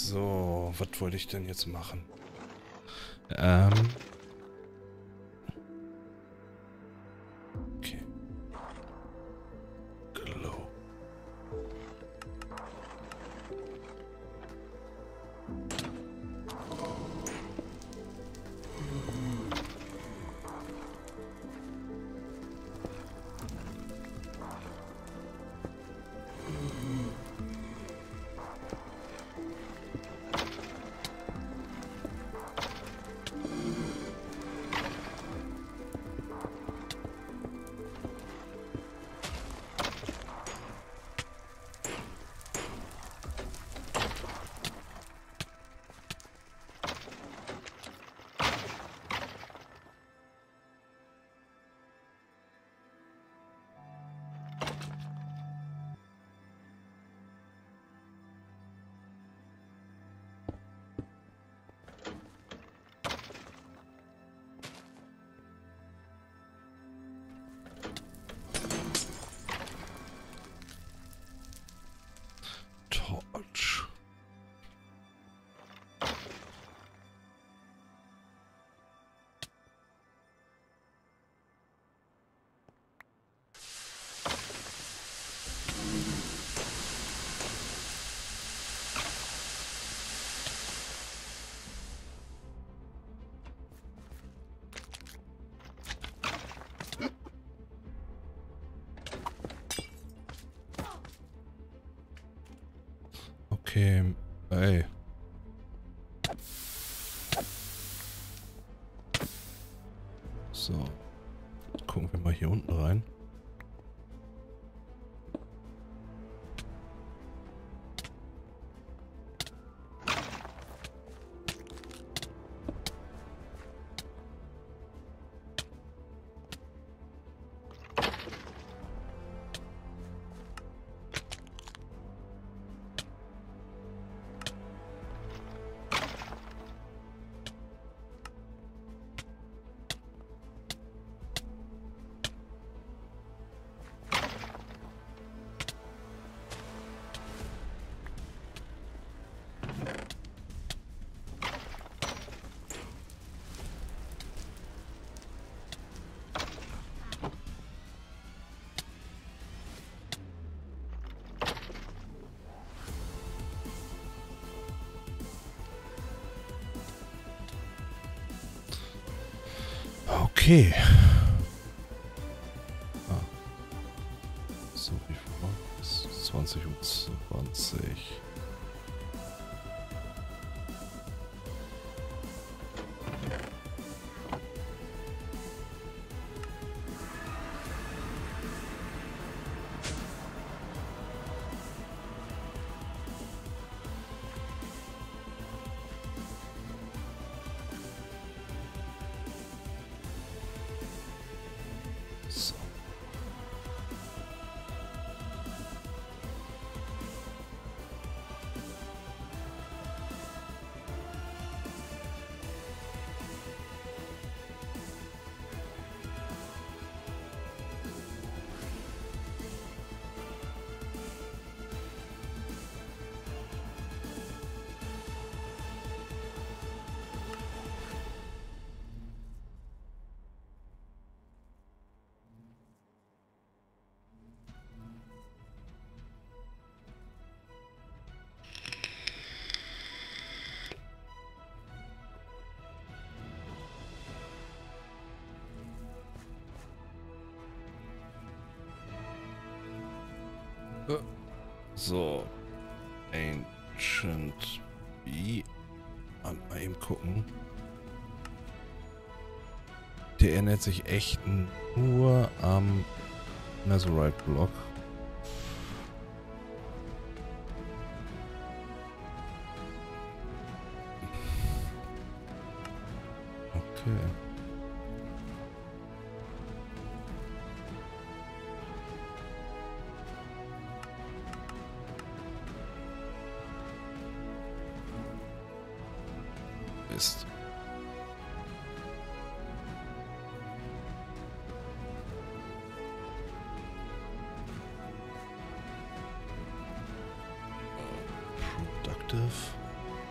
So, was wollte ich denn jetzt machen? Ähm. Okay. Glow. Torch. Okay, ey. So. Gucken wir mal hier unten rein. Okay. Ah. So, wie viel war es? zwanzig Uhr zwanzig. So. So. Ancient Bee. Mal eben gucken. Der erinnert sich echt nur am Netherite Block. Okay. Mist. Productive.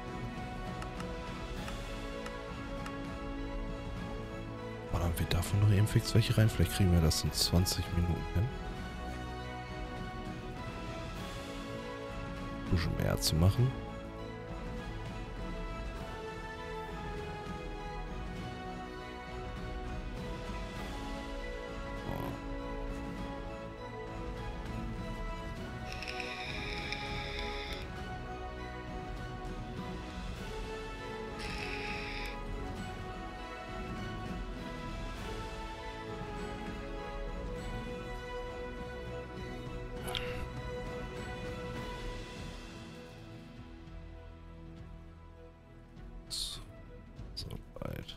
wir davon noch eben fix welche rein? Vielleicht kriegen wir das in zwanzig Minuten hin. Ein bisschen mehr zu machen. So weit.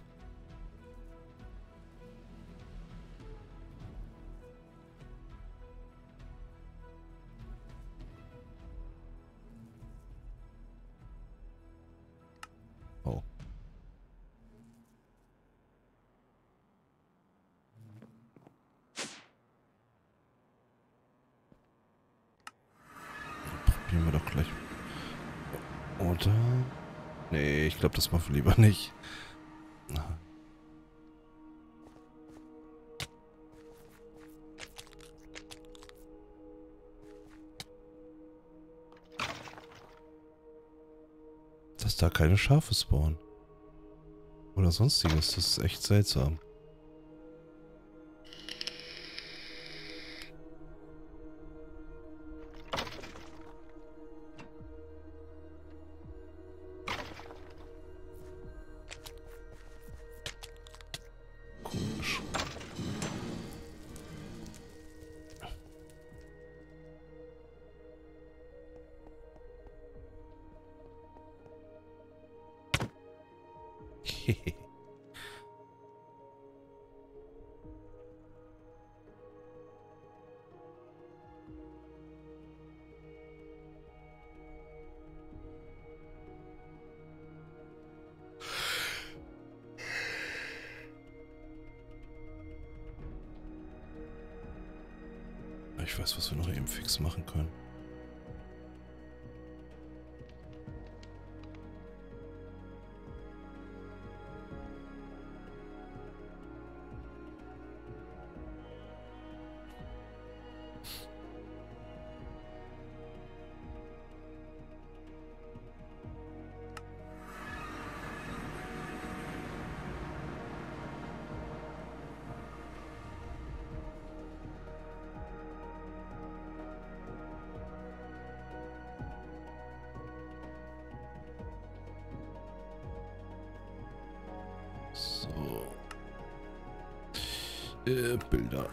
Oh. Probieren wir doch gleich. Oder? Nee, ich glaube, das machen wir lieber nicht. Dass da keine Schafe spawnen. Oder sonstiges. Das ist echt seltsam. Komisch. Hehe. Ich weiß, was wir noch eben fix machen können. So. Äh, Bilder.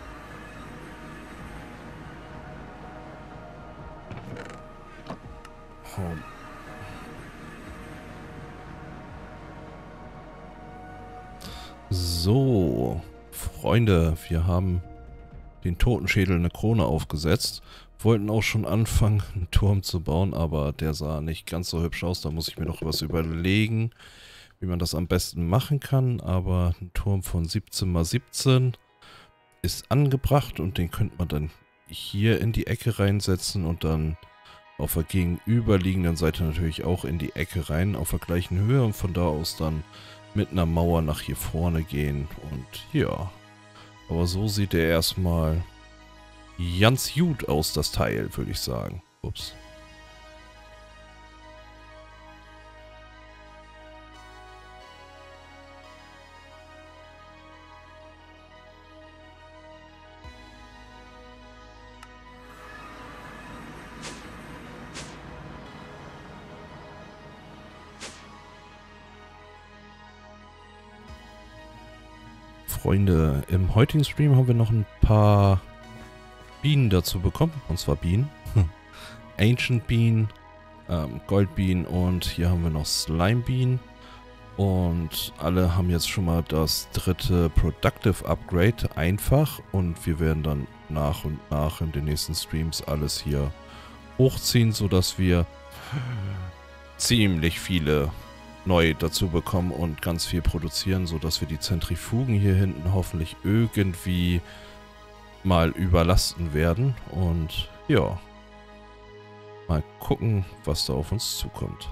Home. So, Freunde, wir haben den Totenschädel eine Krone aufgesetzt. Wollten auch schon anfangen, einen Turm zu bauen, aber der sah nicht ganz so hübsch aus. Da muss ich mir noch was überlegen, wie man das am besten machen kann. Aber ein Turm von siebzehn mal siebzehn ist angebracht und den könnte man dann hier in die Ecke reinsetzen und dann auf der gegenüberliegenden Seite natürlich auch in die Ecke rein, auf der gleichen Höhe und von da aus dann mit einer Mauer nach hier vorne gehen. Und ja, aber so sieht er erstmal ganz gut aus, das Teil, würde ich sagen. Ups. Freunde, im heutigen Stream haben wir noch ein paar Bienen dazu bekommen. Und zwar Bienen. Ancient Bean, ähm, Gold Bean und hier haben wir noch Slime Bean. Und alle haben jetzt schon mal das dritte Productive Upgrade einfach. Und wir werden dann nach und nach in den nächsten Streams alles hier hochziehen, sodass wir ziemlich viele neu dazu bekommen und ganz viel produzieren, sodass wir die Zentrifugen hier hinten hoffentlich irgendwie mal überlasten werden. Und ja, mal gucken, was da auf uns zukommt.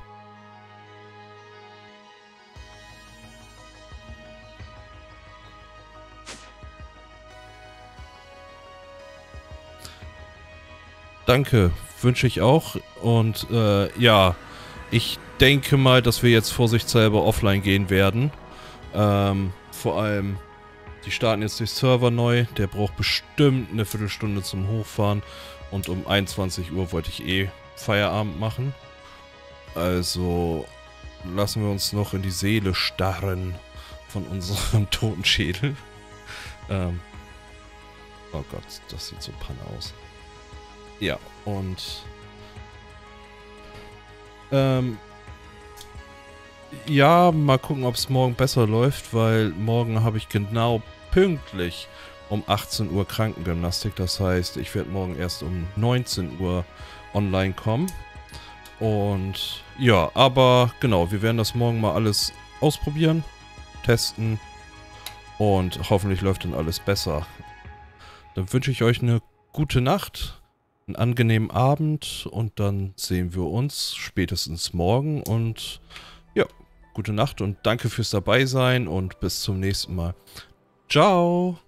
danke, wünsche ich auch. Und äh, ja, ich denke mal, dass wir jetzt vorsichtshalber offline gehen werden. Ähm, vor allem, die starten jetzt den Server neu. Der braucht bestimmt eine Viertelstunde zum Hochfahren. Und um einundzwanzig Uhr wollte ich eh Feierabend machen. Also lassen wir uns noch in die Seele starren von unserem toten Schädel. Ähm, oh Gott, das sieht so panne aus. Ja, und ähm, ja, mal gucken, ob es morgen besser läuft, weil morgen habe ich genau pünktlich um achtzehn Uhr Krankengymnastik. Das heißt, ich werde morgen erst um neunzehn Uhr online kommen. Und ja, aber genau, wir werden das morgen mal alles ausprobieren, testen und hoffentlich läuft dann alles besser. Dann wünsche ich euch eine gute Nacht, einen angenehmen Abend und dann sehen wir uns spätestens morgen und ja, gute Nacht und danke fürs Dabeisein und bis zum nächsten Mal. Ciao!